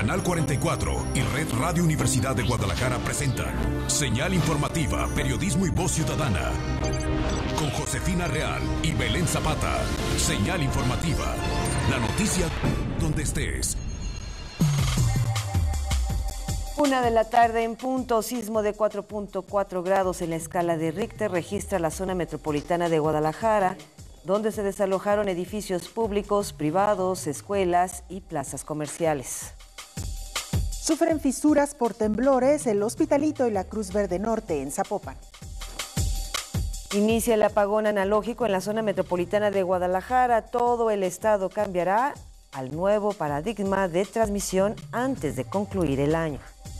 Canal 44 y Red Radio Universidad de Guadalajara presentan Señal Informativa, Periodismo y Voz Ciudadana. Con Josefina Real y Belén Zapata. Señal Informativa. La noticia donde estés. 1 de la tarde en punto, sismo de 4.4 grados en la escala de Richter registra la zona metropolitana de Guadalajara, donde se desalojaron edificios públicos, privados, escuelas y plazas comerciales. Sufren fisuras por temblores el Hospitalito y la Cruz Verde Norte en Zapopan. Inicia el apagón analógico en la zona metropolitana de Guadalajara. Todo el estado cambiará al nuevo paradigma de transmisión antes de concluir el año.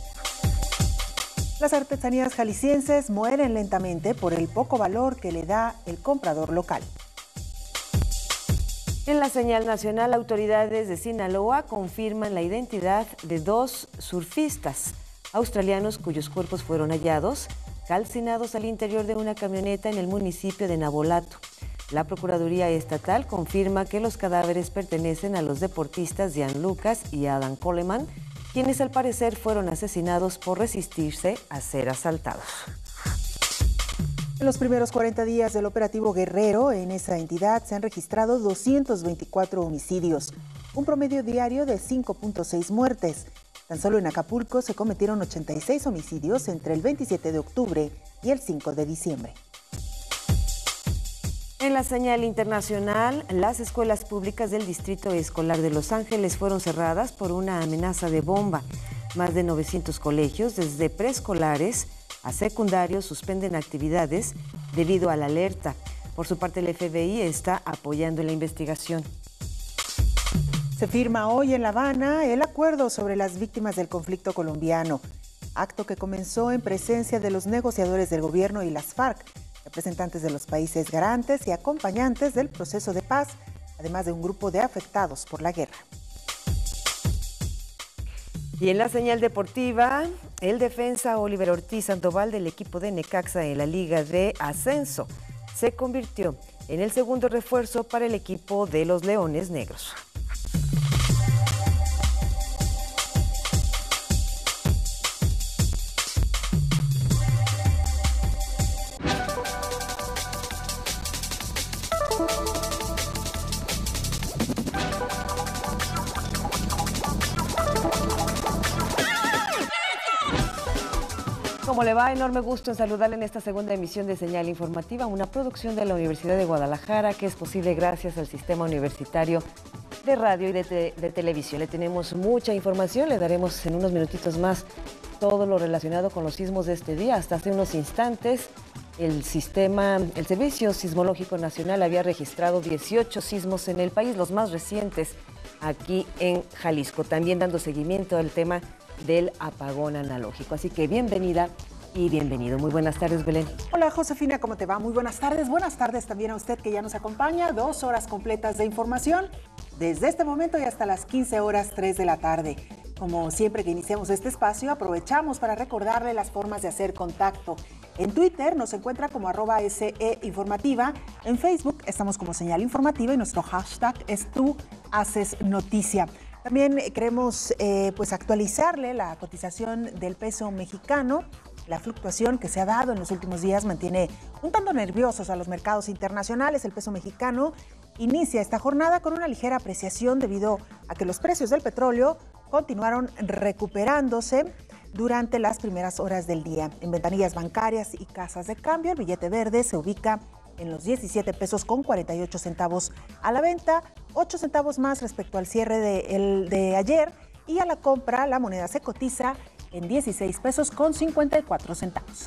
Las artesanías jaliscienses mueren lentamente por el poco valor que le da el comprador local. En la señal nacional, autoridades de Sinaloa confirman la identidad de 2 surfistas australianos cuyos cuerpos fueron hallados calcinados al interior de una camioneta en el municipio de Navolato. La Procuraduría Estatal confirma que los cadáveres pertenecen a los deportistas Dean Lucas y Adam Coleman, quienes al parecer fueron asesinados por resistirse a ser asaltados. En los primeros 40 días del operativo Guerrero, en esa entidad se han registrado 224 homicidios, un promedio diario de 5.6 muertes. Tan solo en Acapulco se cometieron 86 homicidios entre el 27 de octubre y el 5 de diciembre. En la señal internacional, las escuelas públicas del Distrito Escolar de Los Ángeles fueron cerradas por una amenaza de bomba. Más de 900 colegios, desde preescolares a secundarios, suspenden actividades debido a la alerta. Por su parte, el FBI está apoyando la investigación. Se firma hoy en La Habana el acuerdo sobre las víctimas del conflicto colombiano, acto que comenzó en presencia de los negociadores del gobierno y las FARC, representantes de los países garantes y acompañantes del proceso de paz, además de un grupo de afectados por la guerra. Y en la señal deportiva, el defensa Oliver Ortiz Sandoval del equipo de Necaxa en la Liga de Ascenso se convirtió en el segundo refuerzo para el equipo de los Leones Negros. ¿Cómo le va? Enorme gusto en saludarle en esta segunda emisión de Señal Informativa, una producción de la Universidad de Guadalajara que es posible gracias al Sistema Universitario de Radio y de Televisión. Le tenemos mucha información, le daremos en unos minutitos más todo lo relacionado con los sismos de este día. Hasta hace unos instantes el Servicio Sismológico Nacional había registrado 18 sismos en el país, los más recientes aquí en Jalisco, también dando seguimiento al tema del apagón analógico. Así que bienvenida y bienvenido. Muy buenas tardes, Belén. Hola, Josefina, ¿cómo te va? Muy buenas tardes. Buenas tardes también a usted que ya nos acompaña. 2 horas completas de información desde este momento y hasta las 15 horas 3 de la tarde. Como siempre que iniciamos este espacio, aprovechamos para recordarle las formas de hacer contacto. En Twitter nos encuentra como @SEInformativa. En Facebook estamos como Señal Informativa y nuestro hashtag es Tú Haces Noticia. También queremos actualizarle la cotización del peso mexicano. La fluctuación que se ha dado en los últimos días mantiene un tanto nerviosos a los mercados internacionales. El peso mexicano inicia esta jornada con una ligera apreciación debido a que los precios del petróleo continuaron recuperándose durante las primeras horas del día. En ventanillas bancarias y casas de cambio, el billete verde se ubica en los 17 pesos con 48 centavos a la venta, 8 centavos más respecto al cierre de ayer, y a la compra la moneda se cotiza en 16 pesos con 54 centavos.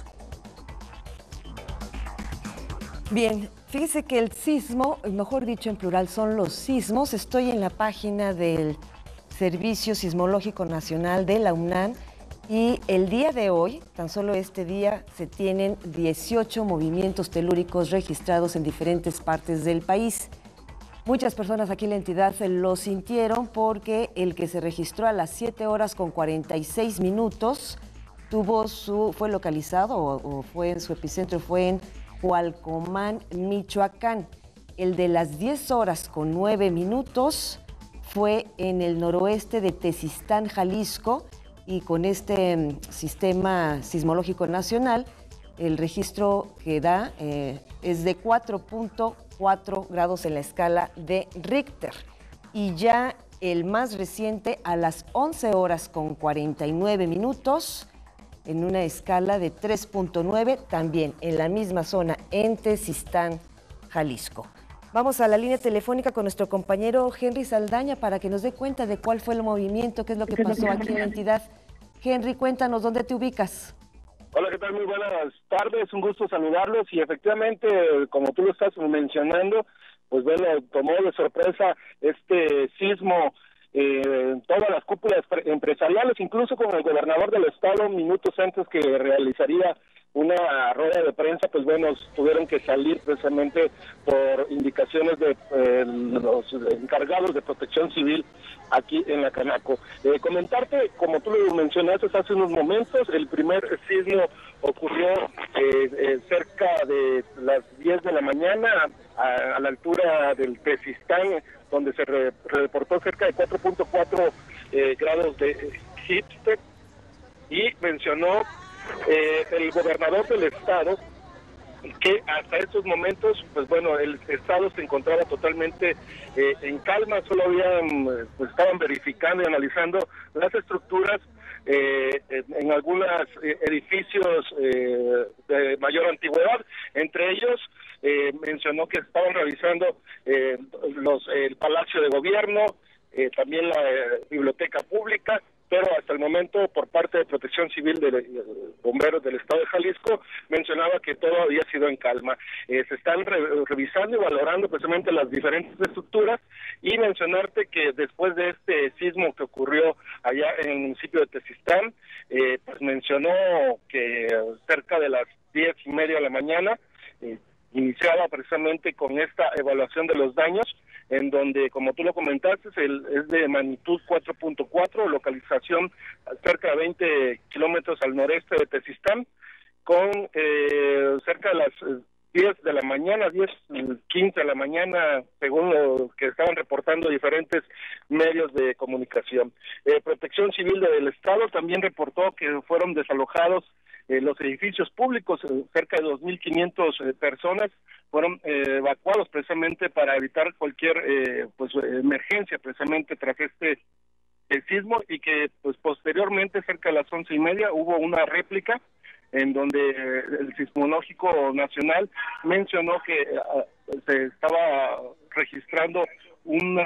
Bien, fíjese que el sismo, mejor dicho en plural, son los sismos. Estoy en la página del Servicio Sismológico Nacional de la UNAM y el día de hoy, tan solo este día, se tienen 18 movimientos telúricos registrados en diferentes partes del país. Muchas personas aquí en la entidad se lo sintieron porque el que se registró a las 7 horas con 46 minutos fue localizado o fue en su epicentro, fue en Cualcomán, Michoacán. El de las 10 horas con 9 minutos fue en el noroeste de Tezistán, Jalisco, y con este sistema sismológico nacional, el registro que da es de 4.4 grados en la escala de Richter. Y ya el más reciente a las 11 horas con 49 minutos, en una escala de 3.9, también en la misma zona, en Tezistán, Jalisco. Vamos a la línea telefónica con nuestro compañero Henry Saldaña para que nos dé cuenta de cuál fue el movimiento, qué es lo que pasó aquí en la entidad. Henry, cuéntanos, ¿dónde te ubicas? Hola, ¿qué tal? Muy buenas tardes, un gusto saludarlos. Y efectivamente, como tú lo estás mencionando, pues bueno, tomó de sorpresa este sismo todas las cúpulas empresariales, incluso con el gobernador del estado, minutos antes que realizaría una rueda de prensa, pues bueno, tuvieron que salir precisamente por indicaciones de los encargados de protección civil aquí en la Canaco. Comentarte, como tú lo mencionaste hace unos momentos, el primer sismo ocurrió cerca de las 10 de la mañana a la altura del Tezistán, donde se reportó cerca de 4.4 grados de Richter, y mencionó el gobernador del estado que hasta estos momentos, pues bueno, el estado se encontraba totalmente en calma, solo pues estaban verificando y analizando las estructuras en algunos edificios de mayor antigüedad. Entre ellos mencionó que estaban revisando el Palacio de Gobierno, también la Biblioteca Pública, pero hasta el momento, por parte de Protección Civil de Bomberos del Estado de Jalisco, mencionaba que todo había sido en calma. Se están revisando y valorando precisamente las diferentes estructuras, y mencionarte que después de este sismo que ocurrió allá en el municipio de Tezistán, pues mencionó que cerca de las 10:30 de la mañana iniciaba precisamente con esta evaluación de los daños, en donde, como tú lo comentaste, es de magnitud 4.4, localización cerca de 20 kilómetros al noreste de Tezistán, con cerca de las 10 de la mañana, 10:15 de la mañana, según lo que estaban reportando diferentes medios de comunicación. Protección Civil del Estado también reportó que fueron desalojados los edificios públicos, cerca de 2.500 personas fueron evacuados precisamente para evitar cualquier emergencia precisamente tras este sismo, y que pues posteriormente cerca de las 11:30 hubo una réplica en donde el Sismológico Nacional mencionó que se estaba registrando un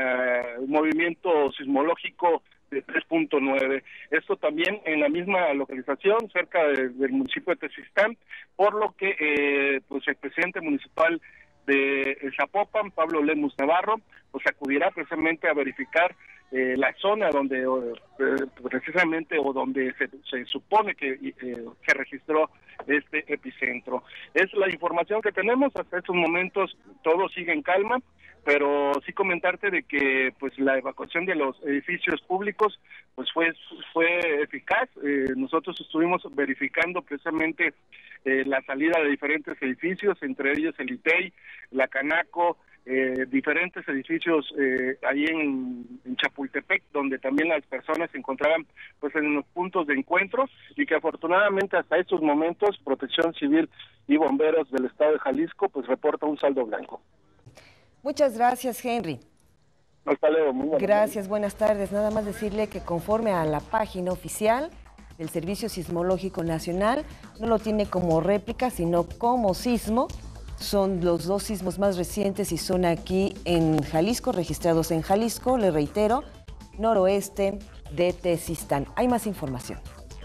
movimiento sismológico de 3.9. Esto también en la misma localización, cerca del municipio de Tezistán, por lo que pues el presidente municipal de Zapopan, Pablo Lemus Navarro, pues acudirá precisamente a verificar la zona donde precisamente o donde se supone que se registró este epicentro. Es la información que tenemos hasta estos momentos. Todo sigue en calma, pero sí comentarte de que pues la evacuación de los edificios públicos pues fue eficaz. Nosotros estuvimos verificando precisamente la salida de diferentes edificios, entre ellos el ITEI, la Canaco, diferentes edificios ahí en Chapultepec, donde también las personas se encontraban pues en los puntos de encuentro, y que afortunadamente hasta estos momentos Protección Civil y Bomberos del Estado de Jalisco pues reporta un saldo blanco. Muchas gracias, Henry. Hasta luego. Muy buenas. Gracias, buenas tardes. Nada más decirle que conforme a la página oficial del Servicio Sismológico Nacional, no lo tiene como réplica, sino como sismo. Son los dos sismos más recientes y son aquí en Jalisco, registrados en Jalisco, le reitero, noroeste de Tezistán. Hay más información.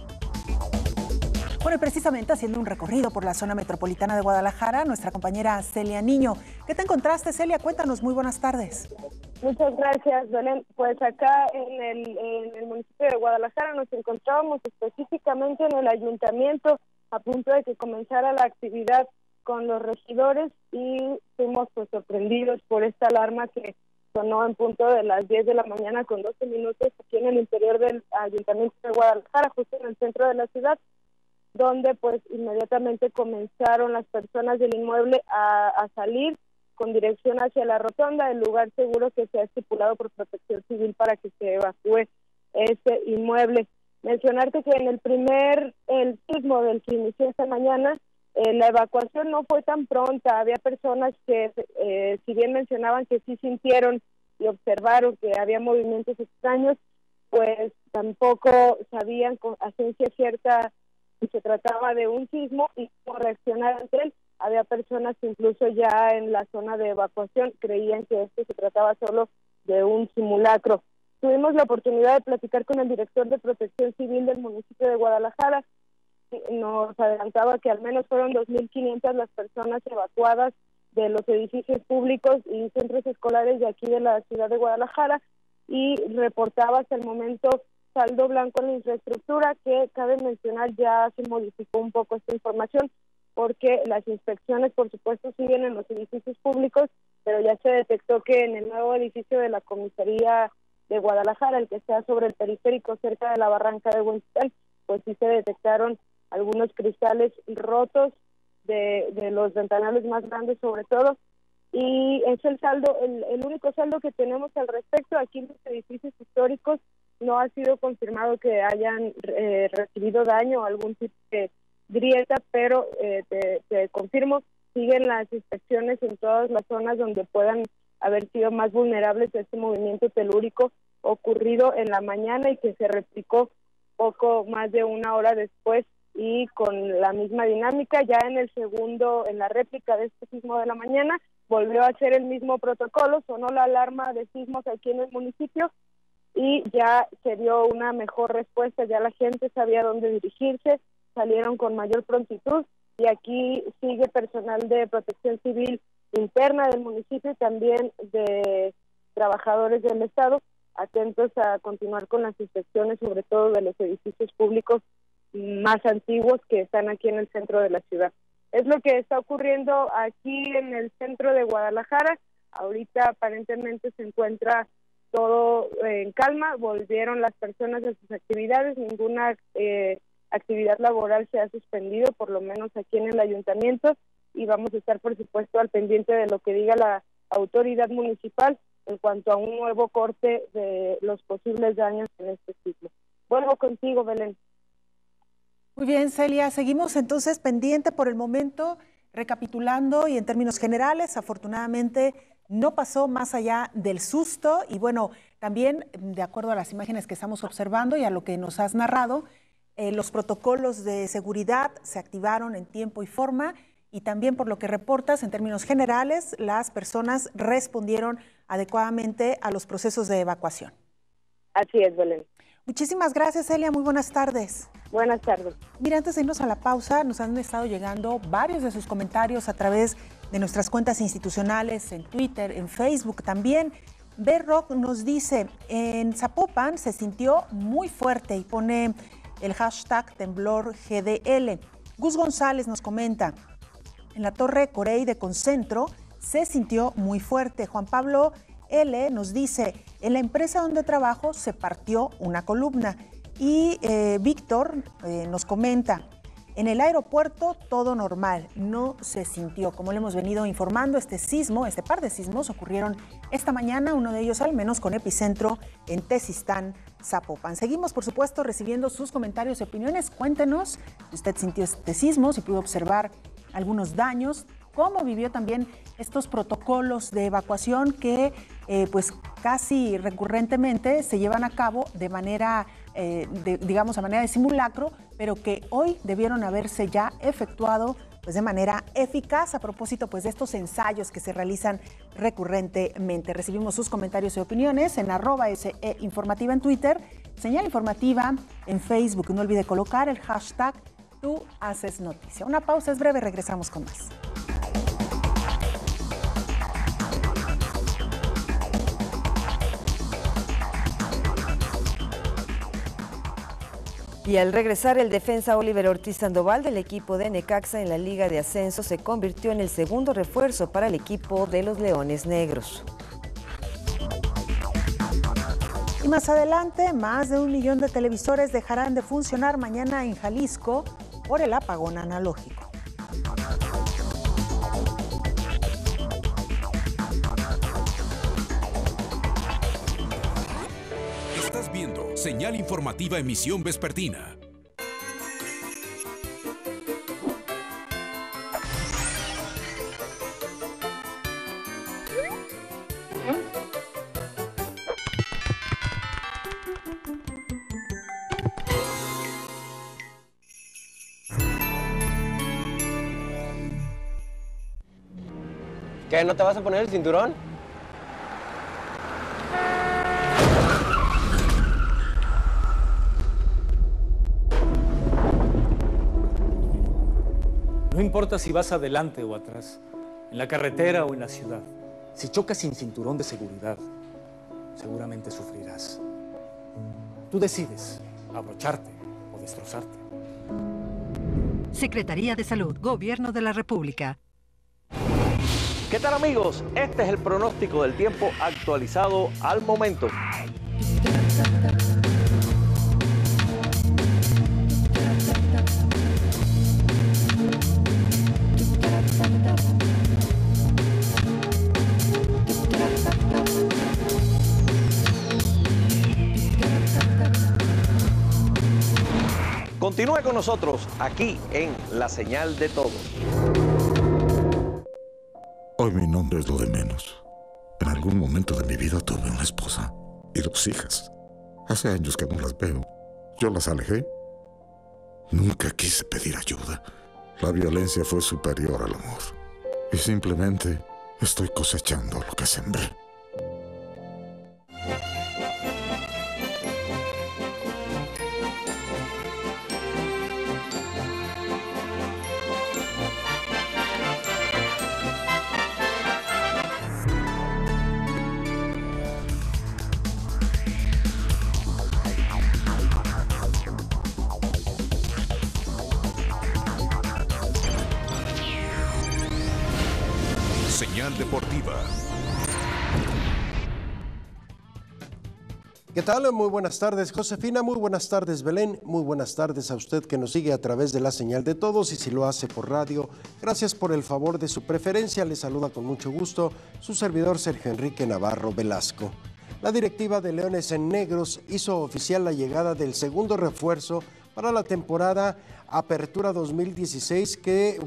Bueno, y precisamente haciendo un recorrido por la zona metropolitana de Guadalajara, nuestra compañera Celia Niño. ¿Qué te encontraste, Celia? Cuéntanos, muy buenas tardes. Muchas gracias, Belén. Pues acá en el municipio de Guadalajara nos encontrábamos específicamente en el ayuntamiento, a punto de que comenzara la actividad con los regidores, y fuimos pues sorprendidos por esta alarma que sonó en punto de las 10 de la mañana con 12 minutos aquí en el interior del ayuntamiento de Guadalajara, justo en el centro de la ciudad, donde pues inmediatamente comenzaron las personas del inmueble a salir con dirección hacia la rotonda, el lugar seguro que se ha estipulado por Protección Civil para que se evacúe este inmueble. Mencionarte que en el sismo del que inició esta mañana, la evacuación no fue tan pronta. Había personas que, si bien mencionaban que sí sintieron y observaron que había movimientos extraños, pues tampoco sabían a ciencia cierta si se trataba de un sismo y cómo reaccionar ante él. Había personas que incluso ya en la zona de evacuación creían que esto se trataba solo de un simulacro. Tuvimos la oportunidad de platicar con el director de Protección Civil del municipio de Guadalajara. Nos adelantaba que al menos fueron 2.500 las personas evacuadas de los edificios públicos y centros escolares de aquí de la ciudad de Guadalajara, y reportaba hasta el momento saldo blanco en la infraestructura, que cabe mencionar ya se modificó un poco esta información, porque las inspecciones por supuesto siguen en los edificios públicos, pero ya se detectó que en el nuevo edificio de la comisaría de Guadalajara, el que está sobre el periférico cerca de la barranca de Huentitán, pues sí se detectaron algunos cristales rotos de los ventanales más grandes sobre todo, y es el saldo, el único saldo que tenemos al respecto. Aquí en los edificios históricos no ha sido confirmado que hayan recibido daño o algún tipo de grieta, pero te confirmo, siguen las inspecciones en todas las zonas donde puedan haber sido más vulnerables a este movimiento telúrico ocurrido en la mañana y que se replicó poco más de una hora después y con la misma dinámica. Ya en la réplica de este sismo de la mañana, volvió a hacer el mismo protocolo, sonó la alarma de sismos aquí en el municipio y ya se dio una mejor respuesta, ya la gente sabía dónde dirigirse, salieron con mayor prontitud, y aquí sigue personal de Protección Civil interna del municipio y también de trabajadores del Estado, atentos a continuar con las inspecciones, sobre todo de los edificios públicos más antiguos que están aquí en el centro de la ciudad. Es lo que está ocurriendo aquí en el centro de Guadalajara. Ahorita aparentemente se encuentra todo en calma, volvieron las personas a sus actividades, ninguna actividad laboral se ha suspendido, por lo menos aquí en el ayuntamiento, y vamos a estar por supuesto al pendiente de lo que diga la autoridad municipal en cuanto a un nuevo corte de los posibles daños en este sismo. Vuelvo contigo, Belén. Muy bien, Celia, seguimos entonces pendiente por el momento, recapitulando y en términos generales, afortunadamente no pasó más allá del susto y bueno, también de acuerdo a las imágenes que estamos observando y a lo que nos has narrado, los protocolos de seguridad se activaron en tiempo y forma y también por lo que reportas en términos generales, las personas respondieron adecuadamente a los procesos de evacuación. Así es, Belén. Muchísimas gracias, Celia. Muy buenas tardes. Buenas tardes. Mira, antes de irnos a la pausa, nos han estado llegando varios de sus comentarios a través de nuestras cuentas institucionales, en Twitter, en Facebook también. Berrock nos dice, en Zapopan se sintió muy fuerte y pone el hashtag temblor GDL. Gus González nos comenta, en la Torre Corey de Concentro se sintió muy fuerte. Juan Pablo L. nos dice, en la empresa donde trabajo se partió una columna. Y Víctor nos comenta, en el aeropuerto todo normal, no se sintió. Como le hemos venido informando, este par de sismos ocurrieron esta mañana, uno de ellos al menos con epicentro en Tezistán, Zapopan. Seguimos, por supuesto, recibiendo sus comentarios y opiniones. Cuéntenos si usted sintió este sismo, si pudo observar algunos daños, cómo vivió también estos protocolos de evacuación que pues casi recurrentemente se llevan a cabo de manera, digamos, a manera de simulacro, pero que hoy debieron haberse ya efectuado pues de manera eficaz a propósito pues de estos ensayos que se realizan recurrentemente. Recibimos sus comentarios y opiniones en @SEInformativa en Twitter, Señal Informativa en Facebook. No olvide colocar el hashtag Tú Haces Noticia. Una pausa, es breve, regresamos con más. Y al regresar, el defensa Oliver Ortiz Sandoval del equipo de Necaxa en la Liga de Ascenso se convirtió en el segundo refuerzo para el equipo de los Leones Negros. Y más adelante, más de 1 millón de televisores dejarán de funcionar mañana en Jalisco por el apagón analógico. Señal informativa emisión vespertina. ¿Qué? ¿No te vas a poner el cinturón? No importa si vas adelante o atrás, en la carretera o en la ciudad. Si chocas sin cinturón de seguridad, seguramente sufrirás. Tú decides abrocharte o destrozarte. Secretaría de Salud, Gobierno de la República. ¿Qué tal, amigos? Este es el pronóstico del tiempo actualizado al momento. Continúe con nosotros aquí en La Señal de Todos. Hoy mi nombre es lo de menos. En algún momento de mi vida tuve una esposa y 2 hijas. Hace años que no las veo. Yo las alejé. Nunca quise pedir ayuda. La violencia fue superior al amor. Y simplemente estoy cosechando lo que sembré. Señal deportiva. ¿Qué tal? Muy buenas tardes, Josefina. Muy buenas tardes, Belén. Muy buenas tardes a usted que nos sigue a través de La Señal de Todos y si lo hace por radio. Gracias por el favor de su preferencia. Le saluda con mucho gusto su servidor Sergio Enrique Navarro Velasco. La directiva de Leones en Negros hizo oficial la llegada del segundo refuerzo para la temporada Apertura 2016, que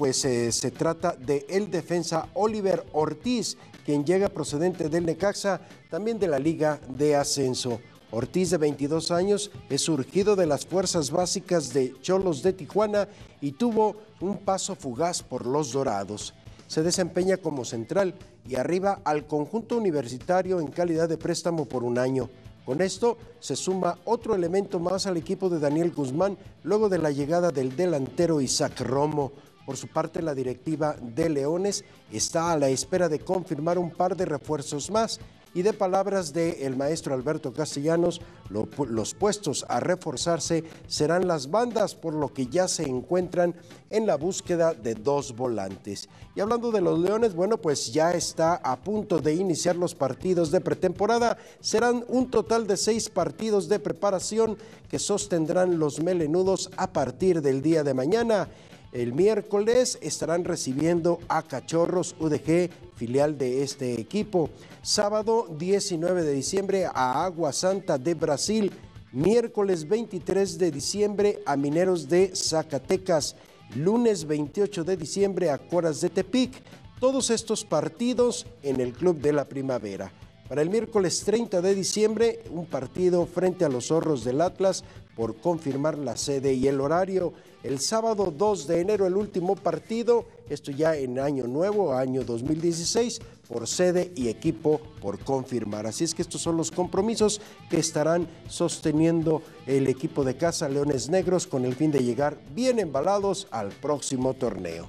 se trata de el defensa Oliver Ortiz, quien llega procedente del Necaxa, también de la Liga de Ascenso. Ortiz, de 22 años, es surgido de las fuerzas básicas de Xolos de Tijuana y tuvo un paso fugaz por los Dorados. Se desempeña como central y arriba al conjunto universitario en calidad de préstamo por 1 año. Con esto se suma otro elemento más al equipo de Daniel Guzmán luego de la llegada del delantero Isaac Romo. Por su parte, la directiva de Leones está a la espera de confirmar un par de refuerzos más y de palabras del maestro Alberto Castellanos, los puestos a reforzarse serán las bandas, por lo que ya se encuentran en la búsqueda de 2 volantes. Y hablando de los Leones, pues ya está a punto de iniciar los partidos de pretemporada. Serán un total de 6 partidos de preparación que sostendrán los melenudos a partir del día de mañana. El miércoles estarán recibiendo a Cachorros UDG, filial de este equipo. Sábado 19 de diciembre a Agua Santa de Brasil. Miércoles 23 de diciembre a Mineros de Zacatecas. Lunes 28 de diciembre a Coras de Tepic. Todos estos partidos en el Club de la Primavera. Para el miércoles 30 de diciembre, un partido frente a los Zorros del Atlas por confirmar la sede y el horario. El sábado 2 de enero, el último partido, esto ya en año nuevo, año 2016, por sede y equipo por confirmar. Así es que estos son los compromisos que estarán sosteniendo el equipo de casa Leones Negros con el fin de llegar bien embalados al próximo torneo.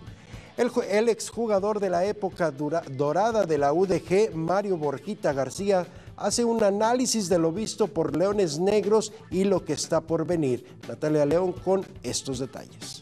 El exjugador de la época dorada de la UDG, Mario Borjita García, hace un análisis de lo visto por Leones Negros y lo que está por venir. Natalia León con estos detalles.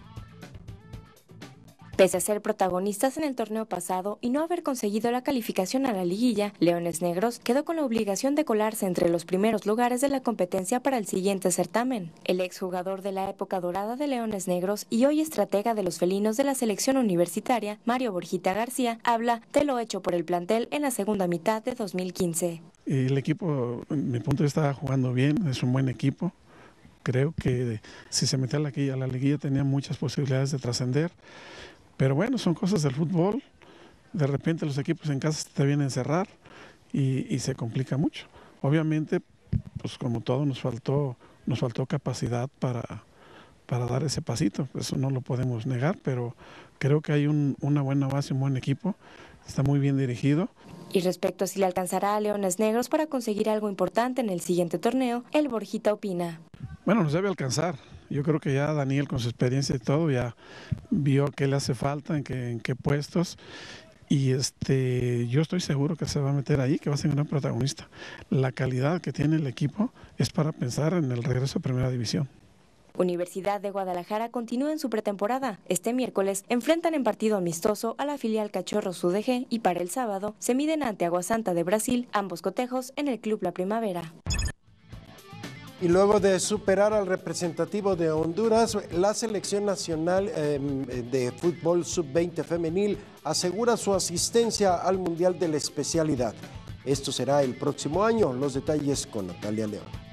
Pese a ser protagonistas en el torneo pasado y no haber conseguido la calificación a la liguilla, Leones Negros quedó con la obligación de colarse entre los primeros lugares de la competencia para el siguiente certamen. El exjugador de la época dorada de Leones Negros y hoy estratega de los felinos de la selección universitaria, Mario Borjita García, habla de lo hecho por el plantel en la segunda mitad de 2015. El equipo, en mi punto de vista, está jugando bien, es un buen equipo. Creo que si se metía a la liguilla tenía muchas posibilidades de trascender. Pero bueno, son cosas del fútbol. De repente los equipos en casa te vienen a encerrar y se complica mucho. Obviamente, pues como todo, nos faltó capacidad para dar ese pasito. Eso no lo podemos negar, pero creo que hay una buena base, un buen equipo. Está muy bien dirigido. Y respecto a si le alcanzará a Leones Negros para conseguir algo importante en el siguiente torneo, el Borjita opina. Bueno, nos debe alcanzar. Yo creo que ya Daniel, con su experiencia y todo, ya vio qué le hace falta, en qué puestos. Y yo estoy seguro que se va a meter ahí, que va a ser un gran protagonista. La calidad que tiene el equipo es para pensar en el regreso a Primera División. Universidad de Guadalajara continúa en su pretemporada. Este miércoles enfrentan en partido amistoso a la filial Cachorros UDG y para el sábado se miden ante Aguasanta de Brasil, ambos cotejos en el Club La Primavera. Y luego de superar al representativo de Honduras, la selección nacional de fútbol sub-20 femenil asegura su asistencia al Mundial de la especialidad. Esto será el próximo año. Los detalles con Natalia León.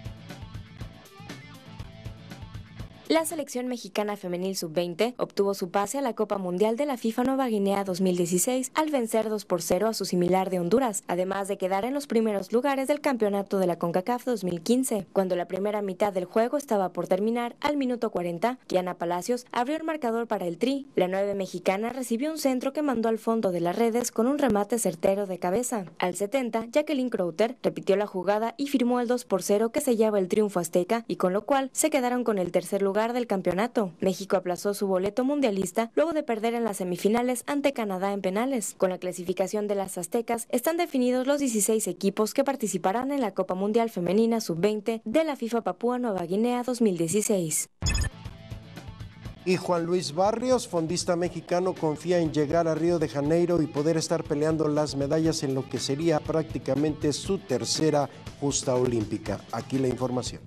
La selección mexicana femenil sub-20 obtuvo su pase a la Copa Mundial de la FIFA Nueva Guinea 2016 al vencer 2-0 a su similar de Honduras, además de quedar en los primeros lugares del campeonato de la CONCACAF 2015. Cuando la primera mitad del juego estaba por terminar, al minuto 40, Kiana Palacios abrió el marcador para el Tri. La 9 mexicana recibió un centro que mandó al fondo de las redes con un remate certero de cabeza. Al 70, Jacqueline Crowther repitió la jugada y firmó el 2-0 que sellaba el triunfo azteca y con lo cual se quedaron con el tercer lugar del campeonato. México aplazó su boleto mundialista luego de perder en las semifinales ante Canadá en penales. Con la clasificación de las aztecas están definidos los 16 equipos que participarán en la Copa Mundial Femenina Sub-20 de la FIFA Papúa Nueva Guinea 2016. Y Juan Luis Barrios, fondista mexicano, confía en llegar a Río de Janeiro y poder estar peleando las medallas en lo que sería prácticamente su tercera justa olímpica. Aquí la información.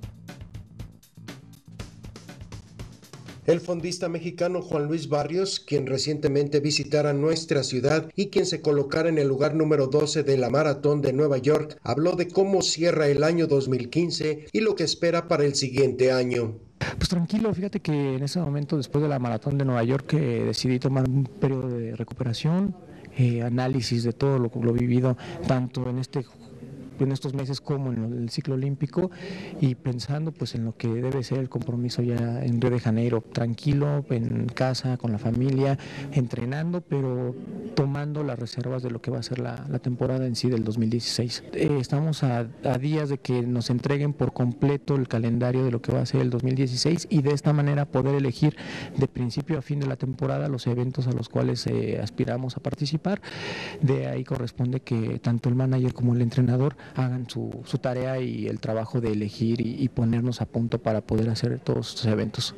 El fondista mexicano Juan Luis Barrios, quien recientemente visitara nuestra ciudad y quien se colocara en el lugar número 12 de la Maratón de Nueva York, habló de cómo cierra el año 2015 y lo que espera para el siguiente año. Pues tranquilo, fíjate que en ese momento, después de la Maratón de Nueva York, decidí tomar un periodo de recuperación, análisis de todo lo vivido, tanto en estos meses como en el ciclo olímpico, y pensando pues en lo que debe ser el compromiso ya en Río de Janeiro, tranquilo, en casa, con la familia, entrenando, pero tomando las reservas de lo que va a ser la temporada en sí del 2016. Estamos a días de que nos entreguen por completo el calendario de lo que va a ser el 2016 y de esta manera poder elegir de principio a fin de la temporada los eventos a los cuales aspiramos a participar. De ahí corresponde que tanto el manager como el entrenador hagan su tarea y el trabajo de elegir y ponernos a punto para poder hacer todos estos eventos.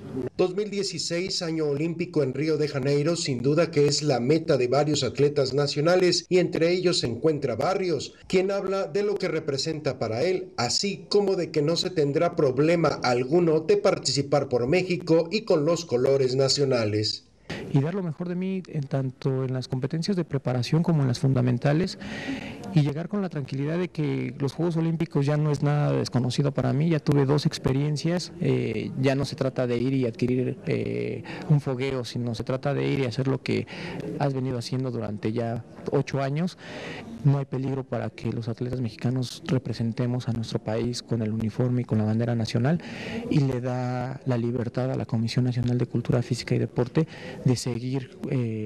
2016, año olímpico en Río de Janeiro, sin duda que es la meta de varios atletas nacionales y entre ellos se encuentra Barrios, quien habla de lo que representa para él, así como de que no se tendrá problema alguno de participar por México y con los colores nacionales. Y dar lo mejor de mí tanto en las competencias de preparación como en las fundamentales y llegar con la tranquilidad de que los Juegos Olímpicos ya no es nada desconocido para mí. Ya tuve 2 experiencias, ya no se trata de ir y adquirir un fogueo, sino se trata de ir y hacer lo que has venido haciendo durante ya 8 años. No hay peligro para que los atletas mexicanos representemos a nuestro país con el uniforme y con la bandera nacional, y le da la libertad a la Comisión Nacional de Cultura Física y Deporte de seguir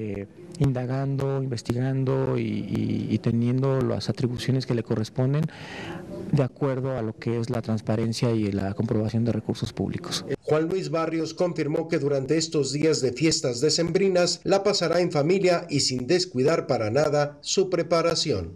indagando, investigando y teniendo las atribuciones que le corresponden de acuerdo a lo que es la transparencia y la comprobación de recursos públicos. Juan Luis Barrios confirmó que durante estos días de fiestas decembrinas la pasará en familia y sin descuidar para nada su preparación.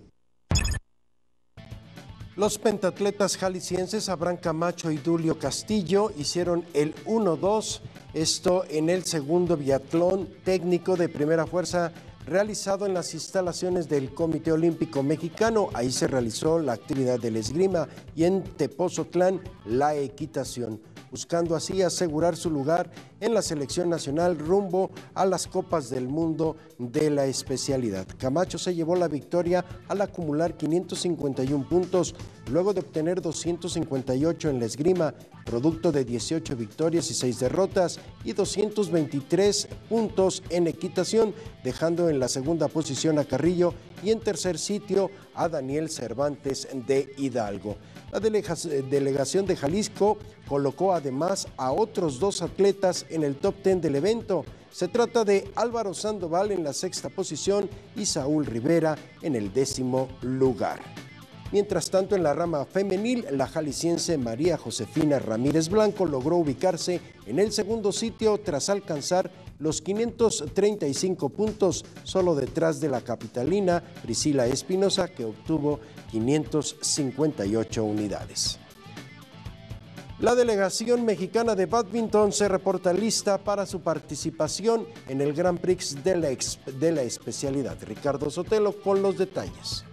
Los pentatletas jaliscienses Abraham Camacho y Dulio Castillo hicieron el 1-2, esto en el segundo biatlón técnico de primera fuerza realizado en las instalaciones del Comité Olímpico Mexicano. Ahí se realizó la actividad del esgrima y en Tepozotlán la equitación, buscando así asegurar su lugar en la selección nacional rumbo a las Copas del Mundo de la especialidad. Camacho se llevó la victoria al acumular 551 puntos, luego de obtener 258 en la esgrima, producto de 18 victorias y 6 derrotas, y 223 puntos en equitación, dejando en la segunda posición a Carrillo y en tercer sitio a Daniel Cervantes de Hidalgo. La delegación de Jalisco colocó además a otros 2 atletas en el top 10 del evento. Se trata de Álvaro Sandoval en la sexta posición y Saúl Rivera en el 10º lugar. Mientras tanto, en la rama femenil, la jalisciense María Josefina Ramírez Blanco logró ubicarse en el segundo sitio tras alcanzar los 535 puntos, solo detrás de la capitalina Priscila Espinosa, que obtuvo 558 unidades. La delegación mexicana de bádminton se reporta lista para su participación en el Grand Prix de la especialidad. Ricardo Sotelo con los detalles.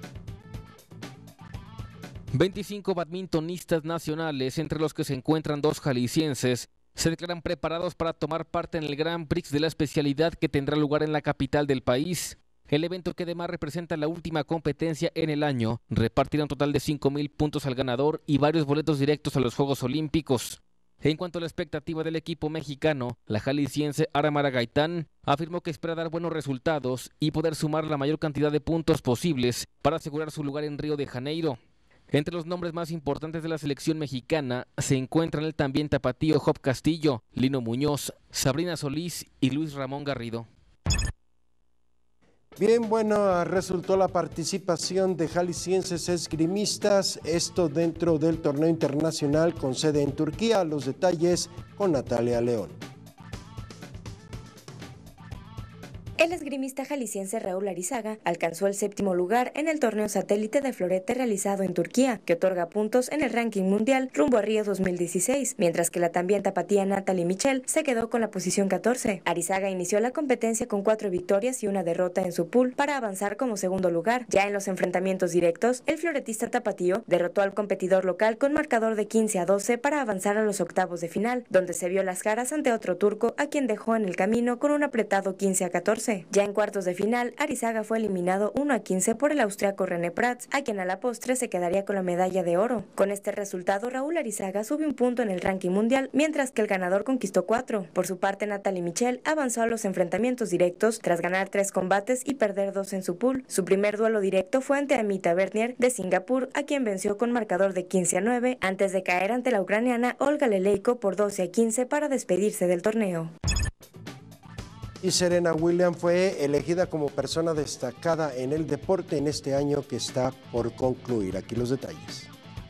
25 badmintonistas nacionales, entre los que se encuentran 2 jaliscienses, se declaran preparados para tomar parte en el Grand Prix de la especialidad que tendrá lugar en la capital del país. El evento, que además representa la última competencia en el año, repartirá un total de 5,000 puntos al ganador y varios boletos directos a los Juegos Olímpicos. En cuanto a la expectativa del equipo mexicano, la jalisciense Aramara Gaitán afirmó que espera dar buenos resultados y poder sumar la mayor cantidad de puntos posibles para asegurar su lugar en Río de Janeiro. Entre los nombres más importantes de la selección mexicana se encuentran el también tapatío Job Castillo, Lino Muñoz, Sabrina Solís y Luis Ramón Garrido. Bien, bueno, resultó la participación de jaliscienses esgrimistas, esto dentro del torneo internacional con sede en Turquía. Los detalles con Natalia León. El esgrimista jalisciense Raúl Arizaga alcanzó el 7º lugar en el torneo satélite de florete realizado en Turquía, que otorga puntos en el ranking mundial rumbo a Río 2016, mientras que la también tapatía Natalie Michel se quedó con la posición 14. Arizaga inició la competencia con 4 victorias y 1 derrota en su pool para avanzar como segundo lugar. Ya en los enfrentamientos directos, el floretista tapatío derrotó al competidor local con marcador de 15-12 para avanzar a los octavos de final, donde se vio las caras ante otro turco, a quien dejó en el camino con un apretado 15-14. Ya en cuartos de final, Arizaga fue eliminado 1-15 por el austriaco René Prats, a quien a la postre se quedaría con la medalla de oro. Con este resultado, Raúl Arizaga sube un punto en el ranking mundial, mientras que el ganador conquistó 4. Por su parte, Natalie Michel avanzó a los enfrentamientos directos tras ganar 3 combates y perder 2 en su pool. Su primer duelo directo fue ante Amita Bernier de Singapur, a quien venció con marcador de 15-9, antes de caer ante la ucraniana Olga Leleiko por 12-15 para despedirse del torneo. Y Serena Williams fue elegida como persona destacada en el deporte en este año que está por concluir. Aquí los detalles.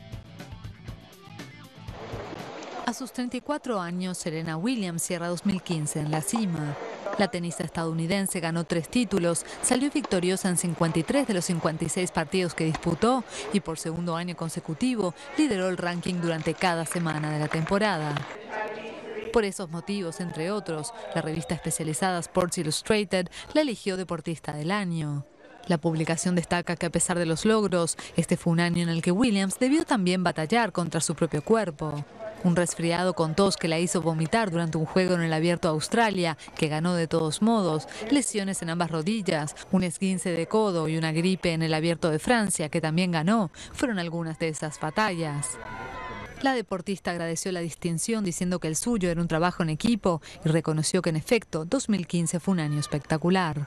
A sus 34 años, Serena Williams cierra 2015 en la cima. La tenista estadounidense ganó 3 títulos, salió victoriosa en 53 de los 56 partidos que disputó y por segundo año consecutivo lideró el ranking durante cada semana de la temporada. Por esos motivos, entre otros, la revista especializada Sports Illustrated la eligió deportista del año. La publicación destaca que a pesar de los logros, este fue un año en el que Williams debió también batallar contra su propio cuerpo. Un resfriado con tos que la hizo vomitar durante un juego en el Abierto de Australia, que ganó de todos modos, lesiones en ambas rodillas, un esguince de codo y una gripe en el Abierto de Francia, que también ganó, fueron algunas de esas batallas. La deportista agradeció la distinción diciendo que el suyo era un trabajo en equipo y reconoció que en efecto 2015 fue un año espectacular.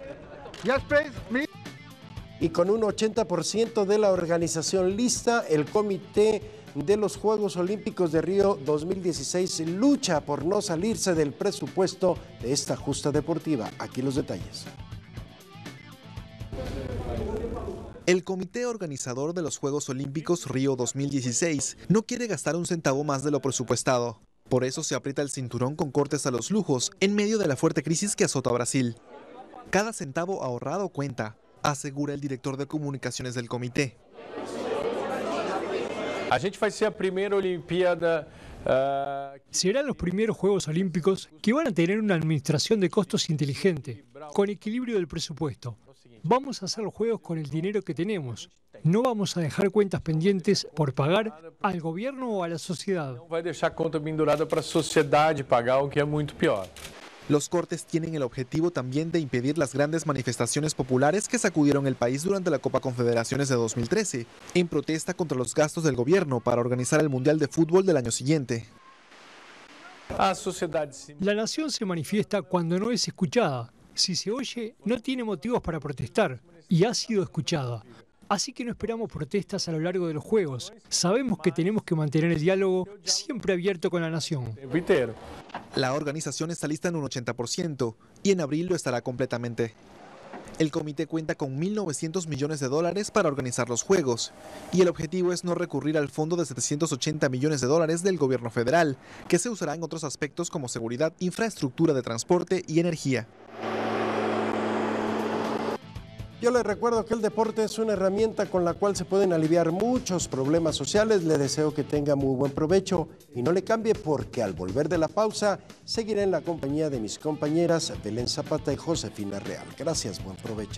Y con un 80% de la organización lista, el Comité de los Juegos Olímpicos de Río 2016 lucha por no salirse del presupuesto de esta justa deportiva. Aquí los detalles. El comité organizador de los Juegos Olímpicos Río 2016 no quiere gastar un centavo más de lo presupuestado. Por eso se aprieta el cinturón con cortes a los lujos en medio de la fuerte crisis que azota a Brasil. Cada centavo ahorrado cuenta, asegura el director de comunicaciones del comité. A gente vai ser a primeira Olimpíada Serán los primeros Juegos Olímpicos que van a tener una administración de costos inteligente, con equilibrio del presupuesto. Vamos a hacer los Juegos con el dinero que tenemos. No vamos a dejar cuentas pendientes por pagar al gobierno o a la sociedad. Não vai deixar conta pendurada para a sociedade pagar, o que é muito pior. Los cortes tienen el objetivo también de impedir las grandes manifestaciones populares que sacudieron el país durante la Copa Confederaciones de 2013, en protesta contra los gastos del gobierno para organizar el Mundial de Fútbol del año siguiente. La nación se manifiesta cuando no es escuchada. Si se oye, no tiene motivos para protestar, y ha sido escuchada. Así que no esperamos protestas a lo largo de los Juegos. Sabemos que tenemos que mantener el diálogo siempre abierto con la nación. La organización está lista en un 80% y en abril lo estará completamente. El comité cuenta con $1.900 millones para organizar los Juegos y el objetivo es no recurrir al fondo de $780 millones del gobierno federal, que se usará en otros aspectos como seguridad, infraestructura de transporte y energía. Yo les recuerdo que el deporte es una herramienta con la cual se pueden aliviar muchos problemas sociales. Le deseo que tenga muy buen provecho y no le cambie, porque al volver de la pausa seguiré en la compañía de mis compañeras Belén Zapata y Josefina Real. Gracias, buen provecho.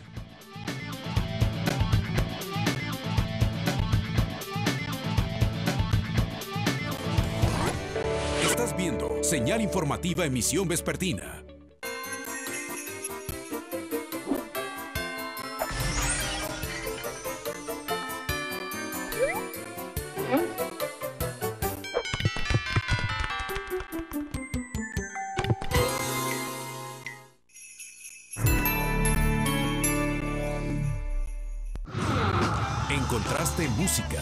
Estás viendo Señal Informativa Emisión Vespertina. Encontraste música.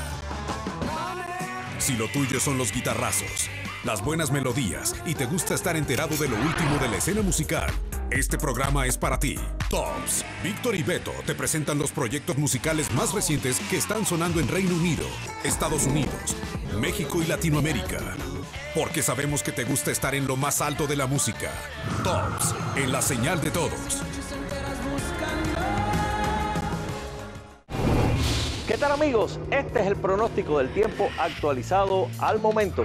Si lo tuyo son los guitarrazos, las buenas melodías y te gusta estar enterado de lo último de la escena musical, este programa es para ti. Tops. Víctor y Beto te presentan los proyectos musicales más recientes que están sonando en Reino Unido, Estados Unidos, México y Latinoamérica. Porque sabemos que te gusta estar en lo más alto de la música. Tops, en la señal de todos. ¿Qué tal, amigos? Este es el pronóstico del tiempo actualizado al momento.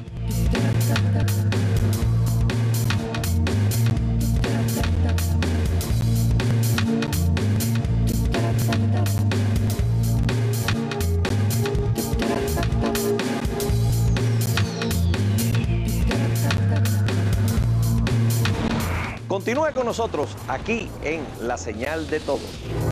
Continúe con nosotros aquí en La Señal de Todos.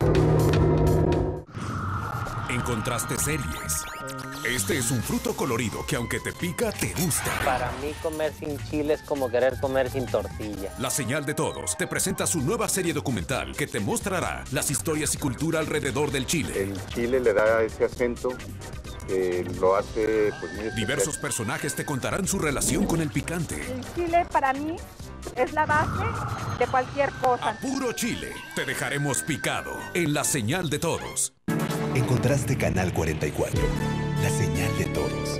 Encontraste series. Este es un fruto colorido que aunque te pica, te gusta. Para mí comer sin chile es como querer comer sin tortilla. La Señal de Todos te presenta su nueva serie documental que te mostrará las historias y cultura alrededor del chile. El chile le da ese acento que lo hace pues, muy especial. Diversos personajes te contarán su relación con el picante. El chile para mí es la base de cualquier cosa. A puro chile te dejaremos picado en La Señal de Todos. Encontraste Canal 44, la señal de todos.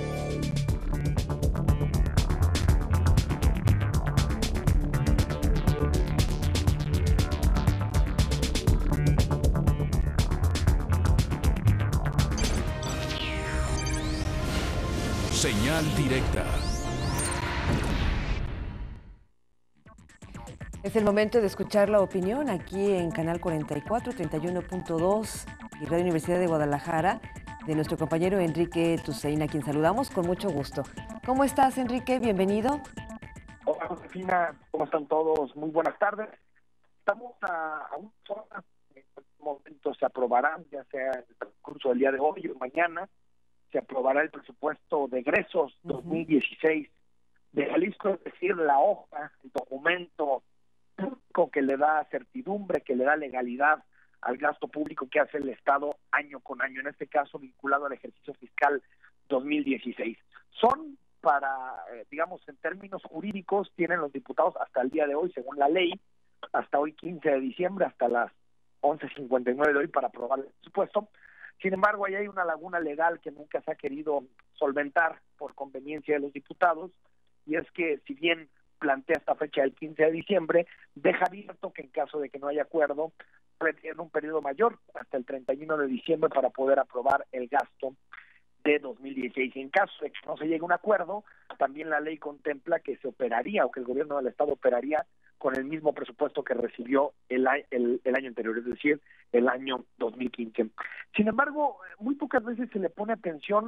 Señal directa. Es el momento de escuchar la opinión aquí en Canal 44, 31.2 y Radio Universidad de Guadalajara, de nuestro compañero Enrique Tucein, a quien saludamos con mucho gusto. ¿Cómo estás, Enrique? Bienvenido. Hola, Josefina. ¿Cómo están todos? Muy buenas tardes. Estamos a unas horas. En este momento se aprobará, ya sea en el transcurso del día de hoy o mañana, se aprobará el presupuesto de egresos 2016 de Jalisco, es decir, la hoja, el documento que le da certidumbre, que le da legalidad al gasto público que hace el Estado año con año, en este caso vinculado al ejercicio fiscal 2016. Son para, digamos, en términos jurídicos, tienen los diputados hasta el día de hoy, según la ley, hasta hoy 15 de diciembre, hasta las 11:59 de hoy para aprobar el presupuesto. Sin embargo, ahí hay una laguna legal que nunca se ha querido solventar por conveniencia de los diputados, y es que si bien plantea esta fecha del 15 de diciembre, deja abierto que en caso de que no haya acuerdo, puede tener un periodo mayor hasta el 31 de diciembre para poder aprobar el gasto de 2016. En caso de que no se llegue a un acuerdo, también la ley contempla que se operaría o que el gobierno del estado operaría con el mismo presupuesto que recibió el año anterior, es decir, el año 2015. Sin embargo, muy pocas veces se le pone atención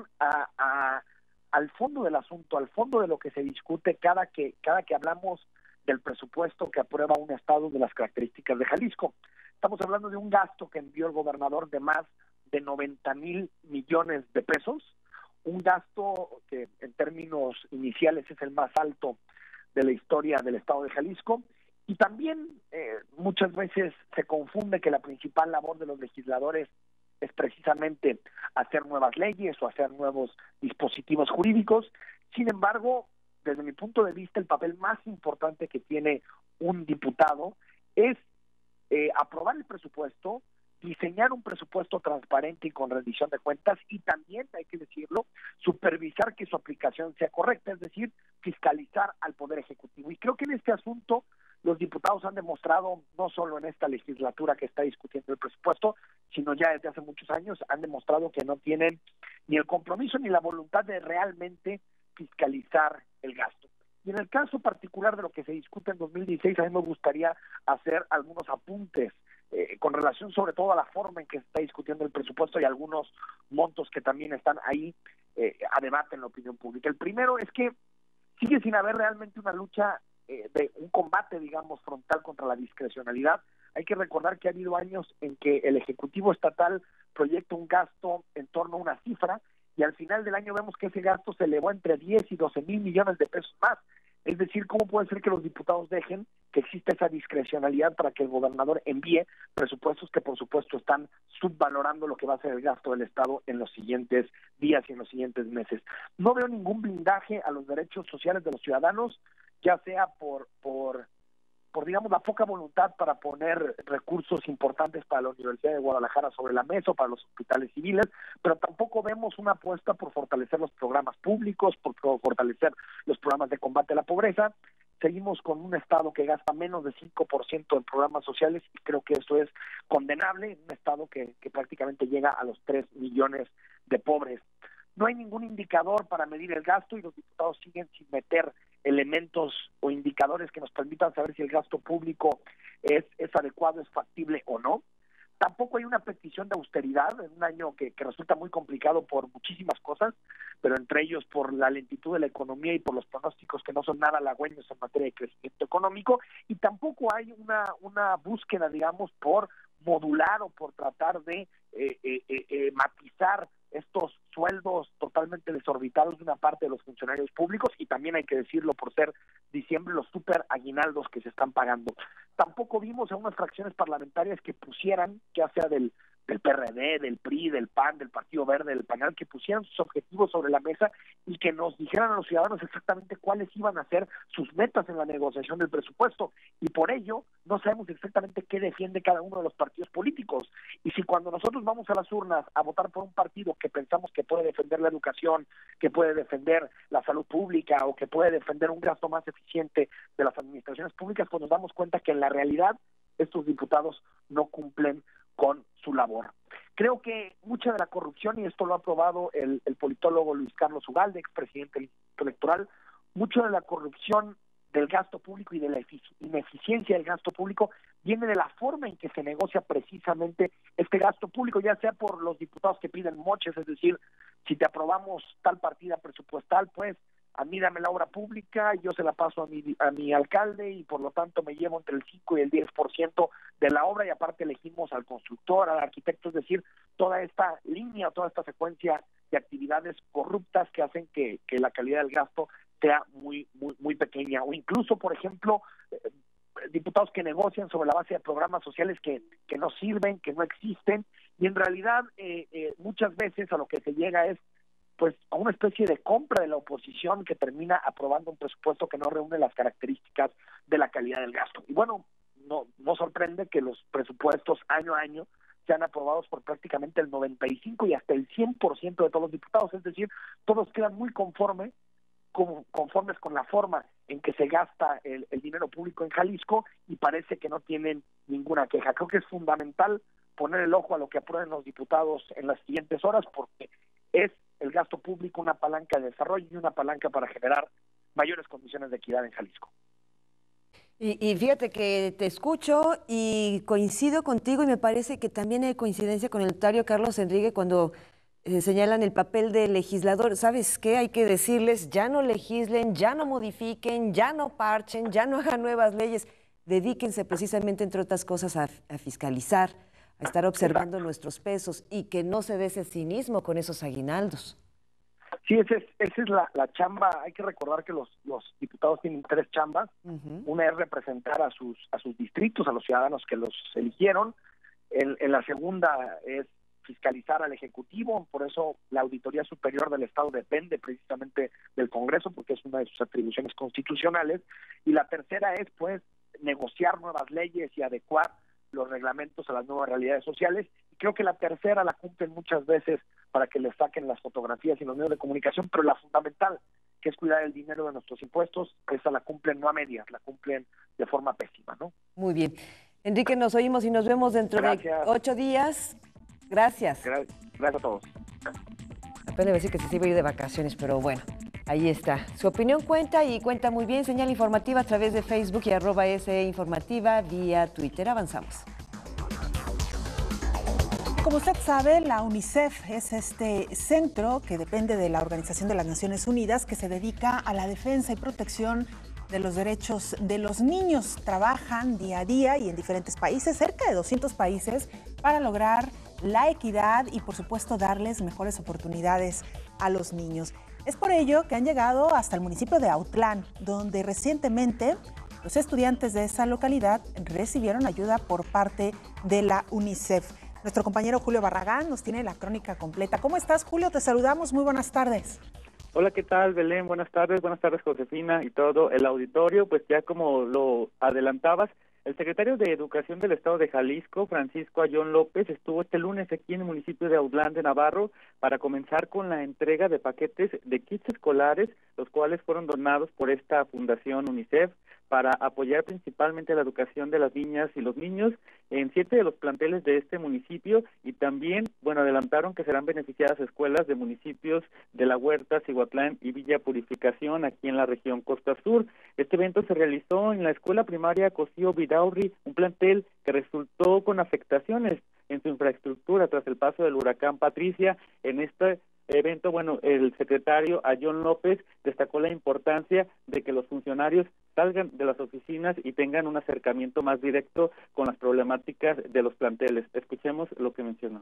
al fondo del asunto, al fondo de lo que se discute cada que hablamos del presupuesto que aprueba un estado de las características de Jalisco. Estamos hablando de un gasto que envió el gobernador de más de 90,000 millones de pesos, un gasto que en términos iniciales es el más alto de la historia del estado de Jalisco, y también muchas veces se confunde que la principal labor de los legisladores es precisamente hacer nuevas leyes o hacer nuevos dispositivos jurídicos. Sin embargo, desde mi punto de vista, el papel más importante que tiene un diputado es aprobar el presupuesto, diseñar un presupuesto transparente y con rendición de cuentas, y también, hay que decirlo, supervisar que su aplicación sea correcta, es decir, fiscalizar al Poder Ejecutivo. Y creo que en este asunto los diputados han demostrado, no solo en esta legislatura que está discutiendo el presupuesto, sino ya desde hace muchos años, han demostrado que no tienen ni el compromiso ni la voluntad de realmente fiscalizar el gasto. Y en el caso particular de lo que se discute en 2016, a mí me gustaría hacer algunos apuntes con relación sobre todo a la forma en que se está discutiendo el presupuesto y algunos montos que también están ahí a debate en la opinión pública. El primero es que sigue sin haber realmente una lucha de un combate, digamos, frontal contra la discrecionalidad. Hay que recordar que ha habido años en que el Ejecutivo Estatal proyecta un gasto en torno a una cifra y al final del año vemos que ese gasto se elevó entre 10 y 12 mil millones de pesos más. Es decir, ¿cómo puede ser que los diputados dejen que exista esa discrecionalidad para que el gobernador envíe presupuestos que, por supuesto, están subvalorando lo que va a ser el gasto del Estado en los siguientes días y en los siguientes meses? No veo ningún blindaje a los derechos sociales de los ciudadanos, ya sea por digamos, la poca voluntad para poner recursos importantes para la Universidad de Guadalajara sobre la mesa o para los hospitales civiles, pero tampoco vemos una apuesta por fortalecer los programas públicos, por fortalecer los programas de combate a la pobreza. Seguimos con un Estado que gasta menos de 5% en programas sociales y creo que eso es condenable, un Estado que prácticamente llega a los 3 millones de pobres. No hay ningún indicador para medir el gasto y los diputados siguen sin meter elementos o indicadores que nos permitan saber si el gasto público es adecuado, es factible o no. Tampoco hay una petición de austeridad en un año que resulta muy complicado por muchísimas cosas, pero entre ellos por la lentitud de la economía y por los pronósticos que no son nada halagüeños en materia de crecimiento económico, y tampoco hay una búsqueda, digamos, por modular o por tratar de matizar estos sueldos totalmente desorbitados de una parte de los funcionarios públicos, y también hay que decirlo, por ser diciembre, los super aguinaldos que se están pagando. Tampoco vimos a unas fracciones parlamentarias que pusieran, ya sea del PRD, del PRI, del PAN, del Partido Verde, del PANAL, que pusieran sus objetivos sobre la mesa y que nos dijeran a los ciudadanos exactamente cuáles iban a ser sus metas en la negociación del presupuesto. Y por ello no sabemos exactamente qué defiende cada uno de los partidos políticos. Y si cuando nosotros vamos a las urnas a votar por un partido que pensamos que puede defender la educación, que puede defender la salud pública o que puede defender un gasto más eficiente de las administraciones públicas, pues nos damos cuenta que en la realidad estos diputados no cumplen con su labor. Creo que mucha de la corrupción, y esto lo ha probado el politólogo Luis Carlos Ugalde, expresidente del Instituto Electoral, mucho de la corrupción del gasto público y de la ineficiencia del gasto público viene de la forma en que se negocia precisamente este gasto público, ya sea por los diputados que piden moches, es decir, si te aprobamos tal partida presupuestal, pues a mí dame la obra pública, yo se la paso a mi alcalde y por lo tanto me llevo entre el 5 y el 10% de la obra, y aparte elegimos al constructor, al arquitecto, es decir, toda esta línea, toda esta secuencia de actividades corruptas que hacen que la calidad del gasto sea muy pequeña. O incluso, por ejemplo, diputados que negocian sobre la base de programas sociales que no sirven, que no existen, y en realidad muchas veces a lo que se llega es pues a una especie de compra de la oposición que termina aprobando un presupuesto que no reúne las características de la calidad del gasto. Y bueno, no sorprende que los presupuestos año a año sean aprobados por prácticamente el 95 y hasta el 100% de todos los diputados, es decir, todos quedan muy conformes con la forma en que se gasta el dinero público en Jalisco y parece que no tienen ninguna queja. Creo que es fundamental poner el ojo a lo que aprueben los diputados en las siguientes horas, porque es el gasto público, una palanca de desarrollo y una palanca para generar mayores condiciones de equidad en Jalisco. Y fíjate que te escucho y coincido contigo, y me parece que también hay coincidencia con el notario Carlos Enrique cuando señalan el papel del legislador. ¿Sabes qué? Hay que decirles, ya no legislen, ya no modifiquen, ya no parchen, ya no hagan nuevas leyes. Dedíquense precisamente, entre otras cosas, a fiscalizar, a estar observando nuestros pesos y que no se dé ese cinismo con esos aguinaldos. Sí, esa es la chamba. Hay que recordar que los diputados tienen 3 chambas. Una es representar a sus distritos, a los ciudadanos que los eligieron. En la segunda es fiscalizar al Ejecutivo, por eso la Auditoría Superior del Estado depende precisamente del Congreso, porque es una de sus atribuciones constitucionales. Y la tercera es, pues, negociar nuevas leyes y adecuar los reglamentos a las nuevas realidades sociales. Y creo que la tercera la cumplen muchas veces para que les saquen las fotografías y los medios de comunicación, pero la fundamental, que es cuidar el dinero de nuestros impuestos, esa la cumplen no a medias, la cumplen de forma pésima, ¿no? Muy bien. Enrique, nos oímos y nos vemos dentro de 8 días. Gracias. Gracias a todos. Apenas decir que se iba a ir de vacaciones, pero bueno, ahí está. Su opinión cuenta y cuenta muy bien. Señal informativa a través de Facebook y @SE Informativa vía Twitter. Avanzamos. Como usted sabe, la UNICEF es este centro que depende de la Organización de las Naciones Unidas que se dedica a la defensa y protección de los derechos de los niños. Trabajan día a día y en diferentes países, cerca de 200 países, para lograr la equidad y, por supuesto, darles mejores oportunidades a los niños. Es por ello que han llegado hasta el municipio de Autlán, donde recientemente los estudiantes de esa localidad recibieron ayuda por parte de la UNICEF. Nuestro compañero Julio Barragán nos tiene la crónica completa. ¿Cómo estás, Julio? Te saludamos. Muy buenas tardes. Hola, ¿qué tal, Belén? Buenas tardes, Josefina y todo el auditorio. Pues ya como lo adelantabas, el secretario de Educación del Estado de Jalisco, Francisco Ayón López, estuvo este lunes aquí en el municipio de Autlán de Navarro para comenzar con la entrega de paquetes de kits escolares, los cuales fueron donados por esta fundación UNICEF para apoyar principalmente la educación de las niñas y los niños en 7 de los planteles de este municipio, y también, bueno, adelantaron que serán beneficiadas escuelas de municipios de La Huerta, Cihuatlán y Villa Purificación, aquí en la región Costa Sur. Este evento se realizó en la escuela primaria Cosío Vidaurri, un plantel que resultó con afectaciones en su infraestructura tras el paso del huracán Patricia. En este evento, bueno, el secretario Ayón López destacó la importancia de que los funcionarios salgan de las oficinas y tengan un acercamiento más directo con las problemáticas de los planteles. Escuchemos lo que mencionó.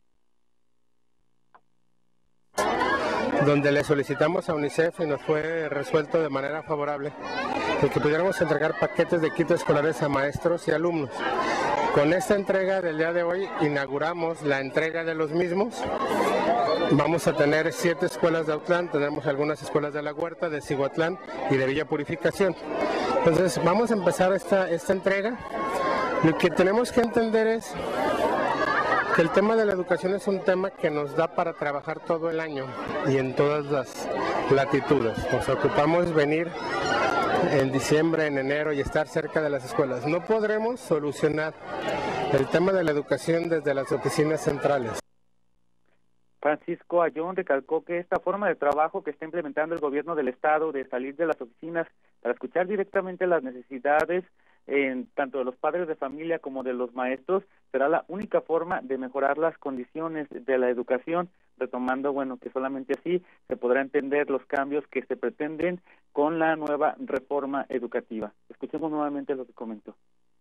Donde le solicitamos a UNICEF y nos fue resuelto de manera favorable el que pudiéramos entregar paquetes de kits escolares a maestros y alumnos. Con esta entrega del día de hoy inauguramos la entrega de los mismos. Vamos a tener 7 escuelas de Autlán, tenemos algunas escuelas de La Huerta, de Cihuatlán y de Villa Purificación. Entonces vamos a empezar esta entrega. Lo que tenemos que entender es que el tema de la educación es un tema que nos da para trabajar todo el año y en todas las latitudes. Nos ocupamos venir en diciembre, en enero y estar cerca de las escuelas. No podremos solucionar el tema de la educación desde las oficinas centrales. Francisco Ayón recalcó que esta forma de trabajo que está implementando el gobierno del estado de salir de las oficinas para escuchar directamente las necesidades tanto de los padres de familia como de los maestros será la única forma de mejorar las condiciones de la educación, retomando, bueno, que solamente así se podrá entender los cambios que se pretenden con la nueva reforma educativa. Escuchemos nuevamente lo que comentó.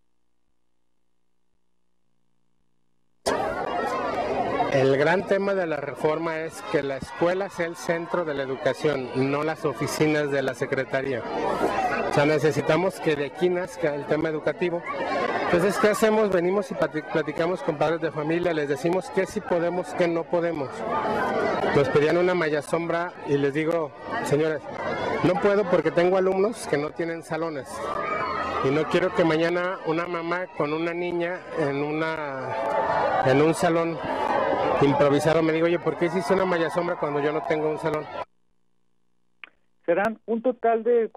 El gran tema de la reforma es que la escuela sea el centro de la educación, no las oficinas de la Secretaría. O sea, necesitamos que de aquí nazca el tema educativo. Entonces, ¿qué hacemos? Venimos y platicamos con padres de familia, les decimos qué sí podemos, qué no podemos. Nos pedían una malla sombra y les digo, señores, no puedo porque tengo alumnos que no tienen salones. Y no quiero que mañana una mamá con una niña en un salón improvisaron me digo, oye, ¿por qué hiciste una malla sombra cuando yo no tengo un salón? Serán un total de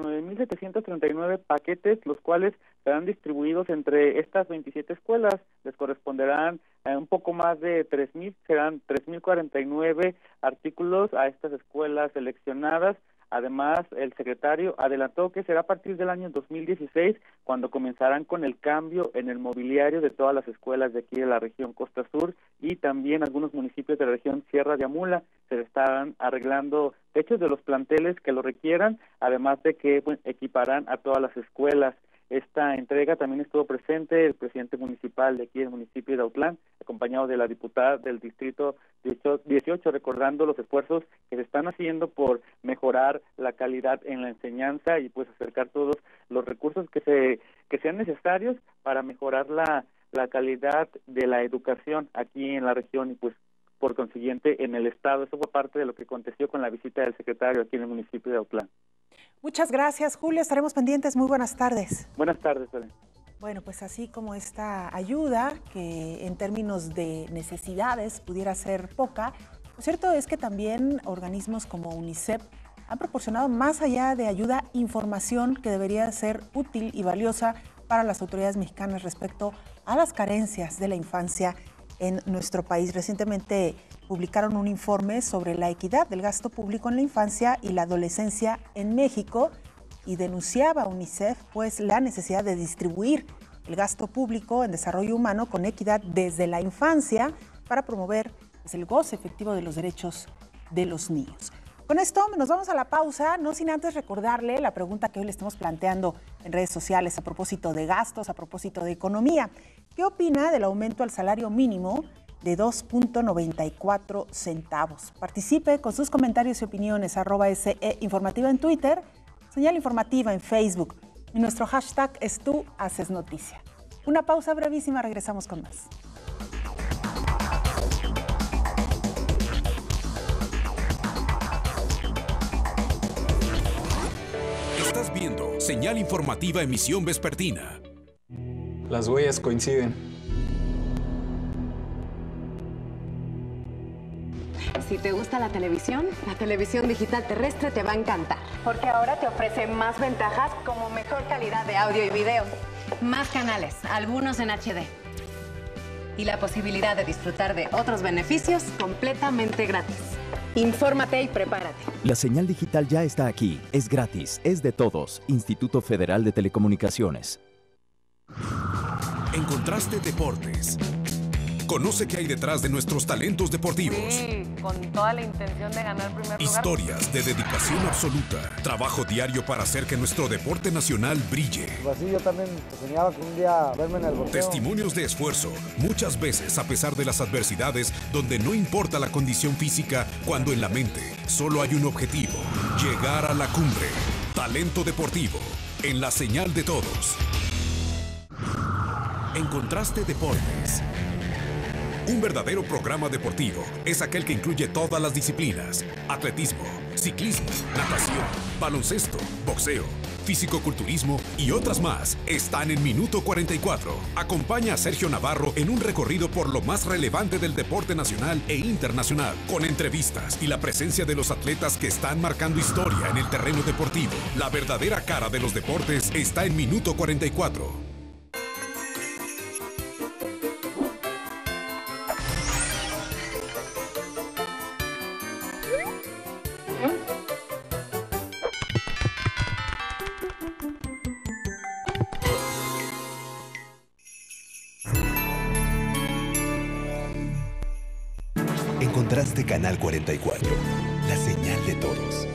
49.739 paquetes, los cuales serán distribuidos entre estas 27 escuelas. Les corresponderán un poco más de 3.000, serán 3.049 artículos a estas escuelas seleccionadas. Además, el secretario adelantó que será a partir del año 2016 cuando comenzarán con el cambio en el mobiliario de todas las escuelas de aquí de la región Costa Sur y también algunos municipios de la región Sierra de Amula. Se estarán arreglando techos de los planteles que lo requieran, además de que equiparán a todas las escuelas. Esta entrega también estuvo presente el presidente municipal de aquí del municipio de Autlán, acompañado de la diputada del distrito 18, recordando los esfuerzos que se están haciendo por mejorar la calidad en la enseñanza y pues acercar todos los recursos que sean necesarios para mejorar la calidad de la educación aquí en la región y pues por consiguiente en el estado. Eso fue parte de lo que aconteció con la visita del secretario aquí en el municipio de Autlán. Muchas gracias, Julio. Estaremos pendientes. Muy buenas tardes. Buenas tardes, Belén. Bueno, pues así como esta ayuda, que en términos de necesidades pudiera ser poca, lo cierto es que también organismos como UNICEF han proporcionado, más allá de ayuda, información que debería ser útil y valiosa para las autoridades mexicanas respecto a las carencias de la infancia en nuestro país. Recientemente publicaron un informe sobre la equidad del gasto público en la infancia y la adolescencia en México y denunciaba a UNICEF pues la necesidad de distribuir el gasto público en desarrollo humano con equidad desde la infancia para promover pues, el goce efectivo de los derechos de los niños. Con esto nos vamos a la pausa, no sin antes recordarle la pregunta que hoy le estamos planteando en redes sociales a propósito de gastos, a propósito de economía. ¿Qué opina del aumento al salario mínimo de 2.94 centavos? Participe con sus comentarios y opiniones, @SE Informativa en Twitter, Señal Informativa en Facebook. Y nuestro hashtag es Tú Haces Noticia. Una pausa brevísima, regresamos con más. Estás viendo Señal Informativa Emisión Vespertina. Las huellas coinciden. Si te gusta la televisión digital terrestre te va a encantar. Porque ahora te ofrece más ventajas como mejor calidad de audio y video. Más canales, algunos en HD. Y la posibilidad de disfrutar de otros beneficios completamente gratis. Infórmate y prepárate. La señal digital ya está aquí. Es gratis, es de todos. Instituto Federal de Telecomunicaciones. Encontraste Deportes. Conoce qué hay detrás de nuestros talentos deportivos. Sí, con toda la intención de ganar primer lugar. Historias de dedicación absoluta. Trabajo diario para hacer que nuestro deporte nacional brille. Pues así yo también soñaba que un día verme en el boxeo. Testimonios de esfuerzo, muchas veces a pesar de las adversidades, donde no importa la condición física, cuando en la mente solo hay un objetivo: llegar a la cumbre. Talento deportivo, en la señal de todos. Encontraste Deportes. Un verdadero programa deportivo es aquel que incluye todas las disciplinas: atletismo, ciclismo, natación, baloncesto, boxeo, fisicoculturismo y otras más. Están en Minuto 44. Acompaña a Sergio Navarro en un recorrido por lo más relevante del deporte nacional e internacional, con entrevistas y la presencia de los atletas que están marcando historia en el terreno deportivo. La verdadera cara de los deportes está en Minuto 44. Encontraste Canal 44, la señal de todos.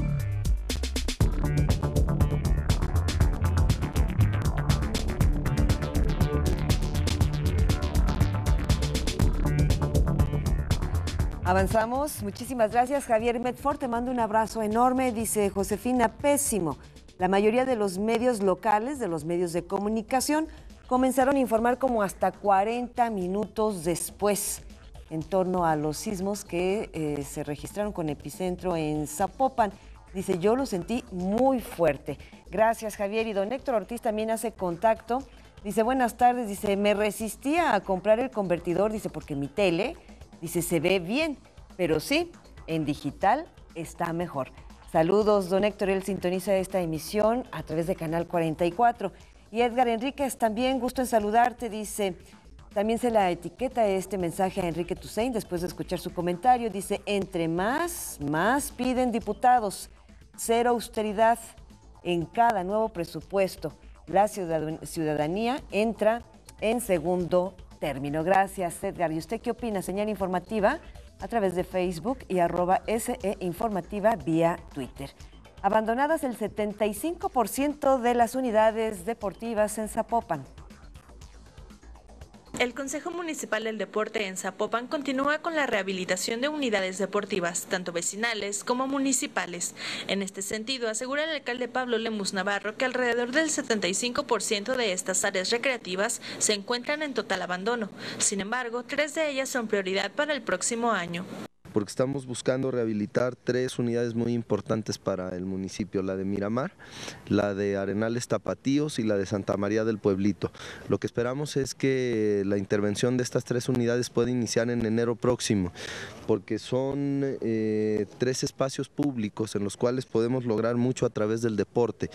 Avanzamos, muchísimas gracias. Javier Medford, te mando un abrazo enorme. Dice Josefina, pésimo. La mayoría de los medios locales, de los medios de comunicación, comenzaron a informar como hasta 40 minutos después en torno a los sismos que se registraron con epicentro en Zapopan. Dice, yo lo sentí muy fuerte. Gracias, Javier. Y don Héctor Ortiz también hace contacto. Dice, buenas tardes. Dice, me resistía a comprar el convertidor, dice, porque mi tele, dice, se ve bien, pero sí, en digital está mejor. Saludos, don Héctor, él sintoniza esta emisión a través de Canal 44. Y Edgar Enríquez, también gusto en saludarte, dice, también se la etiqueta este mensaje a Enrique Tusein después de escuchar su comentario, dice, entre más piden diputados, cero austeridad en cada nuevo presupuesto. La ciudadanía entra en segundo término. Gracias, Edgar. ¿Y usted qué opina? Señal informativa a través de Facebook y @SE Informativa vía Twitter. Abandonadas el 75% de las unidades deportivas en Zapopan. El Consejo Municipal del Deporte en Zapopan continúa con la rehabilitación de unidades deportivas, tanto vecinales como municipales. En este sentido, asegura el alcalde Pablo Lemus Navarro que alrededor del 75% de estas áreas recreativas se encuentran en total abandono. Sin embargo, 3 de ellas son prioridad para el próximo año. Porque estamos buscando rehabilitar 3 unidades muy importantes para el municipio, la de Miramar, la de Arenales Tapatíos y la de Santa María del Pueblito. Lo que esperamos es que la intervención de estas 3 unidades pueda iniciar en enero próximo, porque son 3 espacios públicos en los cuales podemos lograr mucho a través del deporte.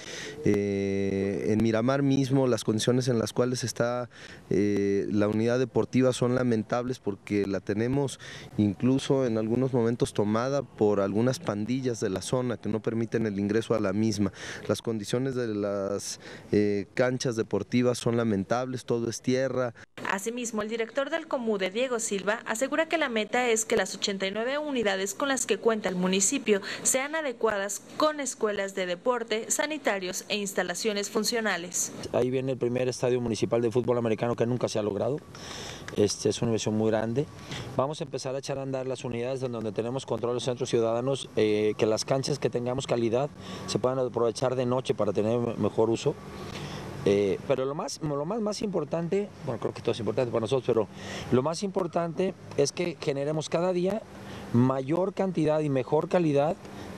En Miramar mismo, las condiciones en las cuales está la unidad deportiva son lamentables, porque la tenemos incluso en algunos momentos tomada por algunas pandillas de la zona que no permiten el ingreso a la misma. Las condiciones de las canchas deportivas son lamentables, todo es tierra. Asimismo, el director del Comude, Diego Silva, asegura que la meta es que las 89 unidades con las que cuenta el municipio sean adecuadas con escuelas de deporte, sanitarios e instalaciones funcionales. Ahí viene el primer estadio municipal de fútbol americano que nunca se ha logrado. Es una inversión muy grande. Vamos a empezar a echar a andar las unidades donde tenemos control de los centros ciudadanos, que las canchas que tengamos calidad se puedan aprovechar de noche para tener mejor uso. Pero lo más importante, bueno, creo que todo es importante para nosotros, pero lo más importante es que generemos cada día mayor cantidad y mejor calidad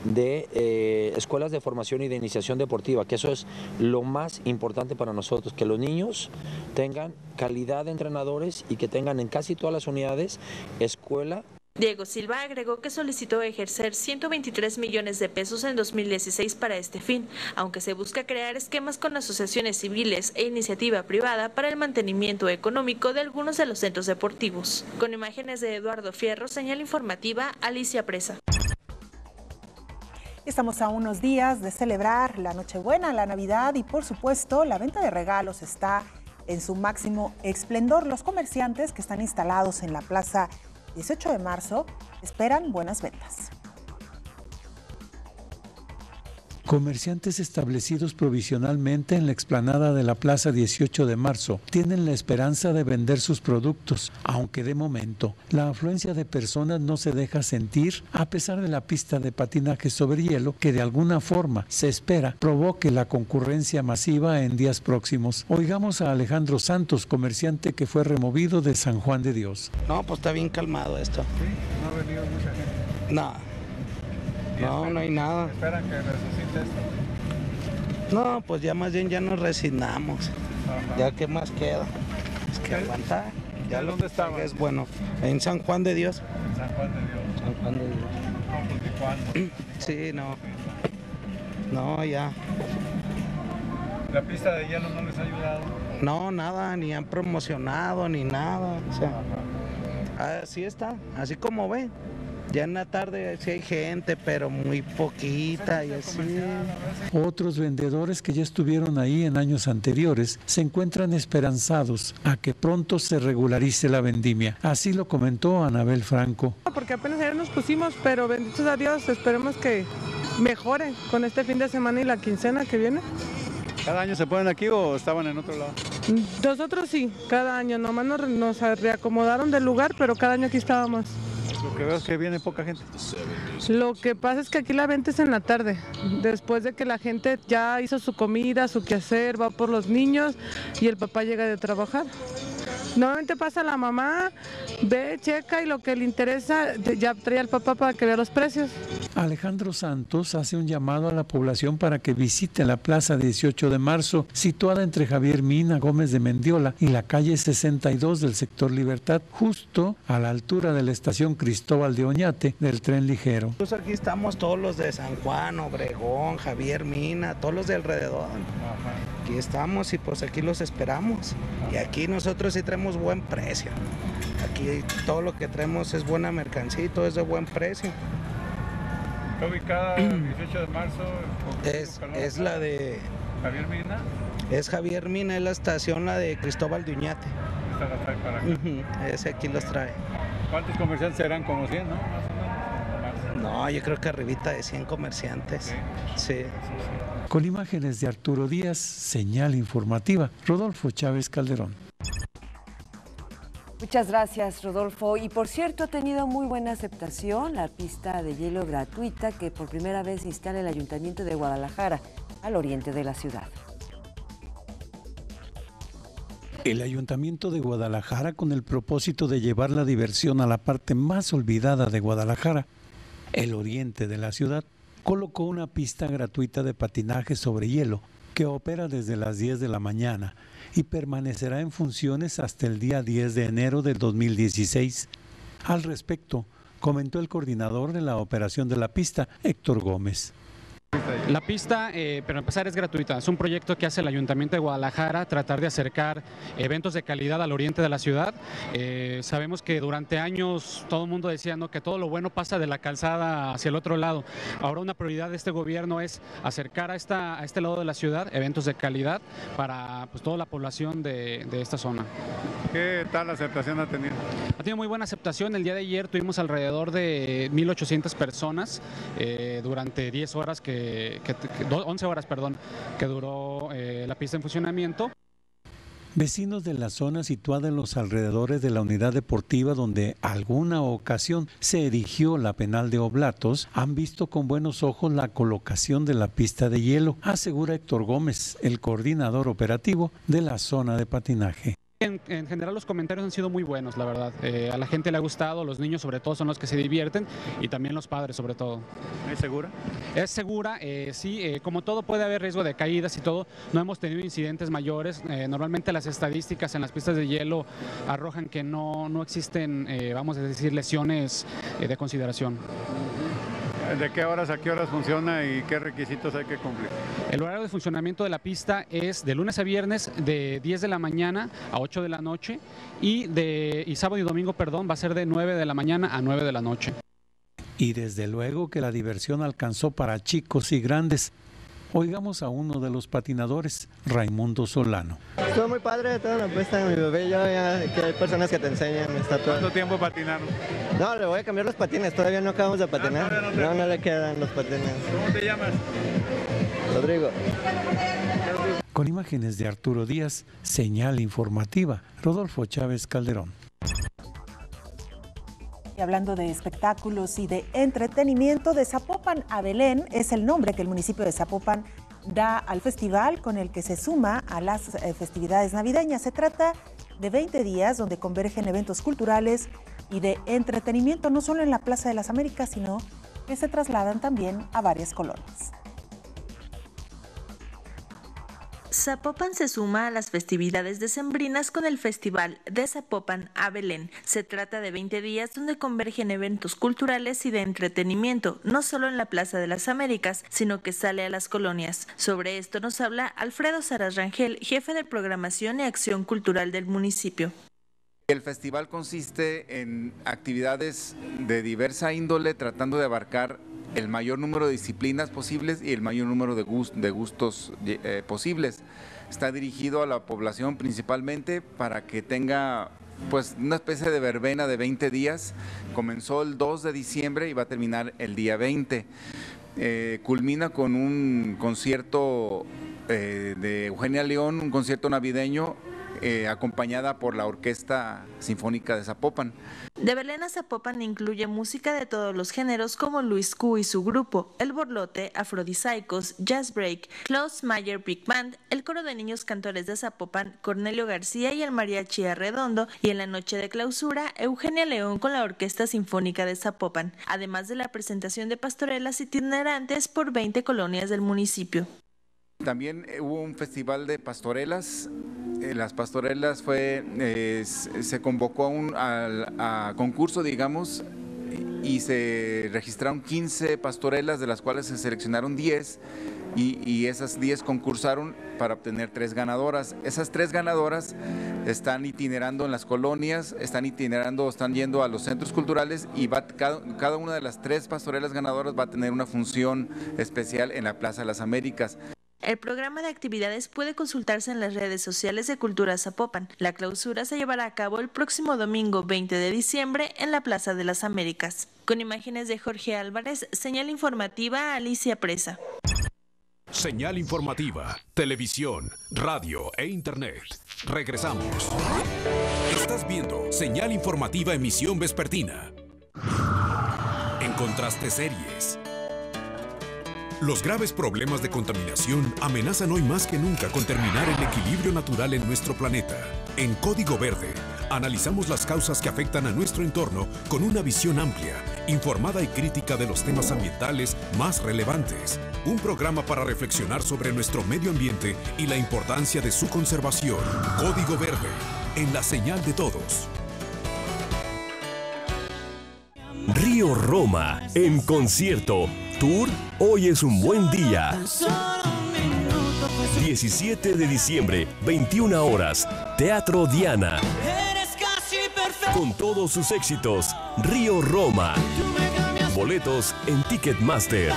de escuelas de formación y de iniciación deportiva, que eso es lo más importante para nosotros, que los niños tengan calidad de entrenadores y que tengan en casi todas las unidades escuela. Diego Silva agregó que solicitó ejercer 123 millones de pesos en 2016 para este fin, aunque se busca crear esquemas con asociaciones civiles e iniciativa privada para el mantenimiento económico de algunos de los centros deportivos. Con imágenes de Eduardo Fierro, señal informativa, Alicia Presa. Estamos a unos días de celebrar la Nochebuena, la Navidad y, por supuesto, la venta de regalos está en su máximo esplendor. Los comerciantes que están instalados en la Plaza 18 de marzo esperan buenas ventas. Comerciantes establecidos provisionalmente en la explanada de la Plaza 18 de marzo tienen la esperanza de vender sus productos, aunque de momento la afluencia de personas no se deja sentir a pesar de la pista de patinaje sobre hielo que de alguna forma se espera provoque la concurrencia masiva en días próximos. Oigamos a Alejandro Santos, comerciante que fue removido de San Juan de Dios. No, pues está bien calmado esto. ¿Sí? ¿No ha venido mucha gente? No. No hay nada. ¿Esperan que resucite esto? No, pues ya más bien ya nos resignamos. Ajá. Ya qué más queda. Es que aguantar. Ya ¿Dónde estaban? Es bueno, en San Juan de Dios. San Juan de Dios. San Juan de Dios. No, pues ¿y cuándo? Sí, no. No, ya. ¿La pista de hielo no les ha ayudado? No, nada, ni han promocionado, ni nada. O sea, así está, así como ven. Ya en la tarde sí hay gente, pero muy poquita y así. Otros vendedores que ya estuvieron ahí en años anteriores se encuentran esperanzados a que pronto se regularice la vendimia. Así lo comentó Anabel Franco. Porque apenas ayer nos pusimos, pero benditos a Dios, esperemos que mejore con este fin de semana y la quincena que viene. ¿Cada año se ponen aquí o estaban en otro lado? Nosotros sí, cada año, nomás nos reacomodaron del lugar, pero cada año aquí estábamos. Lo que veo es que viene poca gente. Lo que pasa es que aquí la venta es en la tarde, después de que la gente ya hizo su comida, su quehacer, va por los niños y el papá llega de trabajar. Normalmente pasa la mamá, ve, checa y lo que le interesa, ya trae al papá para que vea los precios. Alejandro Santos hace un llamado a la población para que visite la Plaza 18 de Marzo, situada entre Javier Mina, Gómez de Mendiola y la calle 62 del sector Libertad, justo a la altura de la estación Cristóbal de Oñate del tren ligero. Pues aquí estamos todos los de San Juan, Obregón, Javier Mina, todos los de alrededor. Aquí estamos y pues aquí los esperamos. Y aquí nosotros sí traemos buen precio. Aquí todo lo que traemos es buena mercancía y todo es de buen precio. ¿Está ubicada el 18 de marzo? Es la de... ¿Javier Mina? Es Javier Mina, es la estación, la de Cristóbal de Uñate. Esta la trae para acá. Ese aquí los trae. ¿Cuántos comerciantes serán? ¿Como 100, no? Más o menos. No, yo creo que arribita de 100 comerciantes. Sí. Con imágenes de Arturo Díaz, señal informativa, Rodolfo Chávez Calderón. Muchas gracias, Rodolfo. Y por cierto, ha tenido muy buena aceptación la pista de hielo gratuita que por primera vez instala el Ayuntamiento de Guadalajara, al oriente de la ciudad. El Ayuntamiento de Guadalajara, con el propósito de llevar la diversión a la parte más olvidada de Guadalajara, el oriente de la ciudad, colocó una pista gratuita de patinaje sobre hielo que opera desde las 10 de la mañana y permanecerá en funciones hasta el día 10 de enero del 2016. Al respecto, comentó el coordinador de la operación de la pista, Héctor Gómez. La pista, para empezar, es gratuita. Es un proyecto que hace el Ayuntamiento de Guadalajara, tratar de acercar eventos de calidad al oriente de la ciudad. Sabemos que durante años todo el mundo decía, ¿no?, que todo lo bueno pasa de la calzada hacia el otro lado. Ahora una prioridad de este gobierno es acercar a este lado de la ciudad eventos de calidad para pues, toda la población de esta zona. ¿Qué tal aceptación ha tenido? Ha tenido muy buena aceptación. El día de ayer tuvimos alrededor de 1,800 personas durante 10 horas 11 horas, que duró la pista en funcionamiento. Vecinos de la zona situada en los alrededores de la unidad deportiva donde alguna ocasión se erigió la penal de Oblatos, han visto con buenos ojos la colocación de la pista de hielo, asegura Héctor Gómez, el coordinador operativo de la zona de patinaje. En general los comentarios han sido muy buenos, la verdad. A la gente le ha gustado, los niños sobre todo son los que se divierten y también los padres sobre todo. ¿Es segura? Es segura, sí, como todo puede haber riesgo de caídas y todo, no hemos tenido incidentes mayores. Normalmente las estadísticas en las pistas de hielo arrojan que no existen, vamos a decir, lesiones de consideración. ¿De qué horas a qué horas funciona y qué requisitos hay que cumplir? El horario de funcionamiento de la pista es de lunes a viernes de 10 de la mañana a 8 de la noche y sábado y domingo, va a ser de 9 de la mañana a 9 de la noche. Y desde luego que la diversión alcanzó para chicos y grandes. Oigamos a uno de los patinadores, Raimundo Solano. Estuvo muy padre toda la pista, mi bebé y yo, ya que hay personas que te enseñan. ¿Cuánto tiempo patinaron? No, le voy a cambiar los patines, todavía no acabamos de patinar. No le quedan los patines. ¿Cómo te llamas? Rodrigo. Con imágenes de Arturo Díaz, señal informativa, Rodolfo Chávez Calderón. Y hablando de espectáculos y de entretenimiento, de Zapopan a Belén es el nombre que el municipio de Zapopan da al festival con el que se suma a las festividades navideñas. Se trata de 20 días donde convergen eventos culturales y de entretenimiento, no solo en la Plaza de las Américas, sino que se trasladan también a varias colonias. Zapopan se suma a las festividades decembrinas con el Festival de Zapopan a Belén. Se trata de 20 días donde convergen eventos culturales y de entretenimiento, no solo en la Plaza de las Américas, sino que sale a las colonias. Sobre esto nos habla Alfredo Saras Rangel, jefe de Programación y Acción Cultural del municipio. El festival consiste en actividades de diversa índole, tratando de abarcar el mayor número de disciplinas posibles y el mayor número de gustos posibles. Está dirigido a la población principalmente para que tenga pues una especie de verbena de 20 días. Comenzó el 2 de diciembre y va a terminar el día 20. Culmina con un concierto de Eugenia León, un concierto navideño acompañada por la Orquesta Sinfónica de Zapopan. De Belén a Zapopan incluye música de todos los géneros como Luis Q y su grupo, El Borlote, Afrodisaicos, Jazz Break, Klaus Mayer Big Band, el coro de niños cantores de Zapopan, Cornelio García y el Mariachi Arredondo, y en la noche de clausura, Eugenia León con la Orquesta Sinfónica de Zapopan, además de la presentación de pastorelas itinerantes por 20 colonias del municipio. También hubo un festival de pastorelas. Las pastorelas se convocó a concurso, digamos, y se registraron 15 pastorelas, de las cuales se seleccionaron 10, y esas 10 concursaron para obtener 3 ganadoras. Esas 3 ganadoras están itinerando en las colonias, están yendo a los centros culturales, y cada una de las 3 pastorelas ganadoras va a tener una función especial en la Plaza de las Américas. El programa de actividades puede consultarse en las redes sociales de Cultura Zapopan. La clausura se llevará a cabo el próximo domingo 20 de diciembre en la Plaza de las Américas. Con imágenes de Jorge Álvarez, señal informativa Alicia Presa. Señal informativa, televisión, radio e internet. Regresamos. Estás viendo Señal informativa emisión vespertina. Encontraste series. Los graves problemas de contaminación amenazan hoy más que nunca con terminar el equilibrio natural en nuestro planeta. En Código Verde, analizamos las causas que afectan a nuestro entorno con una visión amplia, informada y crítica de los temas ambientales más relevantes. Un programa para reflexionar sobre nuestro medio ambiente y la importancia de su conservación. Código Verde, en la señal de todos. Río Roma, en concierto. Tour Hoy es un buen día. 17 de diciembre, 21 horas. Teatro Diana. Con todos sus éxitos. Río Roma. Boletos en Ticketmaster.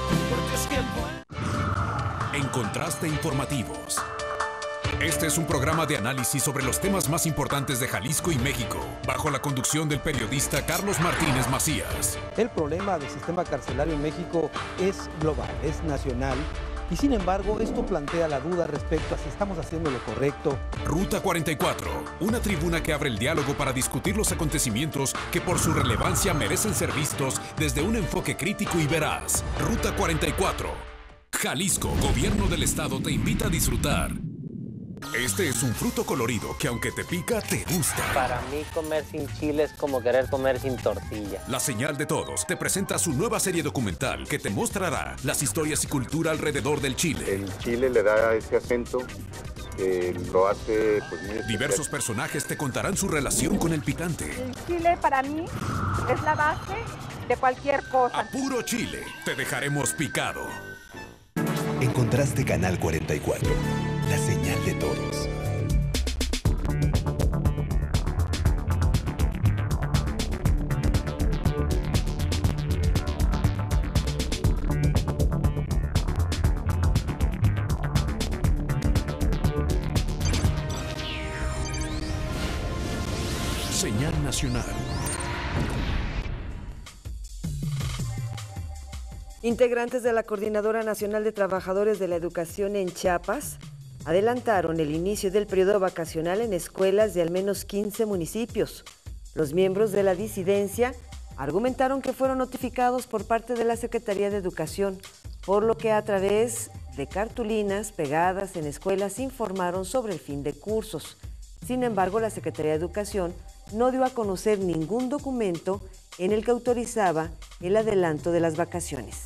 En Contraste Informativos. Este es un programa de análisis sobre los temas más importantes de Jalisco y México, bajo la conducción del periodista Carlos Martínez Macías. El problema del sistema carcelario en México es global, es nacional, y sin embargo esto plantea la duda respecto a si estamos haciendo lo correcto. Ruta 44, una tribuna que abre el diálogo para discutir los acontecimientos que por su relevancia merecen ser vistos desde un enfoque crítico y veraz. Ruta 44. Jalisco, Gobierno del Estado te invita a disfrutar. Este es un fruto colorido que aunque te pica, te gusta. Para mí comer sin chile es como querer comer sin tortilla. La Señal de Todos te presenta su nueva serie documental que te mostrará las historias y cultura alrededor del chile. El chile le da ese acento que lo hace pues, muy especial. Diversos personajes te contarán su relación con el picante. El chile para mí es la base de cualquier cosa. A puro chile te dejaremos picado. Encontraste Canal 44. La señal de todos. Señal nacional. Integrantes de la Coordinadora Nacional de Trabajadores de la Educación en Chiapas adelantaron el inicio del periodo vacacional en escuelas de al menos 15 municipios. Los miembros de la disidencia argumentaron que fueron notificados por parte de la Secretaría de Educación, por lo que a través de cartulinas pegadas en escuelas informaron sobre el fin de cursos. Sin embargo, la Secretaría de Educación no dio a conocer ningún documento en el que autorizaba el adelanto de las vacaciones.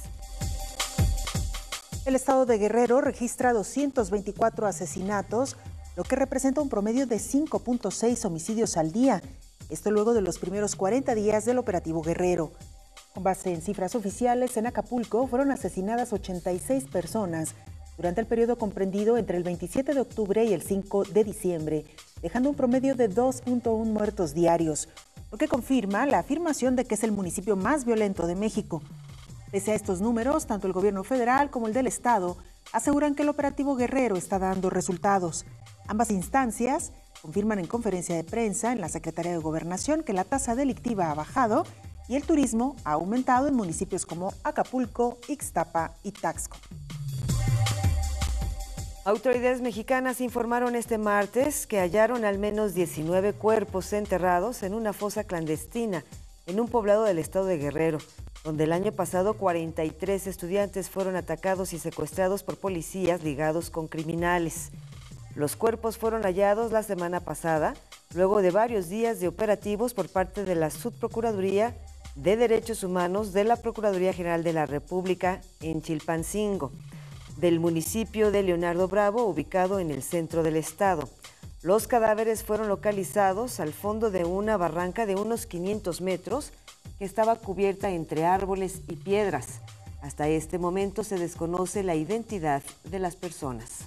El estado de Guerrero registra 224 asesinatos, lo que representa un promedio de 5.6 homicidios al día. Esto luego de los primeros 40 días del operativo Guerrero. Con base en cifras oficiales, en Acapulco fueron asesinadas 86 personas durante el periodo comprendido entre el 27 de octubre y el 5 de diciembre, dejando un promedio de 2.1 muertos diarios, lo que confirma la afirmación de que es el municipio más violento de México. Pese a estos números, tanto el gobierno federal como el del estado aseguran que el operativo Guerrero está dando resultados. Ambas instancias confirman en conferencia de prensa en la Secretaría de Gobernación que la tasa delictiva ha bajado y el turismo ha aumentado en municipios como Acapulco, Ixtapa y Taxco. Autoridades mexicanas informaron este martes que hallaron al menos 19 cuerpos enterrados en una fosa clandestina en un poblado del estado de Guerrero, donde el año pasado 43 estudiantes fueron atacados y secuestrados por policías ligados con criminales. Los cuerpos fueron hallados la semana pasada, luego de varios días de operativos por parte de la Subprocuraduría de Derechos Humanos de la Procuraduría General de la República en Chilpancingo, del municipio de Leonardo Bravo, ubicado en el centro del estado. Los cadáveres fueron localizados al fondo de una barranca de unos 500 metros que estaba cubierta entre árboles y piedras. Hasta este momento se desconoce la identidad de las personas.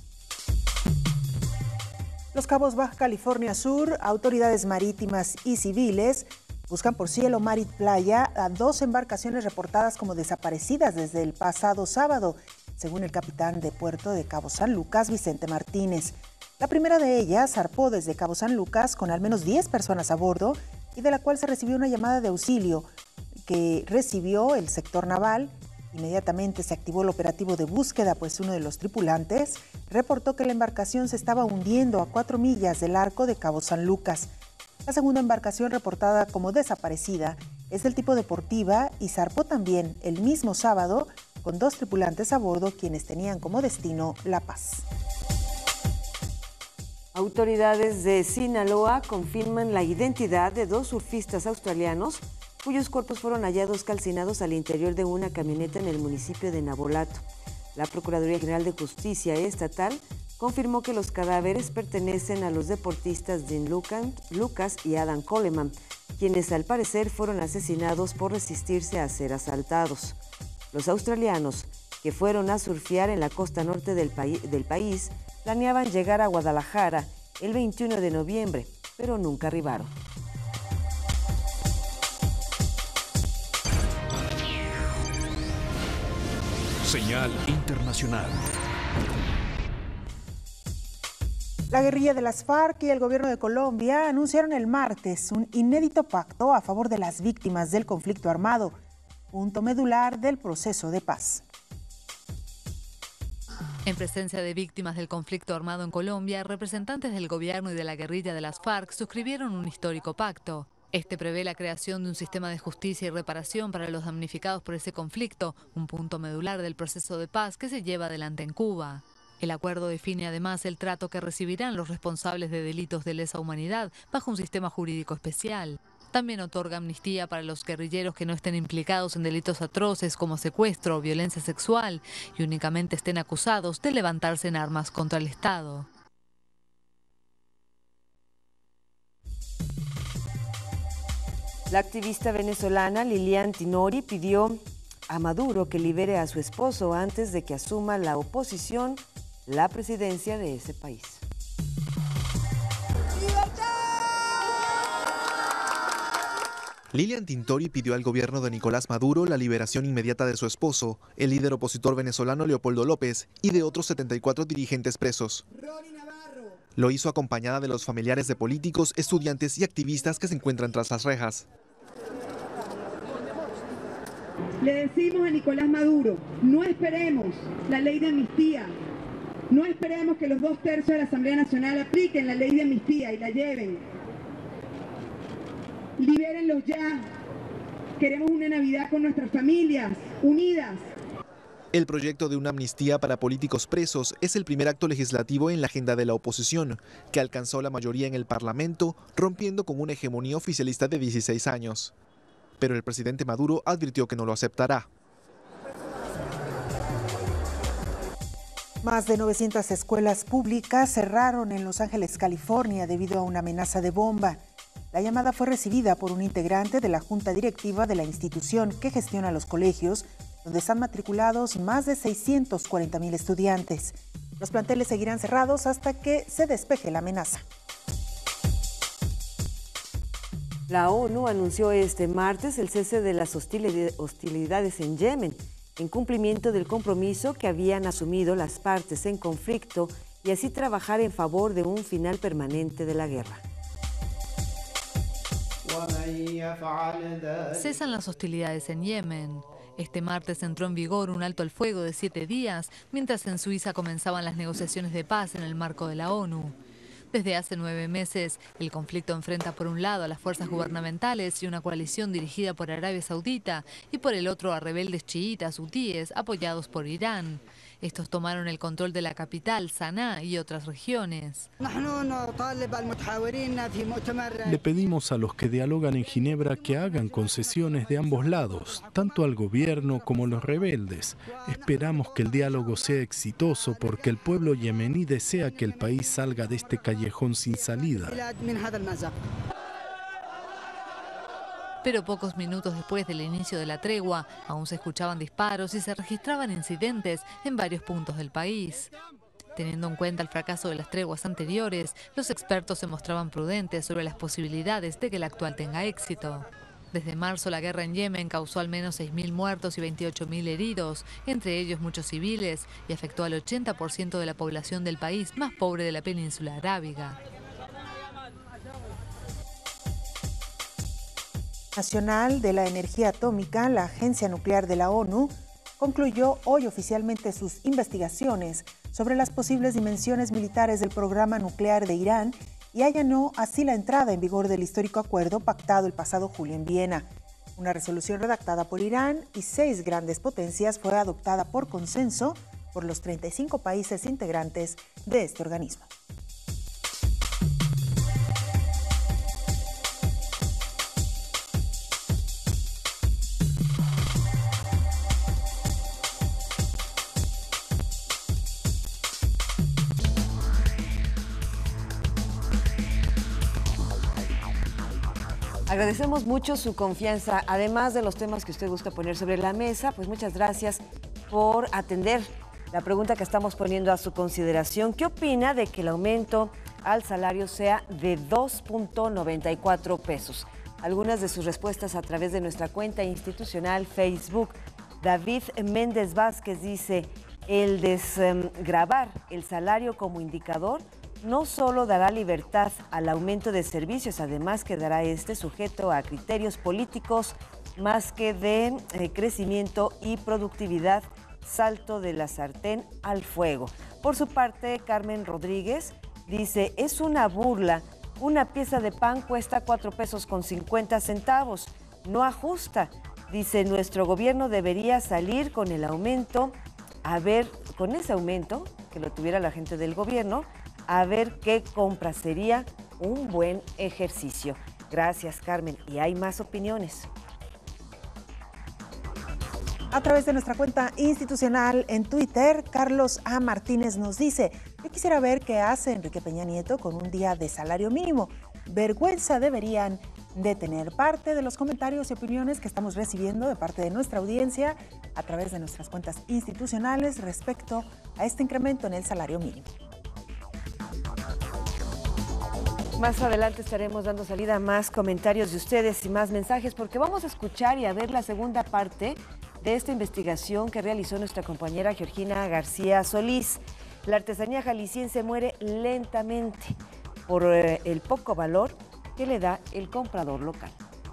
Los Cabos, Baja California Sur, autoridades marítimas y civiles buscan por cielo, mar y playa a 2 embarcaciones reportadas como desaparecidas desde el pasado sábado, según el capitán de puerto de Cabo San Lucas, Vicente Martínez. La primera de ellas zarpó desde Cabo San Lucas con al menos 10 personas a bordo y de la cual se recibió una llamada de auxilio que recibió el sector naval. Inmediatamente se activó el operativo de búsqueda, pues uno de los tripulantes reportó que la embarcación se estaba hundiendo a 4 millas del arco de Cabo San Lucas. La segunda embarcación reportada como desaparecida es del tipo deportiva y zarpó también el mismo sábado con 2 tripulantes a bordo, quienes tenían como destino La Paz. Autoridades de Sinaloa confirman la identidad de 2 surfistas australianos cuyos cuerpos fueron hallados calcinados al interior de una camioneta en el municipio de Navolato. La Procuraduría General de Justicia Estatal confirmó que los cadáveres pertenecen a los deportistas Dean Lucas y Adam Coleman, quienes al parecer fueron asesinados por resistirse a ser asaltados. Los australianos, que fueron a surfear en la costa norte del país, planeaban llegar a Guadalajara el 21 de noviembre, pero nunca arribaron. Señal internacional. La guerrilla de las FARC y el gobierno de Colombia anunciaron el martes un inédito pacto a favor de las víctimas del conflicto armado, punto medular del proceso de paz. En presencia de víctimas del conflicto armado en Colombia, representantes del gobierno y de la guerrilla de las FARC suscribieron un histórico pacto. Este prevé la creación de un sistema de justicia y reparación para los damnificados por ese conflicto, un punto medular del proceso de paz que se lleva adelante en Cuba. El acuerdo define además el trato que recibirán los responsables de delitos de lesa humanidad bajo un sistema jurídico especial. También otorga amnistía para los guerrilleros que no estén implicados en delitos atroces como secuestro o violencia sexual y únicamente estén acusados de levantarse en armas contra el Estado. La activista venezolana Lilian Tinori pidió a Maduro que libere a su esposo antes de que asuma la oposición la presidencia de ese país. Lilian Tintori pidió al gobierno de Nicolás Maduro la liberación inmediata de su esposo, el líder opositor venezolano Leopoldo López, y de otros 74 dirigentes presos. Lo hizo acompañada de los familiares de políticos, estudiantes y activistas que se encuentran tras las rejas. Le decimos a Nicolás Maduro, no esperemos la ley de amnistía, no esperemos que los 2/3 de la Asamblea Nacional apliquen la ley de amnistía y la lleven. Libérenlos ya. Queremos una Navidad con nuestras familias, unidas. El proyecto de una amnistía para políticos presos es el primer acto legislativo en la agenda de la oposición, que alcanzó la mayoría en el Parlamento, rompiendo con una hegemonía oficialista de 16 años. Pero el presidente Maduro advirtió que no lo aceptará. Más de 900 escuelas públicas cerraron en Los Ángeles, California, debido a una amenaza de bomba. La llamada fue recibida por un integrante de la junta directiva de la institución que gestiona los colegios, donde están matriculados más de 640,000 estudiantes. Los planteles seguirán cerrados hasta que se despeje la amenaza. La ONU anunció este martes el cese de las hostilidades en Yemen, en cumplimiento del compromiso que habían asumido las partes en conflicto y así trabajar en favor de un final permanente de la guerra. Cesan las hostilidades en Yemen. Este martes entró en vigor un alto al fuego de 7 días, mientras en Suiza comenzaban las negociaciones de paz en el marco de la ONU. Desde hace 9 meses, el conflicto enfrenta por un lado a las fuerzas gubernamentales y una coalición dirigida por Arabia Saudita y por el otro a rebeldes chiitas hutíes apoyados por Irán. Estos tomaron el control de la capital, Saná, y otras regiones. Le pedimos a los que dialogan en Ginebra que hagan concesiones de ambos lados, tanto al gobierno como a los rebeldes. Esperamos que el diálogo sea exitoso porque el pueblo yemení desea que el país salga de este callejón sin salida. Pero pocos minutos después del inicio de la tregua, aún se escuchaban disparos y se registraban incidentes en varios puntos del país. Teniendo en cuenta el fracaso de las treguas anteriores, los expertos se mostraban prudentes sobre las posibilidades de que la actual tenga éxito. Desde marzo, la guerra en Yemen causó al menos 6.000 muertos y 28.000 heridos, entre ellos muchos civiles, y afectó al 80% de la población del país más pobre de la península arábiga. Nacional de la Energía Atómica, la Agencia Nuclear de la ONU, concluyó hoy oficialmente sus investigaciones sobre las posibles dimensiones militares del programa nuclear de Irán y allanó así la entrada en vigor del histórico acuerdo pactado el pasado julio en Viena. Una resolución redactada por Irán y 6 grandes potencias fue adoptada por consenso por los 35 países integrantes de este organismo. Agradecemos mucho su confianza, además de los temas que usted gusta poner sobre la mesa, pues muchas gracias por atender la pregunta que estamos poniendo a su consideración. ¿Qué opina de que el aumento al salario sea de 2.94 pesos? Algunas de sus respuestas a través de nuestra cuenta institucional Facebook. David Méndez Vázquez dice, el desgravar el salario como indicador no solo dará libertad al aumento de servicios, además quedará sujeto a criterios políticos más que de crecimiento y productividad, salto de la sartén al fuego. Por su parte, Carmen Rodríguez dice, es una burla, una pieza de pan cuesta 4 pesos con 50 centavos, no ajusta. Dice, nuestro gobierno debería salir con el aumento, con ese aumento, que lo tuviera la gente del gobierno, a ver qué compra, sería un buen ejercicio. Gracias, Carmen. Y hay más opiniones. A través de nuestra cuenta institucional en Twitter, Carlos A. Martínez nos dice, yo quisiera ver qué hace Enrique Peña Nieto con un día de salario mínimo. Vergüenza deberían de tener. Parte de los comentarios y opiniones que estamos recibiendo de parte de nuestra audiencia a través de nuestras cuentas institucionales respecto a este incremento en el salario mínimo. Más adelante estaremos dando salida a más comentarios de ustedes y más mensajes, porque vamos a escuchar y a ver la segunda parte de esta investigación que realizó nuestra compañera Georgina García Solís. La artesanía jalisciense muere lentamente por el poco valor que le da el comprador local.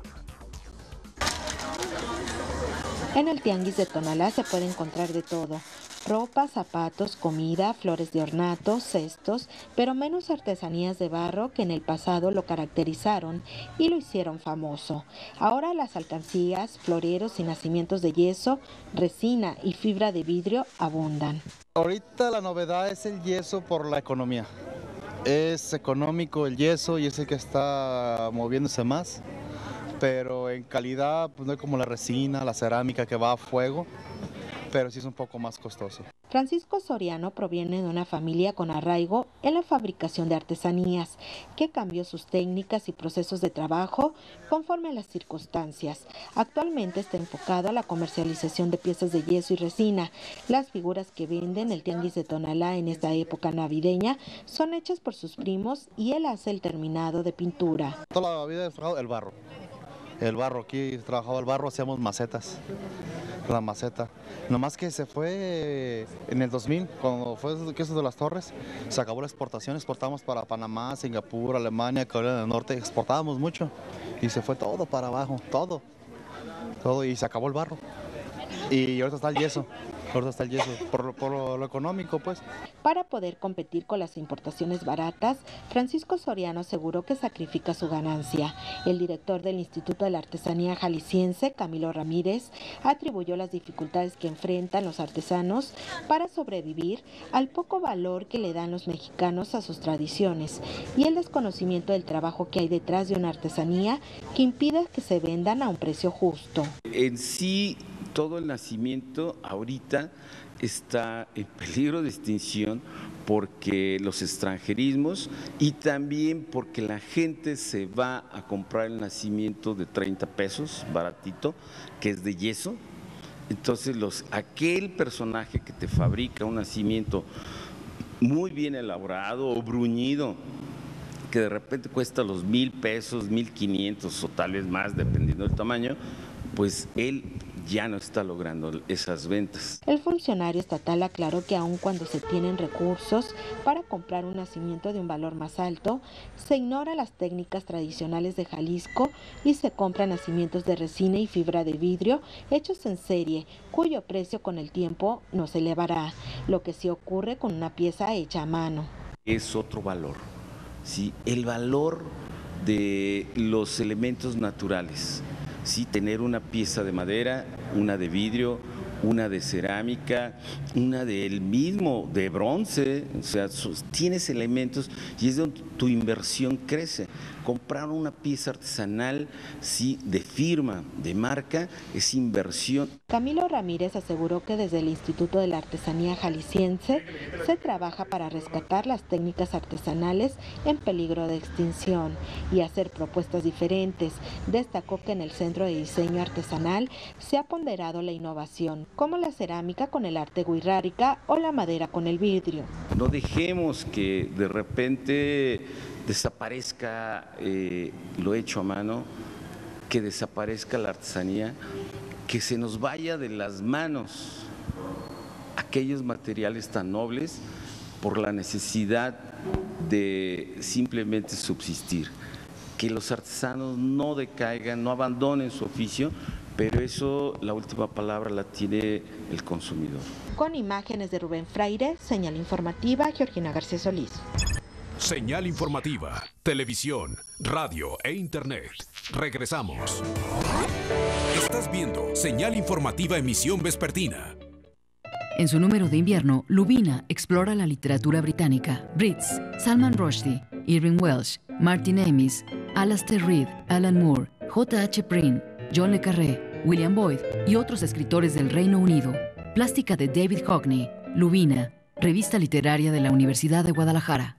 En el Tianguis de Tonalá se puede encontrar de todo. Ropa, zapatos, comida, flores de ornato, cestos, pero menos artesanías de barro que en el pasado lo caracterizaron y lo hicieron famoso. Ahora las alcancías, floreros y nacimientos de yeso, resina y fibra de vidrio abundan. Ahorita la novedad es el yeso por la economía. Es económico el yeso y es el que está moviéndose más, pero en calidad pues no es como la resina, la cerámica que va a fuego, pero sí es un poco más costoso. Francisco Soriano proviene de una familia con arraigo en la fabricación de artesanías, que cambió sus técnicas y procesos de trabajo conforme a las circunstancias. Actualmente está enfocado a la comercialización de piezas de yeso y resina. Las figuras que venden el Tianguis de Tonalá en esta época navideña son hechas por sus primos y él hace el terminado de pintura. Toda la vida he trabajado el barro. El barro, aquí trabajaba el barro, hacíamos macetas. La maceta. Nomás que se fue en el 2000, cuando fue eso de las torres, se acabó la exportación, exportábamos para Panamá, Singapur, Alemania, Corea del Norte, exportábamos mucho y se fue todo para abajo, todo y se acabó el barro. Y ahorita está el yeso. Por lo económico, pues. Para poder competir con las importaciones baratas, Francisco Soriano aseguró que sacrifica su ganancia. El director del Instituto de la Artesanía Jalisciense, Camilo Ramírez, atribuyó las dificultades que enfrentan los artesanos para sobrevivir al poco valor que le dan los mexicanos a sus tradiciones y el desconocimiento del trabajo que hay detrás de una artesanía que impide que se vendan a un precio justo. En sí, todo el nacimiento ahorita está en peligro de extinción porque los extranjerismos y también porque la gente se va a comprar el nacimiento de 30 pesos, baratito, que es de yeso. Entonces aquel personaje que te fabrica un nacimiento muy bien elaborado o bruñido, que de repente cuesta los 1,000 pesos, 1,500 o tal vez más, dependiendo del tamaño, pues él ya no está logrando esas ventas. El funcionario estatal aclaró que aun cuando se tienen recursos para comprar un nacimiento de un valor más alto, se ignoran las técnicas tradicionales de Jalisco y se compran nacimientos de resina y fibra de vidrio hechos en serie, cuyo precio con el tiempo no se elevará, lo que sí ocurre con una pieza hecha a mano. Es otro valor, ¿sí? El valor de los elementos naturales. Sí, tener una pieza de madera, una de vidrio, una de cerámica, una del mismo de bronce, o sea, tienes elementos y es donde tu inversión crece. Comprar una pieza artesanal, sí, de firma, de marca, es inversión. Camilo Ramírez aseguró que desde el Instituto de la Artesanía Jalisciense se trabaja para rescatar las técnicas artesanales en peligro de extinción y hacer propuestas diferentes. Destacó que en el Centro de Diseño Artesanal se ha ponderado la innovación, como la cerámica con el arte wixárika o la madera con el vidrio. No dejemos que de repente desaparezca lo hecho a mano, que desaparezca la artesanía, que se nos vaya de las manos aquellos materiales tan nobles por la necesidad de simplemente subsistir. Que los artesanos no decaigan, no abandonen su oficio, pero eso, la última palabra la tiene el consumidor. Con imágenes de Rubén Fraire, señal informativa, Georgina García Solís. Señal informativa, televisión, radio e internet. Regresamos. Estás viendo Señal informativa emisión vespertina. En su número de invierno, Lubina explora la literatura británica. Brits, Salman Rushdie, Irving Welsh, Martin Amis, Alastair Reid, Alan Moore, J.H. Prynne, John le Carré, William Boyd y otros escritores del Reino Unido. Plástica de David Hockney. Lubina, revista literaria de la Universidad de Guadalajara.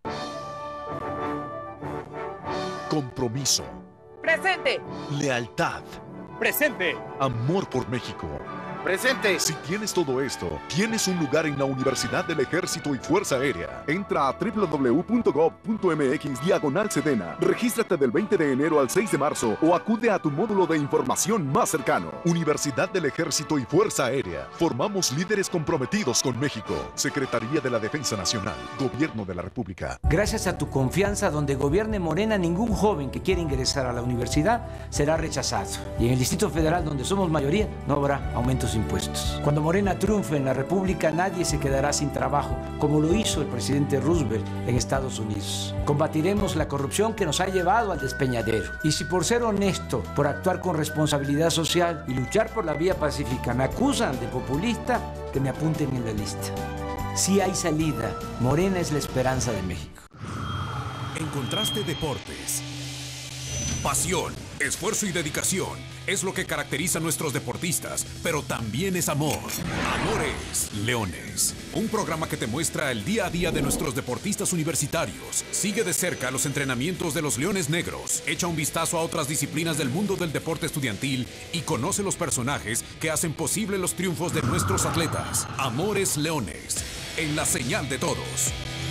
Compromiso. Presente. Lealtad. Presente. Amor por México. Presente. Si tienes todo esto, tienes un lugar en la Universidad del Ejército y Fuerza Aérea. Entra a www.gov.mx/Sedena. Regístrate del 20 de enero al 6 de marzo o acude a tu módulo de información más cercano. Universidad del Ejército y Fuerza Aérea. Formamos líderes comprometidos con México. Secretaría de la Defensa Nacional. Gobierno de la República. Gracias a tu confianza, donde gobierne Morena, ningún joven que quiera ingresar a la universidad será rechazado. Y en el Distrito Federal, donde somos mayoría, no habrá aumentos de impuestos. Cuando Morena triunfe en la República, nadie se quedará sin trabajo, como lo hizo el presidente Roosevelt en Estados Unidos. Combatiremos la corrupción que nos ha llevado al despeñadero. Y si por ser honesto, por actuar con responsabilidad social y luchar por la vía pacífica me acusan de populista, que me apunten en la lista. Si hay salida, Morena es la esperanza de México. Encontraste deportes, pasión, esfuerzo y dedicación. Es lo que caracteriza a nuestros deportistas, pero también es amor. Amores Leones, un programa que te muestra el día a día de nuestros deportistas universitarios. Sigue de cerca los entrenamientos de los Leones Negros, echa un vistazo a otras disciplinas del mundo del deporte estudiantil y conoce los personajes que hacen posible los triunfos de nuestros atletas. Amores Leones, en la señal de todos.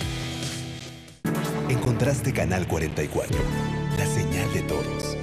Encontraste Canal 44, la señal de todos.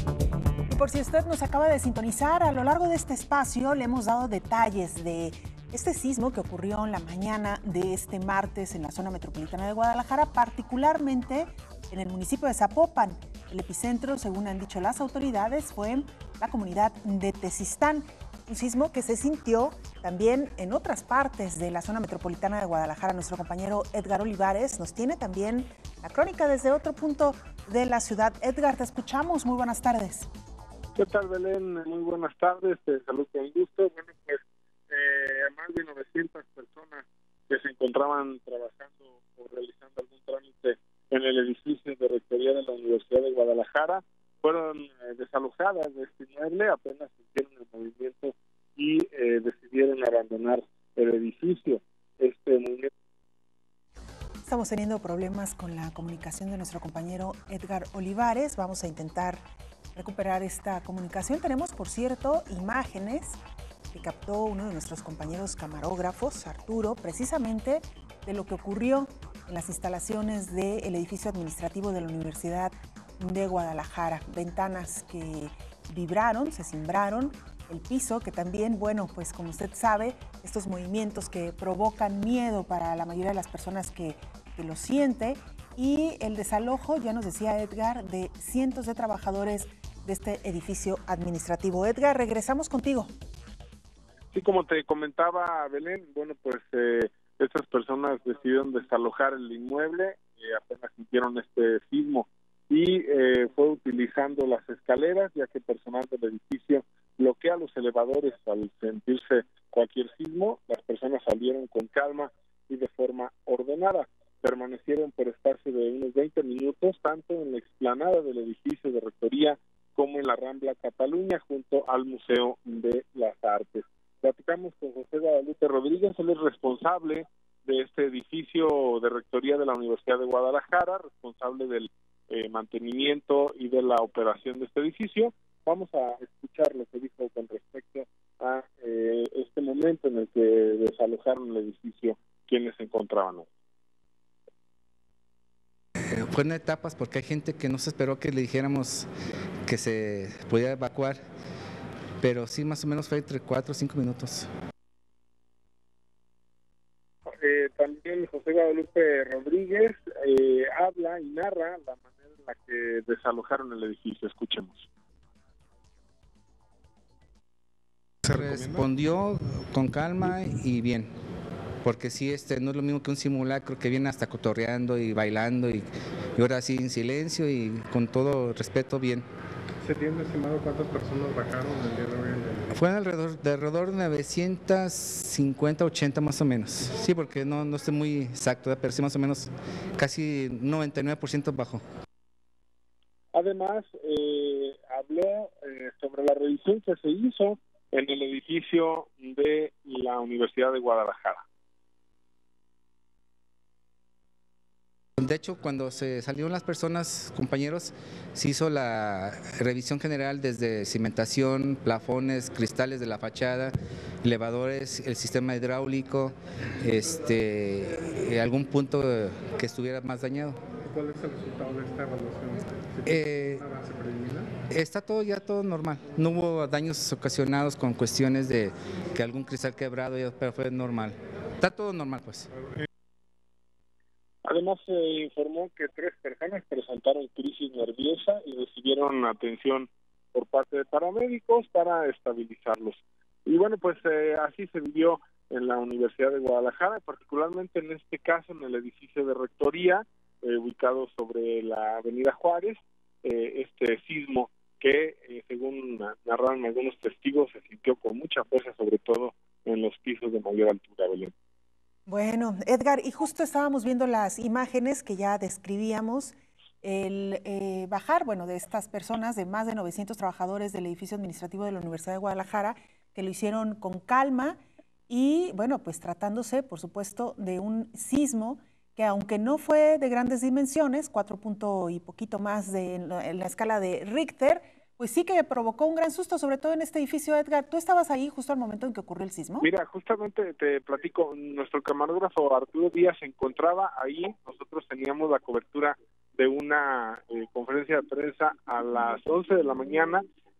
Por si usted nos acaba de sintonizar, a lo largo de este espacio le hemos dado detalles de este sismo que ocurrió en la mañana de este martes en la zona metropolitana de Guadalajara, particularmente en el municipio de Zapopan. El epicentro, según han dicho las autoridades, fue en la comunidad de Tezistán. Un sismo que se sintió también en otras partes de la zona metropolitana de Guadalajara. Nuestro compañero Edgar Olivares nos tiene también la crónica desde otro punto de la ciudad. Edgar, te escuchamos. Muy buenas tardes. ¿Qué tal, Belén? Muy buenas tardes. Te saludo con gusto. Bueno, pues más de 900 personas que se encontraban trabajando o realizando algún trámite en el edificio de Rectoría de la Universidad de Guadalajara fueron desalojadas de este inmueble, apenas hicieron el movimiento y decidieron abandonar el edificio. Este movimiento. Estamos teniendo problemas con la comunicación de nuestro compañero Edgar Olivares. Vamos a intentar recuperar esta comunicación. Tenemos, por cierto, imágenes que captó uno de nuestros compañeros camarógrafos, Arturo, precisamente de lo que ocurrió en las instalaciones del edificio administrativo de la Universidad de Guadalajara. Ventanas que vibraron, se cimbraron, el piso que también, bueno, pues como usted sabe, estos movimientos que provocan miedo para la mayoría de las personas que lo siente, y el desalojo, ya nos decía Edgar, de cientos de trabajadores de este edificio administrativo. Edgar, regresamos contigo. Sí, como te comentaba, Belén, bueno, pues estas personas decidieron desalojar el inmueble, apenas sintieron este sismo, y fue utilizando las escaleras, ya que personal del edificio bloquea los elevadores al sentirse cualquier sismo. Las personas salieron con calma y de forma ordenada. Permanecieron por espacio de unos 20 minutos, tanto en la explanada del edificio de Rectoría como en la Rambla Cataluña, junto al Museo de las Artes. Platicamos con José Guadalupe Rodríguez, él es responsable de este edificio de Rectoría de la Universidad de Guadalajara, responsable del mantenimiento y de la operación de este edificio. Vamos a escuchar lo que dijo con respecto a este momento en el que desalojaron el edificio quienes se encontraban ahí. Fueron etapas porque hay gente que no se esperó que le dijéramos que se podía evacuar, pero sí más o menos fue entre 4 o 5 minutos. También José Guadalupe Rodríguez habla y narra la manera en la que desalojaron el edificio. Escuchemos. Se respondió con calma y bien, porque sí, no es lo mismo que un simulacro que viene hasta cotorreando y bailando y ahora sí en silencio y con todo respeto, bien. ¿Se tiene estimado cuántas personas bajaron el día de hoy? Fue alrededor de 950, 80 más o menos. Sí, porque no estoy muy exacto, pero sí más o menos casi 99% bajó. Además, habló sobre la revisión que se hizo en el edificio de la Universidad de Guadalajara. De hecho, cuando se salieron las personas, compañeros, se hizo la revisión general desde cimentación, plafones, cristales de la fachada, elevadores, el sistema hidráulico, algún punto que estuviera más dañado. ¿Cuál es el resultado de esta evaluación? ¿Un avance preliminar? Está todo normal. No hubo daños ocasionados con cuestiones de que algún cristal quebrado, pero fue normal. Está todo normal, pues. Además, se informó que 3 personas presentaron crisis nerviosa y recibieron atención por parte de paramédicos para estabilizarlos. Y bueno, pues así se vivió en la Universidad de Guadalajara, particularmente en este caso en el edificio de Rectoría, ubicado sobre la Avenida Juárez, este sismo que, según narraron algunos testigos, se sintió con mucha fuerza, sobre todo en los pisos de mayor altura, Belén. Bueno, Edgar, y justo estábamos viendo las imágenes que ya describíamos, el bajar, de estas personas, de más de 900 trabajadores del edificio administrativo de la Universidad de Guadalajara, que lo hicieron con calma y, pues tratándose, por supuesto, de un sismo que, aunque no fue de grandes dimensiones, 4 y poquito más en la escala de Richter, pues sí que provocó un gran susto, sobre todo en este edificio. Edgar, ¿tú estabas ahí justo al momento en que ocurrió el sismo? Mira, justamente te platico, nuestro camarógrafo Arturo Díaz se encontraba ahí. Nosotros teníamos la cobertura de una conferencia de prensa a las 11 de la mañana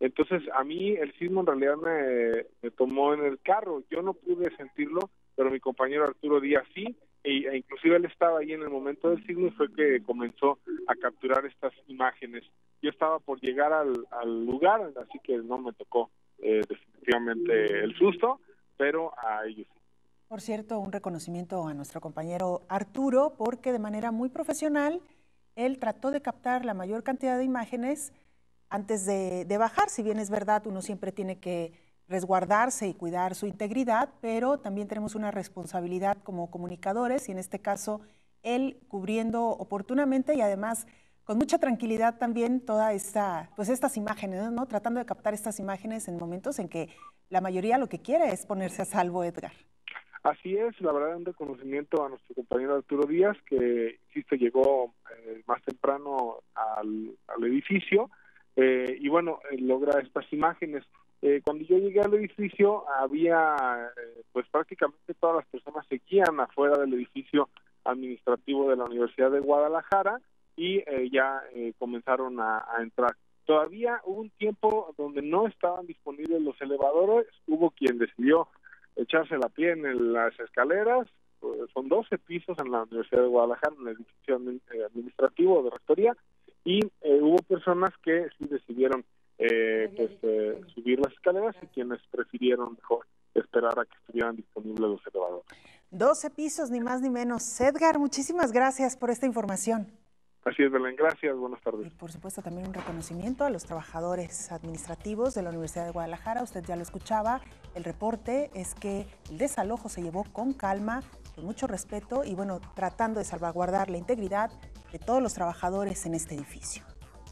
Entonces, a mí el sismo en realidad me tomó en el carro. Yo no pude sentirlo, pero mi compañero Arturo Díaz sí, e inclusive él estaba ahí en el momento del sismo y fue que comenzó a capturar estas imágenes. Yo estaba por llegar al lugar, así que no me tocó definitivamente el susto, pero a ellos sí. Por cierto, un reconocimiento a nuestro compañero Arturo, porque de manera muy profesional él trató de captar la mayor cantidad de imágenes antes de bajar. Si bien es verdad, uno siempre tiene que resguardarse y cuidar su integridad, pero también tenemos una responsabilidad como comunicadores, y en este caso él cubriendo oportunamente y además con mucha tranquilidad también toda estas imágenes, ¿no? Tratando de captar estas imágenes en momentos en que la mayoría lo que quiere es ponerse a salvo, Edgar. Así es, la verdad, un reconocimiento a nuestro compañero Arturo Díaz, que, insisto, llegó más temprano al edificio, y bueno, logra estas imágenes. Cuando yo llegué al edificio, había, pues prácticamente todas las personas seguían afuera del edificio administrativo de la Universidad de Guadalajara, y ya comenzaron a entrar. Todavía hubo un tiempo donde no estaban disponibles los elevadores, hubo quien decidió echarse la pie en las escaleras. Son 12 pisos en la Universidad de Guadalajara, en el edificio administrativo de rectoría, y hubo personas que sí decidieron subir las escaleras y quienes prefirieron mejor esperar a que estuvieran disponibles los elevadores. 12 pisos, ni más ni menos. Edgar, muchísimas gracias por esta información. Así es, Belén, gracias, buenas tardes. Y por supuesto también un reconocimiento a los trabajadores administrativos de la Universidad de Guadalajara. Usted ya lo escuchaba, el reporte es que el desalojo se llevó con calma, con mucho respeto y bueno, tratando de salvaguardar la integridad de todos los trabajadores en este edificio.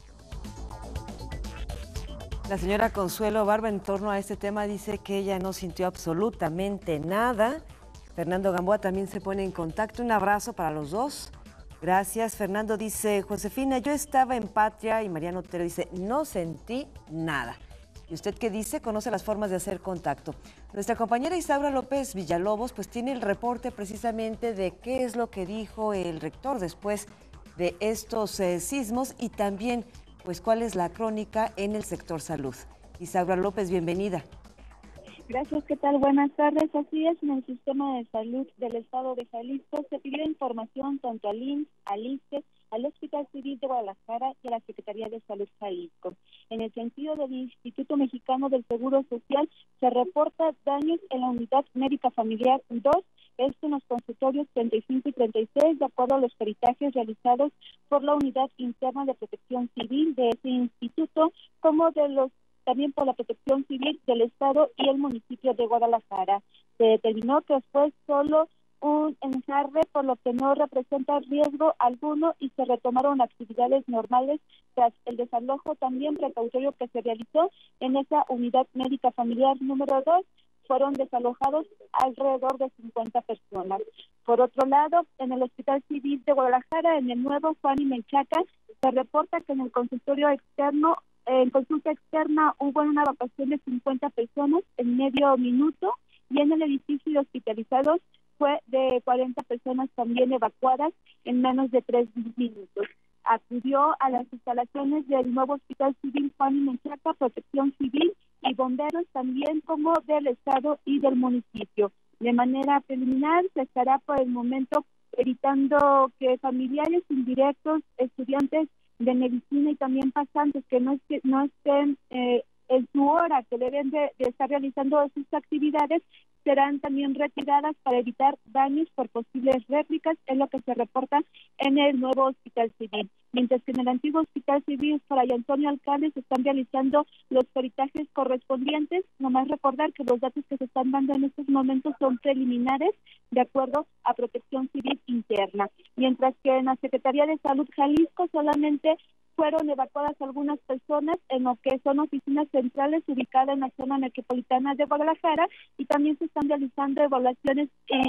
La señora Consuelo Barba, en torno a este tema, dice que ella no sintió absolutamente nada. Fernando Gamboa también se pone en contacto. Un abrazo para los dos. Gracias. Fernando dice, Josefina, yo estaba en Patria, y Mariano Otero dice, no sentí nada. ¿Y usted qué dice? Conoce las formas de hacer contacto. Nuestra compañera Isaura López Villalobos pues tiene el reporte precisamente de qué es lo que dijo el rector después de estos sismos y también pues cuál es la crónica en el sector salud. Isaura López, bienvenida. Gracias, ¿qué tal? Buenas tardes. Así es, en el sistema de salud del estado de Jalisco se pidió información tanto al IMSS, al ISSSTE, al Hospital Civil de Guadalajara y a la Secretaría de Salud Jalisco. En el sentido del Instituto Mexicano del Seguro Social, se reporta daños en la unidad médica familiar 2, esto en los consultorios 35 y 36, de acuerdo a los peritajes realizados por la Unidad Interna de Protección Civil de ese instituto, como de los también por la Protección Civil del Estado y el municipio de Guadalajara. Se determinó que fue solo un enjarre, por lo que no representa riesgo alguno y se retomaron actividades normales tras el desalojo también precautorio que se realizó en esa unidad médica familiar número 2. Fueron desalojados alrededor de 50 personas. Por otro lado, en el Hospital Civil de Guadalajara, en el nuevo Juan y Menchaca, se reporta que en el consultorio externo, en consulta externa, hubo una evacuación de 50 personas en medio minuto, y en el edificio de hospitalizados fue de 40 personas también evacuadas en menos de 3 minutos. Acudió a las instalaciones del nuevo Hospital Civil Juan y Menchaca, Protección Civil y bomberos también, como del Estado y del municipio. De manera preliminar, se estará por el momento evitando que familiares indirectos, estudiantes de medicina y también pasantes que no estén en su hora que deben de estar realizando sus actividades, serán también retiradas para evitar daños por posibles réplicas, es lo que se reporta en el nuevo Hospital Civil. Mientras que en el antiguo Hospital Civil Fray Antonio Alcalde se están realizando los peritajes correspondientes. Nomás recordar que los datos que se están dando en estos momentos son preliminares, de acuerdo a Protección Civil Interna. Mientras que en la Secretaría de Salud Jalisco solamente fueron evacuadas algunas personas en lo que son oficinas centrales ubicadas en la zona metropolitana de Guadalajara, y también se están realizando evaluaciones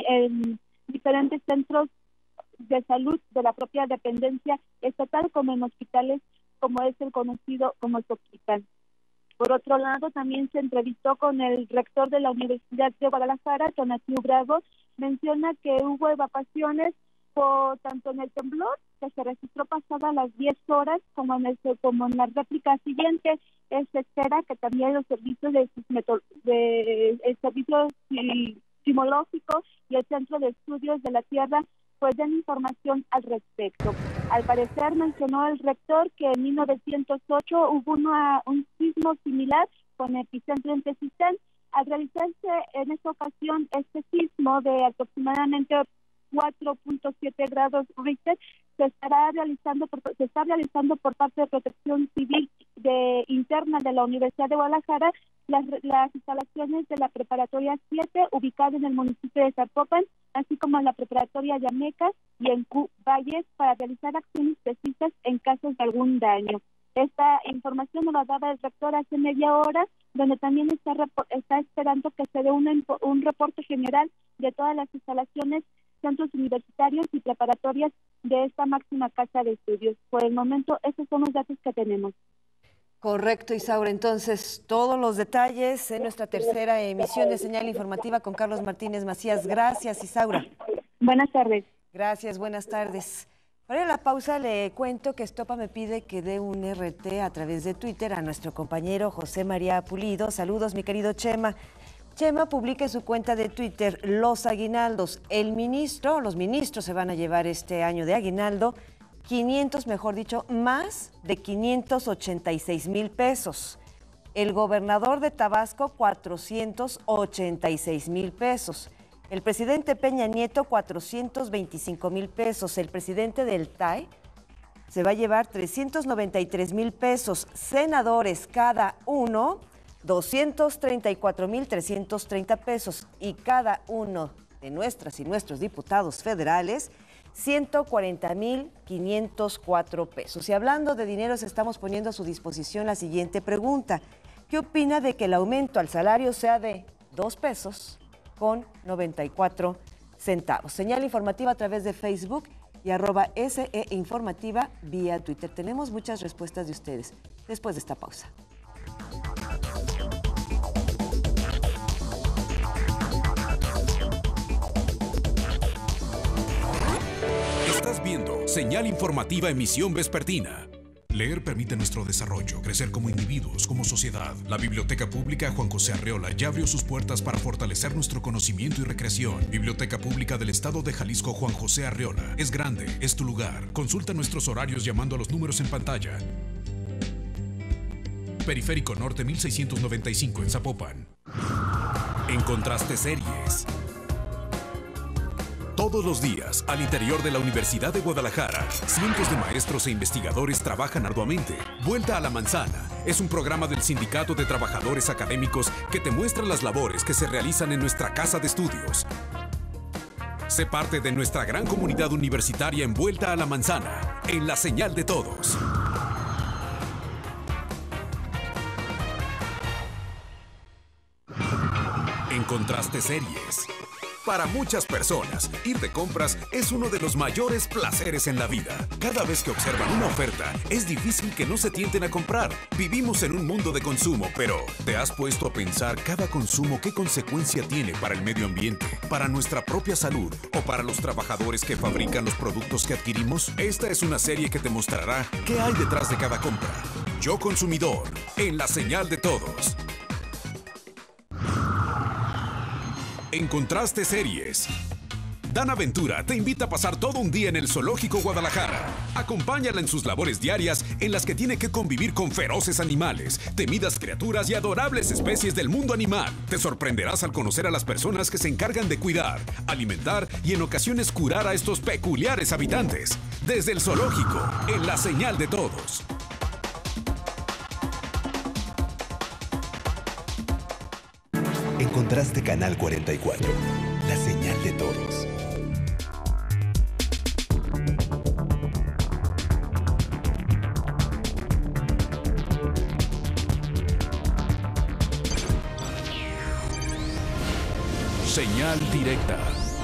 en diferentes centros de salud de la propia dependencia estatal, como en hospitales como es el conocido como Soquitan. Por otro lado, también se entrevistó con el rector de la Universidad de Guadalajara, Tonatiu Bravo. Menciona que hubo evacuaciones tanto en el temblor que se registró pasada las 10 horas como en la réplica siguiente. Se espera que también los servicios el servicio sismológico y el Centro de Estudios de la Tierra pues den información al respecto. Al parecer mencionó el rector que en 1908 hubo un sismo similar con epicentro en Tezistán. Al realizarse en esta ocasión este sismo de aproximadamente 4.7 grados Richter, se está realizando por parte de Protección Civil interna de la Universidad de Guadalajara las instalaciones de la Preparatoria 7, ubicada en el municipio de Zapopan, así como en la Preparatoria Yameca y en Valles, para realizar acciones precisas en casos de algún daño. Esta información nos la daba el rector hace media hora, donde también está esperando que se dé un reporte general de todas las instalaciones, centros universitarios y preparatorias de esta máxima casa de estudios. Por el momento, esos son los datos que tenemos. Correcto, Isaura. Entonces, todos los detalles en nuestra tercera emisión de Señal Informativa con Carlos Martínez Macías. Gracias, Isaura. Buenas tardes. Gracias, buenas tardes. Para la pausa le cuento que Estopa me pide que dé un RT a través de Twitter a nuestro compañero José María Pulido. Saludos, mi querido Chema. Chema publica en su cuenta de Twitter los aguinaldos. Los ministros se van a llevar este año de aguinaldo 500, mejor dicho, más de 586,000 pesos. El gobernador de Tabasco, 486,000 pesos. El presidente Peña Nieto, 425,000 pesos. El presidente del TAI se va a llevar 393,000 pesos. Senadores, cada uno, 234,330 pesos. Y cada uno de nuestras y nuestros diputados federales, 140,504 pesos. Y hablando de dineros, estamos poniendo a su disposición la siguiente pregunta. ¿Qué opina de que el aumento al salario sea de 2 pesos con 94 centavos? Señal informativa a través de Facebook y @SE Informativa vía Twitter. Tenemos muchas respuestas de ustedes después de esta pausa. Estás viendo Señal Informativa Emisión Vespertina. Leer permite nuestro desarrollo, crecer como individuos, como sociedad. La Biblioteca Pública Juan José Arreola ya abrió sus puertas para fortalecer nuestro conocimiento y recreación. Biblioteca Pública del Estado de Jalisco Juan José Arreola. Es grande, es tu lugar. Consulta nuestros horarios llamando a los números en pantalla. Periférico Norte 1695 en Zapopan. Encontraste series. Todos los días, al interior de la Universidad de Guadalajara, cientos de maestros e investigadores trabajan arduamente. Vuelta a la Manzana es un programa del Sindicato de Trabajadores Académicos que te muestra las labores que se realizan en nuestra casa de estudios. Sé parte de nuestra gran comunidad universitaria en Vuelta a la Manzana, en la señal de todos. Encontraste series. Para muchas personas, ir de compras es uno de los mayores placeres en la vida. Cada vez que observan una oferta, es difícil que no se tienten a comprar. Vivimos en un mundo de consumo, pero ¿te has puesto a pensar cada consumo qué consecuencia tiene para el medio ambiente, para nuestra propia salud o para los trabajadores que fabrican los productos que adquirimos? Esta es una serie que te mostrará qué hay detrás de cada compra. Yo Consumidor, en la señal de todos. Encontraste series. Dana Ventura te invita a pasar todo un día en el Zoológico Guadalajara. Acompáñala en sus labores diarias en las que tiene que convivir con feroces animales, temidas criaturas y adorables especies del mundo animal. Te sorprenderás al conocer a las personas que se encargan de cuidar, alimentar y en ocasiones curar a estos peculiares habitantes. Desde el Zoológico, en la señal de todos. Encontraste Canal 44, la señal de todos. Señal directa.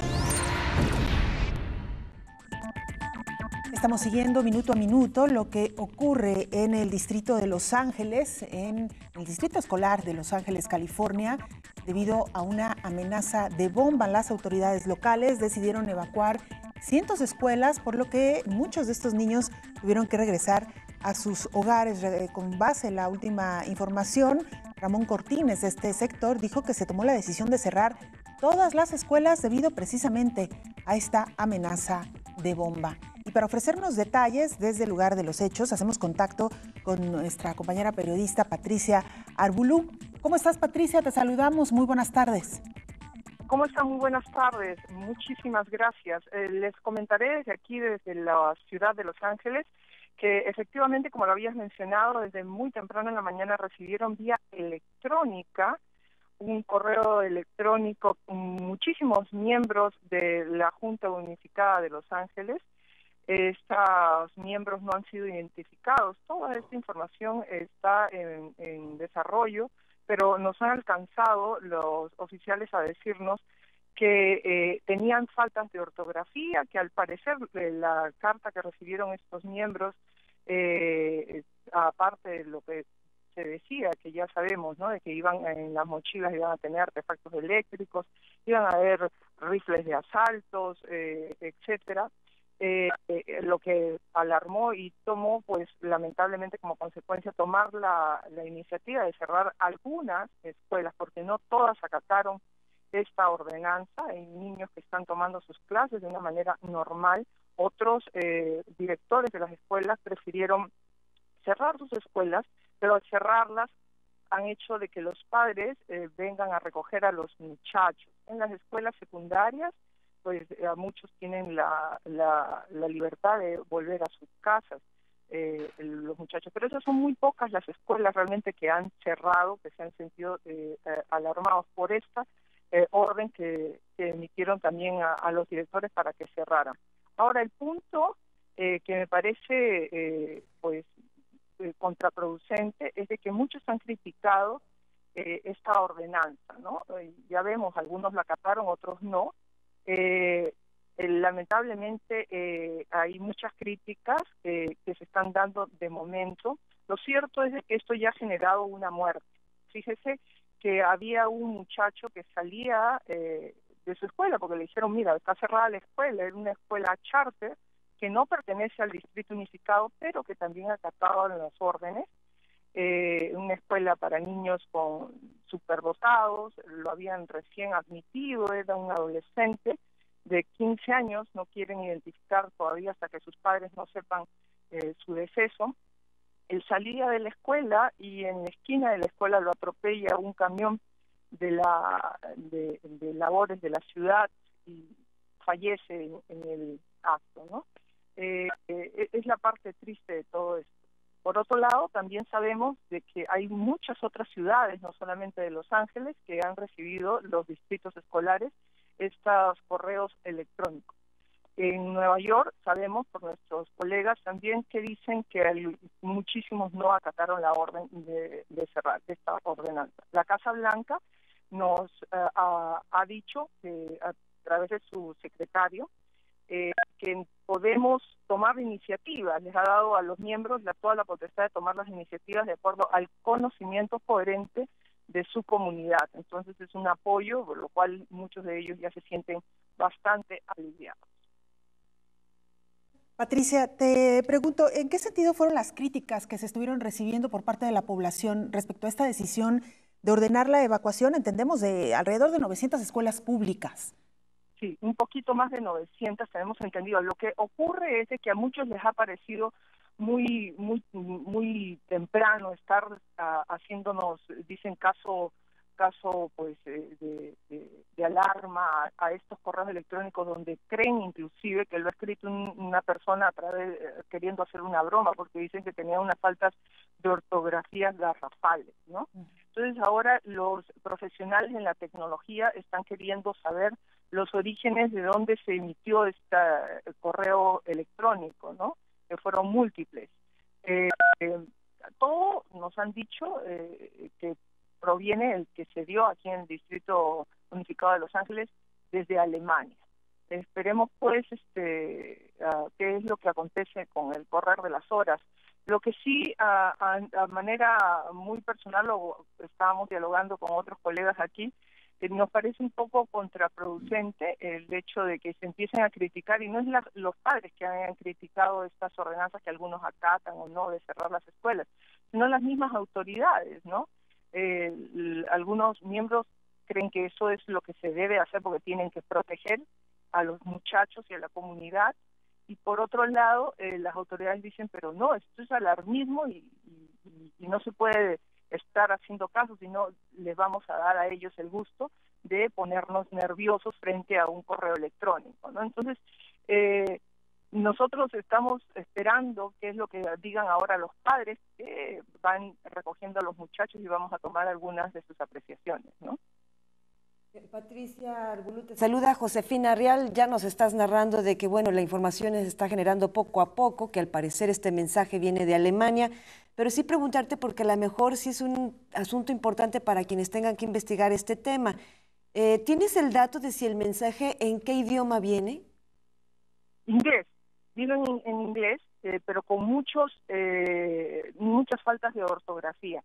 Estamos siguiendo minuto a minuto lo que ocurre en el distrito de Los Ángeles, en el distrito escolar de Los Ángeles, California. Debido a una amenaza de bomba, las autoridades locales decidieron evacuar cientos de escuelas, por lo que muchos de estos niños tuvieron que regresar a sus hogares. Con base en la última información, Ramón Cortines, de este sector, dijo que se tomó la decisión de cerrar todas las escuelas debido precisamente a esta amenaza de bomba. Y para ofrecernos detalles desde el lugar de los hechos, hacemos contacto con nuestra compañera periodista Patricia Arbulú. ¿Cómo estás, Patricia? Te saludamos. Muy buenas tardes. ¿Cómo están? Muy buenas tardes. Muchísimas gracias. Les comentaré desde aquí, desde la ciudad de Los Ángeles, que efectivamente, como lo habías mencionado, desde muy temprano en la mañana recibieron vía electrónica un correo electrónico con muchísimos miembros de la Junta Unificada de Los Ángeles. Estos miembros no han sido identificados. Toda esta información está en desarrollo, pero nos han alcanzado los oficiales a decirnos que tenían faltas de ortografía, que al parecer la carta que recibieron estos miembros, aparte de lo que se decía, que ya sabemos, ¿no?, de que iban en las mochilas, iban a tener artefactos eléctricos, iban a haber rifles de asaltos, etcétera. Lo que alarmó y tomó, pues lamentablemente como consecuencia, tomar la iniciativa de cerrar algunas escuelas, porque no todas acataron esta ordenanza. Hay niños que están tomando sus clases de una manera normal. Otros directores de las escuelas prefirieron cerrar sus escuelas, pero al cerrarlas han hecho de que los padres vengan a recoger a los muchachos. En las escuelas secundarias, pues muchos tienen la libertad de volver a sus casas, los muchachos, pero esas son muy pocas las escuelas realmente que han cerrado, que se han sentido alarmados por esta orden que emitieron también a los directores para que cerraran. Ahora, el punto que me parece contraproducente es de que muchos han criticado esta ordenanza, ¿no? Ya vemos, algunos la acataron, otros no. Lamentablemente hay muchas críticas que se están dando de momento. Lo cierto es de que esto ya ha generado una muerte. Fíjese que había un muchacho que salía de su escuela porque le dijeron, mira, está cerrada la escuela, era una escuela charter que no pertenece al distrito unificado, pero que también acataba las órdenes. Una escuela para niños con superdotados, lo habían recién admitido, era un adolescente de 15 años, no quieren identificar todavía hasta que sus padres no sepan su deceso. Él salía de la escuela y en la esquina de la escuela lo atropella un camión de labores de la ciudad y fallece en el acto, ¿no? Es la parte triste de todo esto. Por otro lado, también sabemos de que hay muchas otras ciudades, no solamente de Los Ángeles, que han recibido los distritos escolares estos correos electrónicos. En Nueva York sabemos por nuestros colegas también que dicen que muchísimos no acataron la orden de cerrar esta ordenanza. La Casa Blanca nos ha dicho que a través de su secretario que podemos tomar iniciativas, les ha dado a los miembros toda la potestad de tomar las iniciativas de acuerdo al conocimiento coherente de su comunidad. Entonces es un apoyo, por lo cual muchos de ellos ya se sienten bastante aliviados. Patricia, te pregunto, ¿en qué sentido fueron las críticas que se estuvieron recibiendo por parte de la población respecto a esta decisión de ordenar la evacuación, entendemos, de alrededor de 900 escuelas públicas? Sí, un poquito más de 900 tenemos entendido. Lo que ocurre es de que a muchos les ha parecido muy temprano estar haciéndonos, dicen, caso pues de alarma a estos correos electrónicos donde creen inclusive que lo ha escrito una persona a través queriendo hacer una broma, porque dicen que tenía unas faltas de ortografía garrafales, ¿no? Entonces ahora los profesionales en la tecnología están queriendo saber los orígenes de dónde se emitió este correo electrónico, ¿no? Que fueron múltiples. Todo nos han dicho que proviene, el que se dio aquí en el Distrito Unificado de Los Ángeles, desde Alemania. Esperemos pues qué es lo que acontece con el correr de las horas. Lo que sí, a manera muy personal, lo estábamos dialogando con otros colegas aquí, nos parece un poco contraproducente el hecho de que se empiecen a criticar, y no es los padres que hayan criticado estas ordenanzas que algunos acatan o no de cerrar las escuelas, sino las mismas autoridades, ¿no? Algunos miembros creen que eso es lo que se debe hacer porque tienen que proteger a los muchachos y a la comunidad, y por otro lado las autoridades dicen, pero no, esto es alarmismo y no se puede estar haciendo caso, sino les vamos a dar a ellos el gusto de ponernos nerviosos frente a un correo electrónico, ¿no? Entonces, nosotros estamos esperando qué es lo que digan ahora los padres que van recogiendo a los muchachos, y vamos a tomar algunas de sus apreciaciones, ¿no? Patricia Arbulú, saluda Josefina Real. Ya nos estás narrando de que, bueno, la información se está generando poco a poco, que al parecer este mensaje viene de Alemania, pero sí preguntarte, porque a lo mejor sí es un asunto importante para quienes tengan que investigar este tema. ¿Tienes el dato de si el mensaje en qué idioma viene? Inglés. Viene en inglés, pero con muchas faltas de ortografía.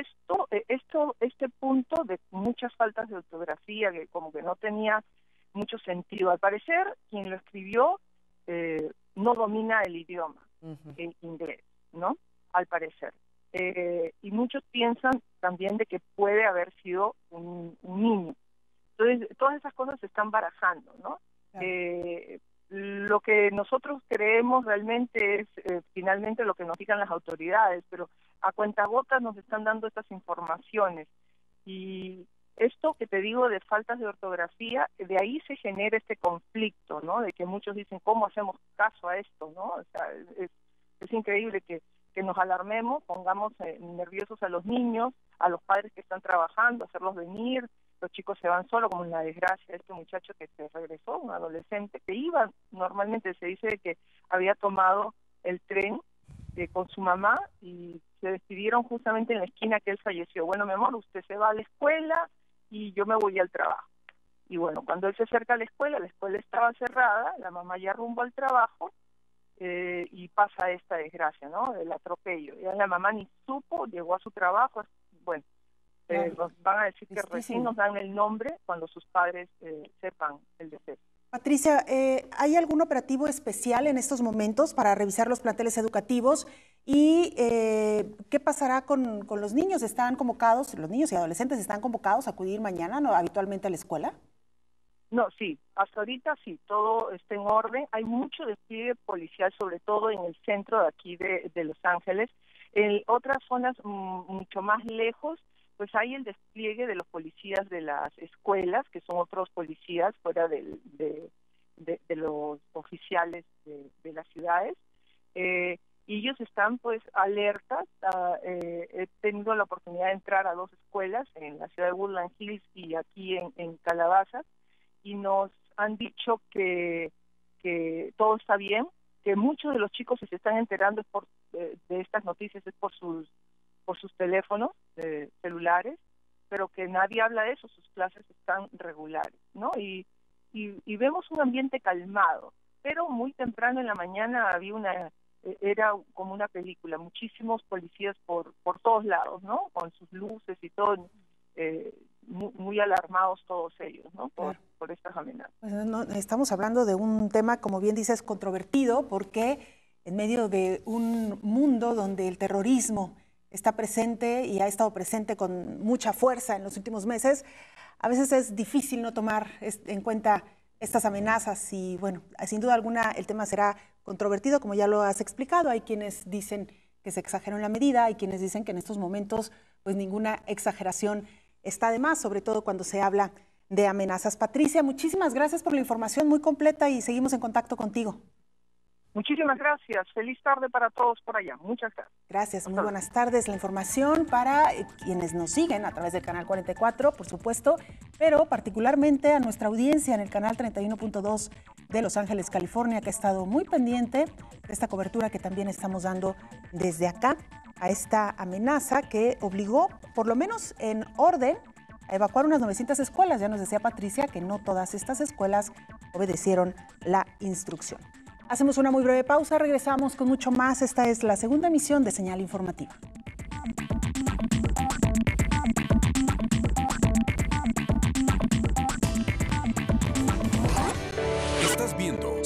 Este punto de muchas faltas de ortografía, que como que no tenía mucho sentido. Al parecer, quien lo escribió no domina el idioma, el inglés, ¿no? Al parecer. Y muchos piensan también de que puede haber sido un niño. Entonces, todas esas cosas se están barajando, ¿no? Claro. Lo que nosotros creemos realmente es finalmente lo que nos digan las autoridades, pero a cuentagotas nos están dando estas informaciones, y esto que te digo de faltas de ortografía, de ahí se genera este conflicto, ¿no? De que muchos dicen, ¿cómo hacemos caso a esto, no? O sea, es increíble que nos alarmemos, pongamos nerviosos a los niños, a los padres que están trabajando, hacerlos venir. Los chicos se van solos, como en la desgracia de este muchacho que se regresó, un adolescente que iba, normalmente se dice que había tomado el tren con su mamá, y se despidieron justamente en la esquina que él falleció. Bueno, mi amor, usted se va a la escuela y yo me voy al trabajo. Y bueno, cuando él se acerca a la escuela estaba cerrada, la mamá ya rumbo al trabajo, y pasa esta desgracia, ¿no? El atropello. Ya la mamá ni supo, llegó a su trabajo, bueno. Nos van a decir que recién nos dan el nombre cuando sus padres sepan el deceso. Patricia, ¿hay algún operativo especial en estos momentos para revisar los planteles educativos? ¿Y qué pasará con los niños? ¿Están convocados, los niños y adolescentes están convocados a acudir mañana, ¿no?, habitualmente a la escuela? No, sí, hasta ahorita sí, todo está en orden. Hay mucho despliegue policial, sobre todo en el centro de aquí de Los Ángeles. En otras zonas mucho más lejos, pues hay el despliegue de los policías de las escuelas, que son otros policías fuera de los oficiales de las ciudades, y ellos están pues alertas. He tenido la oportunidad de entrar a 2 escuelas, en la ciudad de Woodland Hills y aquí en Calabasas, y nos han dicho que todo está bien, que muchos de los chicos que se están enterando de estas noticias es por sus teléfonos celulares, pero que nadie habla de eso, sus clases están regulares, ¿no? Y vemos un ambiente calmado, pero muy temprano en la mañana era como una película, muchísimos policías por todos lados, ¿no? Con sus luces y todo, muy alarmados todos ellos, ¿no? Por estas amenazas. Pues no, estamos hablando de un tema, como bien dices, controvertido, porque en medio de un mundo donde el terrorismo está presente y ha estado presente con mucha fuerza en los últimos meses, a veces es difícil no tomar en cuenta estas amenazas, y bueno, sin duda alguna el tema será controvertido, como ya lo has explicado. Hay quienes dicen que se exageró en la medida, hay quienes dicen que en estos momentos pues ninguna exageración está de más, sobre todo cuando se habla de amenazas. Patricia, muchísimas gracias por la información muy completa y seguimos en contacto contigo. Muchísimas gracias. Feliz tarde para todos por allá. Muchas gracias. Gracias, muy buenas tardes. La información para quienes nos siguen a través del canal 44, por supuesto, pero particularmente a nuestra audiencia en el canal 31.2 de Los Ángeles, California, que ha estado muy pendiente de esta cobertura que también estamos dando desde acá a esta amenaza que obligó, por lo menos en orden, a evacuar unas 900 escuelas. Ya nos decía Patricia que no todas estas escuelas obedecieron la instrucción. Hacemos una muy breve pausa, regresamos con mucho más. Esta es la segunda emisión de Señal Informativa.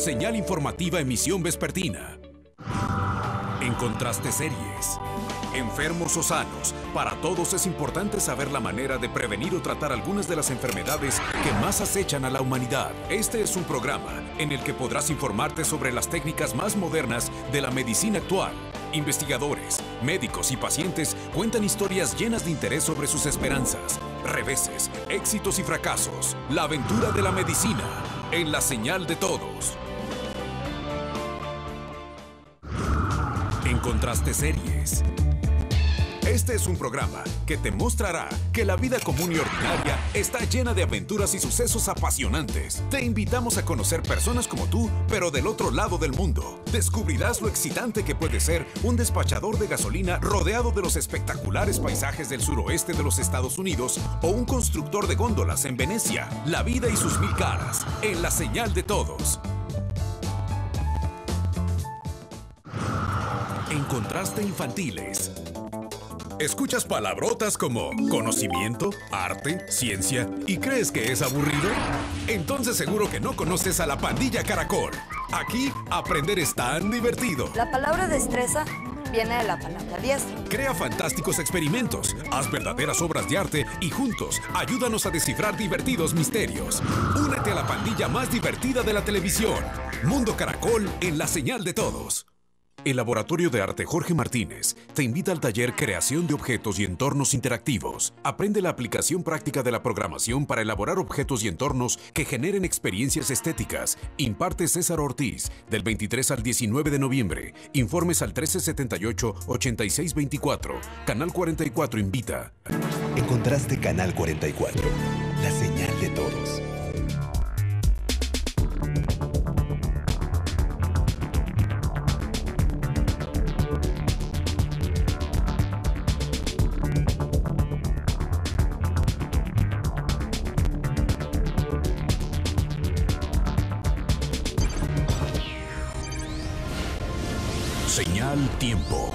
Señal informativa emisión vespertina. En Contraste Series. Enfermos o sanos, para todos es importante saber la manera de prevenir o tratar algunas de las enfermedades que más acechan a la humanidad. Este es un programa en el que podrás informarte sobre las técnicas más modernas de la medicina actual. Investigadores, médicos y pacientes cuentan historias llenas de interés sobre sus esperanzas, reveses, éxitos y fracasos. La aventura de la medicina, en la señal de todos. En Contraste Series. Este es un programa que te mostrará que la vida común y ordinaria está llena de aventuras y sucesos apasionantes. Te invitamos a conocer personas como tú, pero del otro lado del mundo. Descubrirás lo excitante que puede ser un despachador de gasolina rodeado de los espectaculares paisajes del suroeste de los Estados Unidos o un constructor de góndolas en Venecia. La vida y sus mil caras, en la señal de todos. En Contraste Infantiles. ¿Escuchas palabrotas como conocimiento, arte, ciencia y crees que es aburrido? Entonces seguro que no conoces a la Pandilla Caracol. Aquí aprender es tan divertido. La palabra destreza viene de la palabra diestra. Crea fantásticos experimentos, haz verdaderas obras de arte y juntos ayúdanos a descifrar divertidos misterios. Únete a la pandilla más divertida de la televisión. Mundo Caracol en la señal de todos. El Laboratorio de Arte Jorge Martínez te invita al taller Creación de Objetos y Entornos Interactivos. Aprende la aplicación práctica de la programación para elaborar objetos y entornos que generen experiencias estéticas. Imparte César Ortiz, del 23 al 19 de noviembre. Informes al 1378-8624. Canal 44 invita. Encontraste Canal 44, la señal de todos. Señal Tiempo.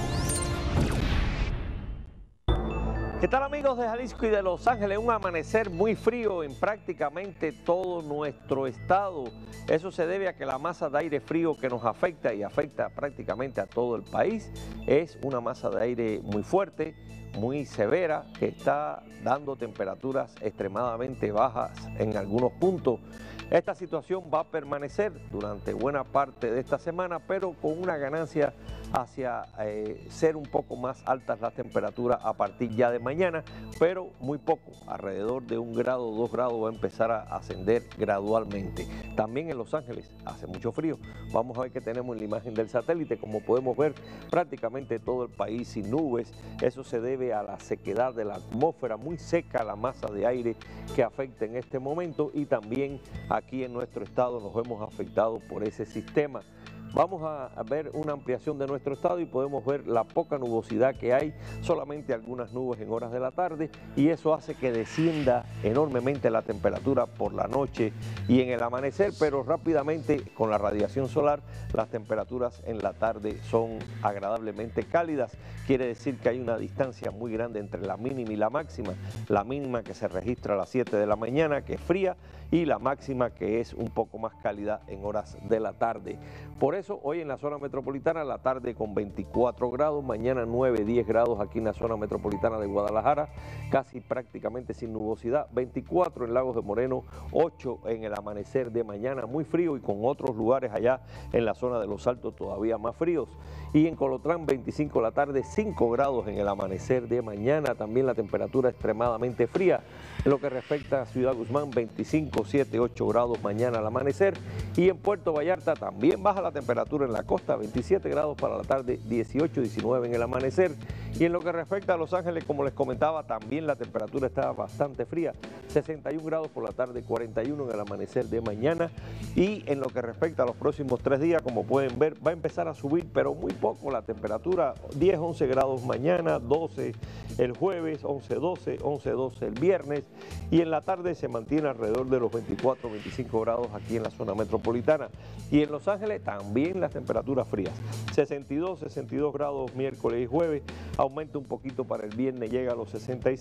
¿Qué tal amigos de Jalisco y de Los Ángeles? Un amanecer muy frío en prácticamente todo nuestro estado. Eso se debe a que la masa de aire frío que nos afecta y afecta prácticamente a todo el país es una masa de aire muy fuerte, muy severa, que está dando temperaturas extremadamente bajas en algunos puntos. Esta situación va a permanecer durante buena parte de esta semana, pero con una ganancia hacia ser un poco más altas las temperaturas a partir ya de mañana, pero muy poco, alrededor de 1 grado, 2 grados va a empezar a ascender gradualmente. También en Los Ángeles hace mucho frío. Vamos a ver qué tenemos en la imagen del satélite. Como podemos ver, prácticamente todo el país sin nubes. Eso se debe a la sequedad de la atmósfera, muy seca la masa de aire que afecta en este momento, y también aquí en nuestro estado nos hemos afectado por ese sistema. Vamos a ver una ampliación de nuestro estado y podemos ver la poca nubosidad que hay, solamente algunas nubes en horas de la tarde, y eso hace que descienda enormemente la temperatura por la noche y en el amanecer, pero rápidamente con la radiación solar las temperaturas en la tarde son agradablemente cálidas. Quiere decir que hay una distancia muy grande entre la mínima y la máxima. La mínima que se registra a las 7 de la mañana, que es fría, y la máxima que es un poco más cálida en horas de la tarde. Por eso hoy en la zona metropolitana la tarde con 24 grados, mañana 9, 10 grados aquí en la zona metropolitana de Guadalajara, casi prácticamente sin nubosidad, 24 en Lagos de Moreno, 8 en el amanecer de mañana, muy frío, y con otros lugares allá en la zona de Los Altos todavía más fríos. Y en Colotlán 25 la tarde, 5 grados en el amanecer de mañana, también la temperatura extremadamente fría. En lo que respecta a Ciudad Guzmán, 25, 7, 8 grados mañana al amanecer, y en Puerto Vallarta también baja la temperatura en la costa, 27 grados para la tarde, 18, 19 en el amanecer. Y en lo que respecta a Los Ángeles, como les comentaba, también la temperatura está bastante fría, 61 grados por la tarde, 41 en el amanecer de mañana. Y en lo que respecta a los próximos 3 días, como pueden ver, va a empezar a subir, pero muy poco la temperatura, 10, 11 grados mañana, 12 el jueves, 11, 12, 11, 12 el viernes, y en la tarde se mantiene alrededor de los 24, 25 grados aquí en la zona metropolitana. Y en Los Ángeles también las temperaturas frías, 62, 62 grados miércoles y jueves, aumenta un poquito para el viernes, llega a los 66,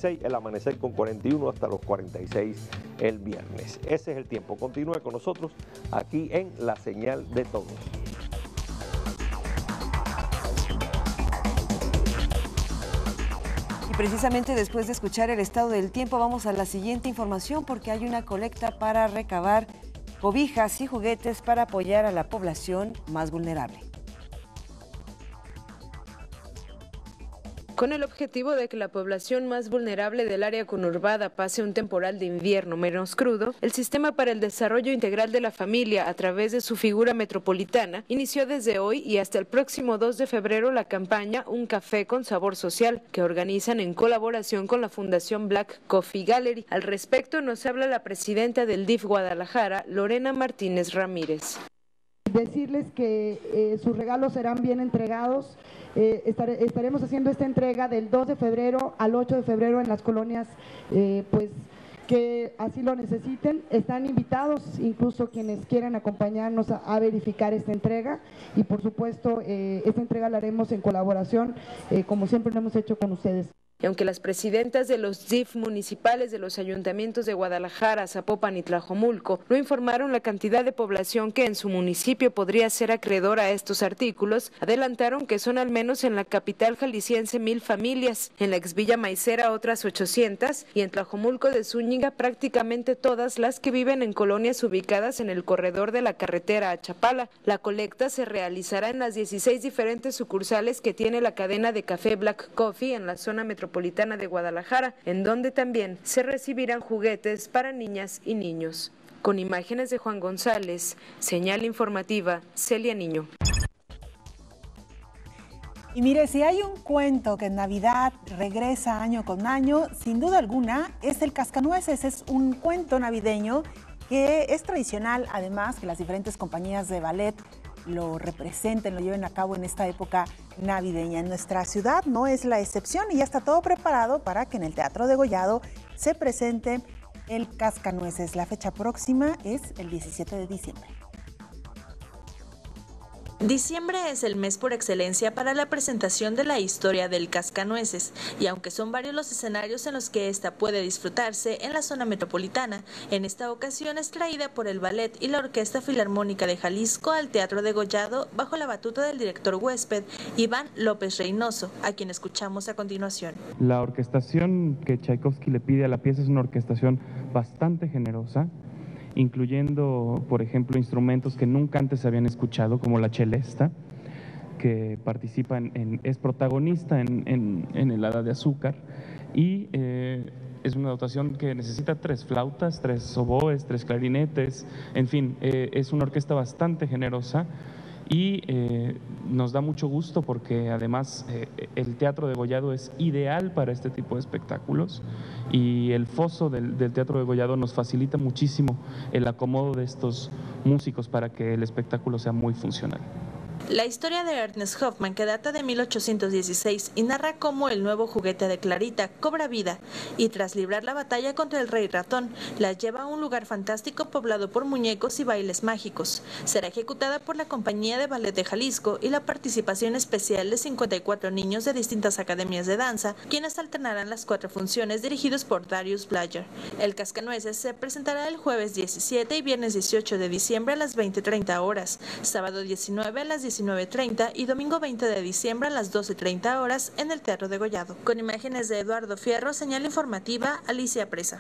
46, el amanecer con 41 hasta los 46 el viernes. Ese es el tiempo. Continúe con nosotros aquí en La Señal de Todos. Precisamente después de escuchar el estado del tiempo, vamos a la siguiente información porque hay una colecta para recabar cobijas y juguetes para apoyar a la población más vulnerable. Con el objetivo de que la población más vulnerable del área conurbada pase un temporal de invierno menos crudo, el Sistema para el Desarrollo Integral de la Familia, a través de su figura metropolitana, inició desde hoy y hasta el próximo 2 de febrero la campaña Un Café con Sabor Social, que organizan en colaboración con la Fundación Black Coffee Gallery. Al respecto nos habla la presidenta del DIF Guadalajara, Lorena Martínez Ramírez. Decirles que sus regalos serán bien entregados. Estaremos haciendo esta entrega del 2 de febrero al 8 de febrero en las colonias pues que así lo necesiten. Están invitados incluso quienes quieran acompañarnos a verificar esta entrega y por supuesto esta entrega la haremos en colaboración como siempre lo hemos hecho con ustedes. Y aunque las presidentas de los DIF municipales de los ayuntamientos de Guadalajara, Zapopan y Tlajomulco no informaron la cantidad de población que en su municipio podría ser acreedora a estos artículos, adelantaron que son al menos en la capital jalisciense 1,000 familias, en la exvilla Maicera otras 800 y en Tlajomulco de Zúñiga prácticamente todas las que viven en colonias ubicadas en el corredor de la carretera a Chapala. La colecta se realizará en las 16 diferentes sucursales que tiene la cadena de café Black Coffee en la zona metropolitana de Guadalajara, en donde también se recibirán juguetes para niñas y niños. Con imágenes de Juan González, Señal Informativa, Celia Niño. Y mire, si hay un cuento que en Navidad regresa año con año, sin duda alguna es el Cascanueces. Es un cuento navideño que es tradicional, además, que las diferentes compañías de ballet lo representen, lo lleven a cabo en esta época navideña. En nuestra ciudad no es la excepción y ya está todo preparado para que en el Teatro Degollado se presente el Cascanueces. La fecha próxima es el 17 de diciembre. Diciembre es el mes por excelencia para la presentación de la historia del Cascanueces, y aunque son varios los escenarios en los que esta puede disfrutarse en la zona metropolitana, en esta ocasión es traída por el Ballet y la Orquesta Filarmónica de Jalisco al Teatro Degollado bajo la batuta del director huésped Iván López Reynoso, a quien escuchamos a continuación. La orquestación que Tchaikovsky le pide a la pieza es una orquestación bastante generosa, incluyendo, por ejemplo, instrumentos que nunca antes se habían escuchado, como la celesta, que participa es protagonista en el Hada de Azúcar, y es una dotación que necesita 3 flautas, 3 oboes, 3 clarinetes, en fin, es una orquesta bastante generosa. Y nos da mucho gusto porque además el Teatro Degollado es ideal para este tipo de espectáculos y el foso del Teatro Degollado nos facilita muchísimo el acomodo de estos músicos para que el espectáculo sea muy funcional. La historia de Ernest Hoffman, que data de 1816 y narra cómo el nuevo juguete de Clarita cobra vida y tras librar la batalla contra el Rey Ratón, la lleva a un lugar fantástico poblado por muñecos y bailes mágicos. Será ejecutada por la Compañía de Ballet de Jalisco y la participación especial de 54 niños de distintas academias de danza, quienes alternarán las 4 funciones dirigidos por Darius Blayer. El Cascanueces se presentará el jueves 17 y viernes 18 de diciembre a las 20:30 horas, sábado 19 a las 19:30 y domingo 20 de diciembre a las 12:30 horas en el Teatro Degollado. Con imágenes de Eduardo Fierro, Señal Informativa, Alicia Presa.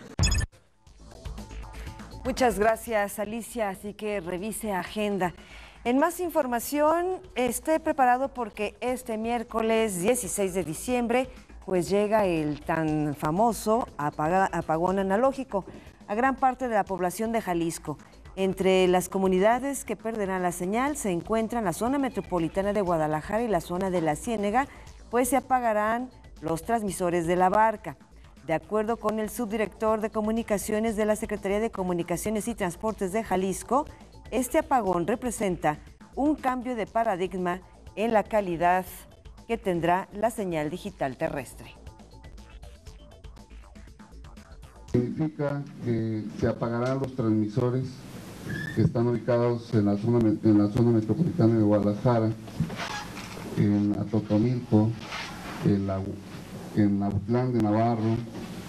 Muchas gracias, Alicia, así que revise agenda. En más información, esté preparado porque este miércoles 16 de diciembre pues llega el tan famoso apagón analógico a gran parte de la población de Jalisco. Entre las comunidades que perderán la señal se encuentran la zona metropolitana de Guadalajara y la zona de la Ciénega, pues se apagarán los transmisores de la Barca. De acuerdo con el subdirector de comunicaciones de la Secretaría de Comunicaciones y Transportes de Jalisco, este apagón representa un cambio de paradigma en la calidad que tendrá la señal digital terrestre. Significa que se apagarán los transmisores que están ubicados en la zona metropolitana de Guadalajara, en Atotonilco, en Autlán de Navarro,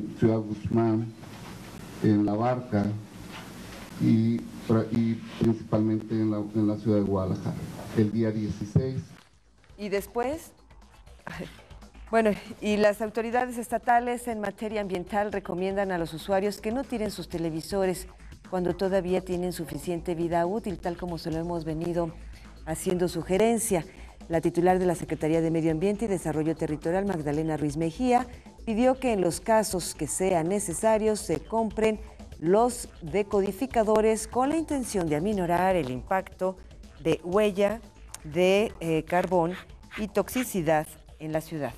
en Ciudad Guzmán, en La Barca y principalmente en la ciudad de Guadalajara, el día 16. Y después, bueno, y las autoridades estatales en materia ambiental recomiendan a los usuarios que no tiren sus televisores cuando todavía tienen suficiente vida útil, tal como se lo hemos venido haciendo sugerencia. La titular de la Secretaría de Medio Ambiente y Desarrollo Territorial, Magdalena Ruiz Mejía, pidió que en los casos que sean necesarios se compren los decodificadores con la intención de aminorar el impacto de huella de carbón y toxicidad en la ciudad.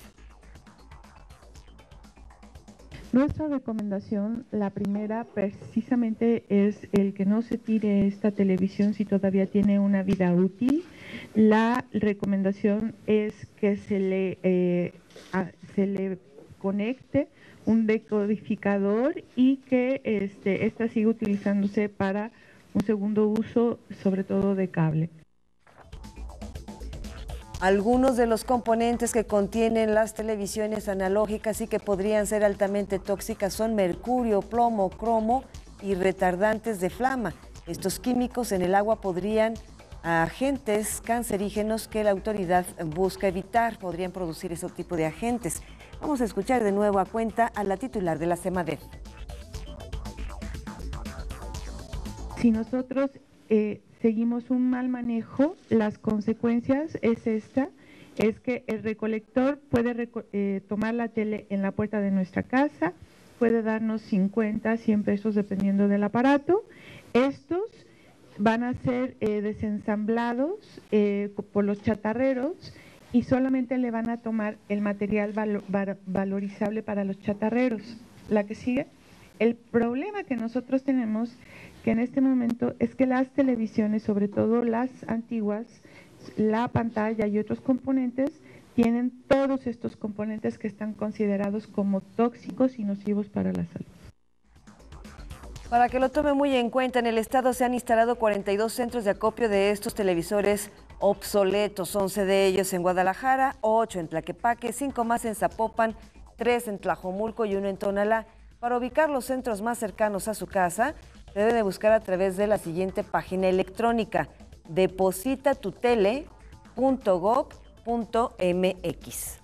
Nuestra recomendación, la primera precisamente es el que no se tire esta televisión si todavía tiene una vida útil. La recomendación es que se le conecte un decodificador y que esta siga utilizándose para un segundo uso, sobre todo de cable. Algunos de los componentes que contienen las televisiones analógicas y que podrían ser altamente tóxicas son mercurio, plomo, cromo y retardantes de flama. Estos químicos en el agua podrían agentes cancerígenos que la autoridad busca evitar, podrían producir ese tipo de agentes. Vamos a escuchar de nuevo a cuenta a la titular de la CEMADET. Si nosotros seguimos un mal manejo, las consecuencias es que el recolector puede tomar la tele en la puerta de nuestra casa, puede darnos 50, 100 pesos dependiendo del aparato. Estos van a ser desensamblados por los chatarreros y solamente le van a tomar el material valorizable para los chatarreros. La que sigue, el problema que nosotros tenemos que en este momento es que las televisiones, sobre todo las antiguas, la pantalla y otros componentes, tienen todos estos componentes que están considerados como tóxicos y nocivos para la salud. Para que lo tome muy en cuenta, en el estado se han instalado 42 centros de acopio de estos televisores obsoletos, 11 de ellos en Guadalajara, 8 en Tlaquepaque, 5 más en Zapopan, 3 en Tlajomulco y 1 en Tonalá. Para ubicar los centros más cercanos a su casa, debe de buscar a través de la siguiente página electrónica: depositatutele.gov.mx.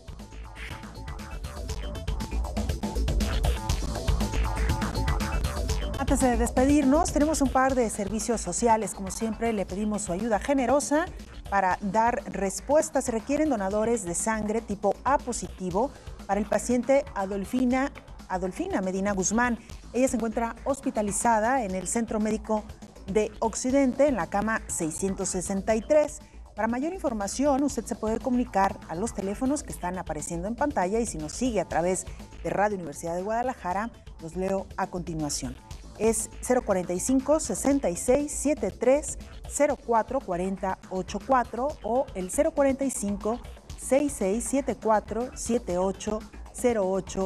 Antes de despedirnos, tenemos un par de servicios sociales. Como siempre, le pedimos su ayuda generosa para dar respuesta. Se requieren donadores de sangre tipo A positivo para el paciente Adolfina Medina Guzmán. Ella se encuentra hospitalizada en el Centro Médico de Occidente, en la cama 663. Para mayor información, usted se puede comunicar a los teléfonos que están apareciendo en pantalla, y si nos sigue a través de Radio Universidad de Guadalajara, los leo a continuación. Es 045 66 73 04 40 84 o el 045 66 74 78 08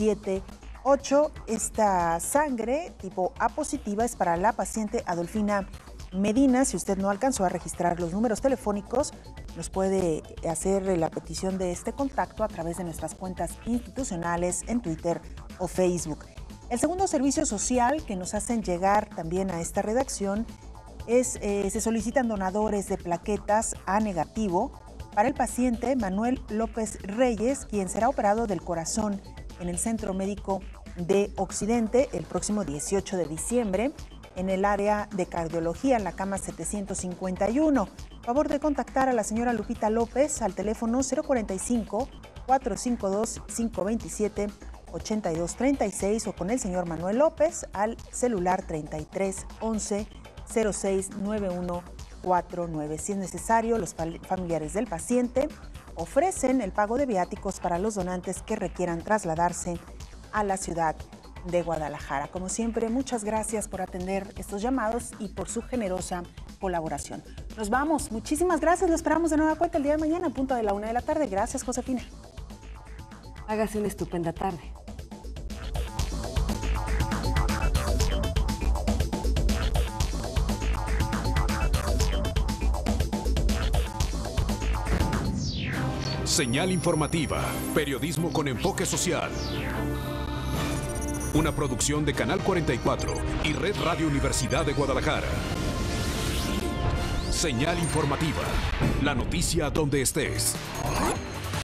78. Esta sangre tipo A positiva es para la paciente Adolfina Medina. Si usted no alcanzó a registrar los números telefónicos, nos puede hacer la petición de este contacto a través de nuestras cuentas institucionales en Twitter o Facebook. El segundo servicio social que nos hacen llegar también a esta redacción es se solicitan donadores de plaquetas A negativo para el paciente Manuel López Reyes, quien será operado del corazón en el Centro Médico de Occidente el próximo 18 de diciembre en el área de cardiología en la cama 751. Favor de contactar a la señora Lupita López al teléfono 045 452 527 8236 o con el señor Manuel López al celular 33 11 06 9149. Si es necesario, los familiares del paciente ofrecen el pago de viáticos para los donantes que requieran trasladarse a la ciudad de Guadalajara. Como siempre, muchas gracias por atender estos llamados y por su generosa colaboración. Nos vamos. Muchísimas gracias. Lo esperamos de nueva cuenta el día de mañana a punto de la 1 de la tarde. Gracias, Josefina. Hágase una estupenda tarde. Señal informativa, periodismo con enfoque social. una producción de Canal 44 y Red Radio Universidad de Guadalajara. Señal informativa, la noticia donde estés.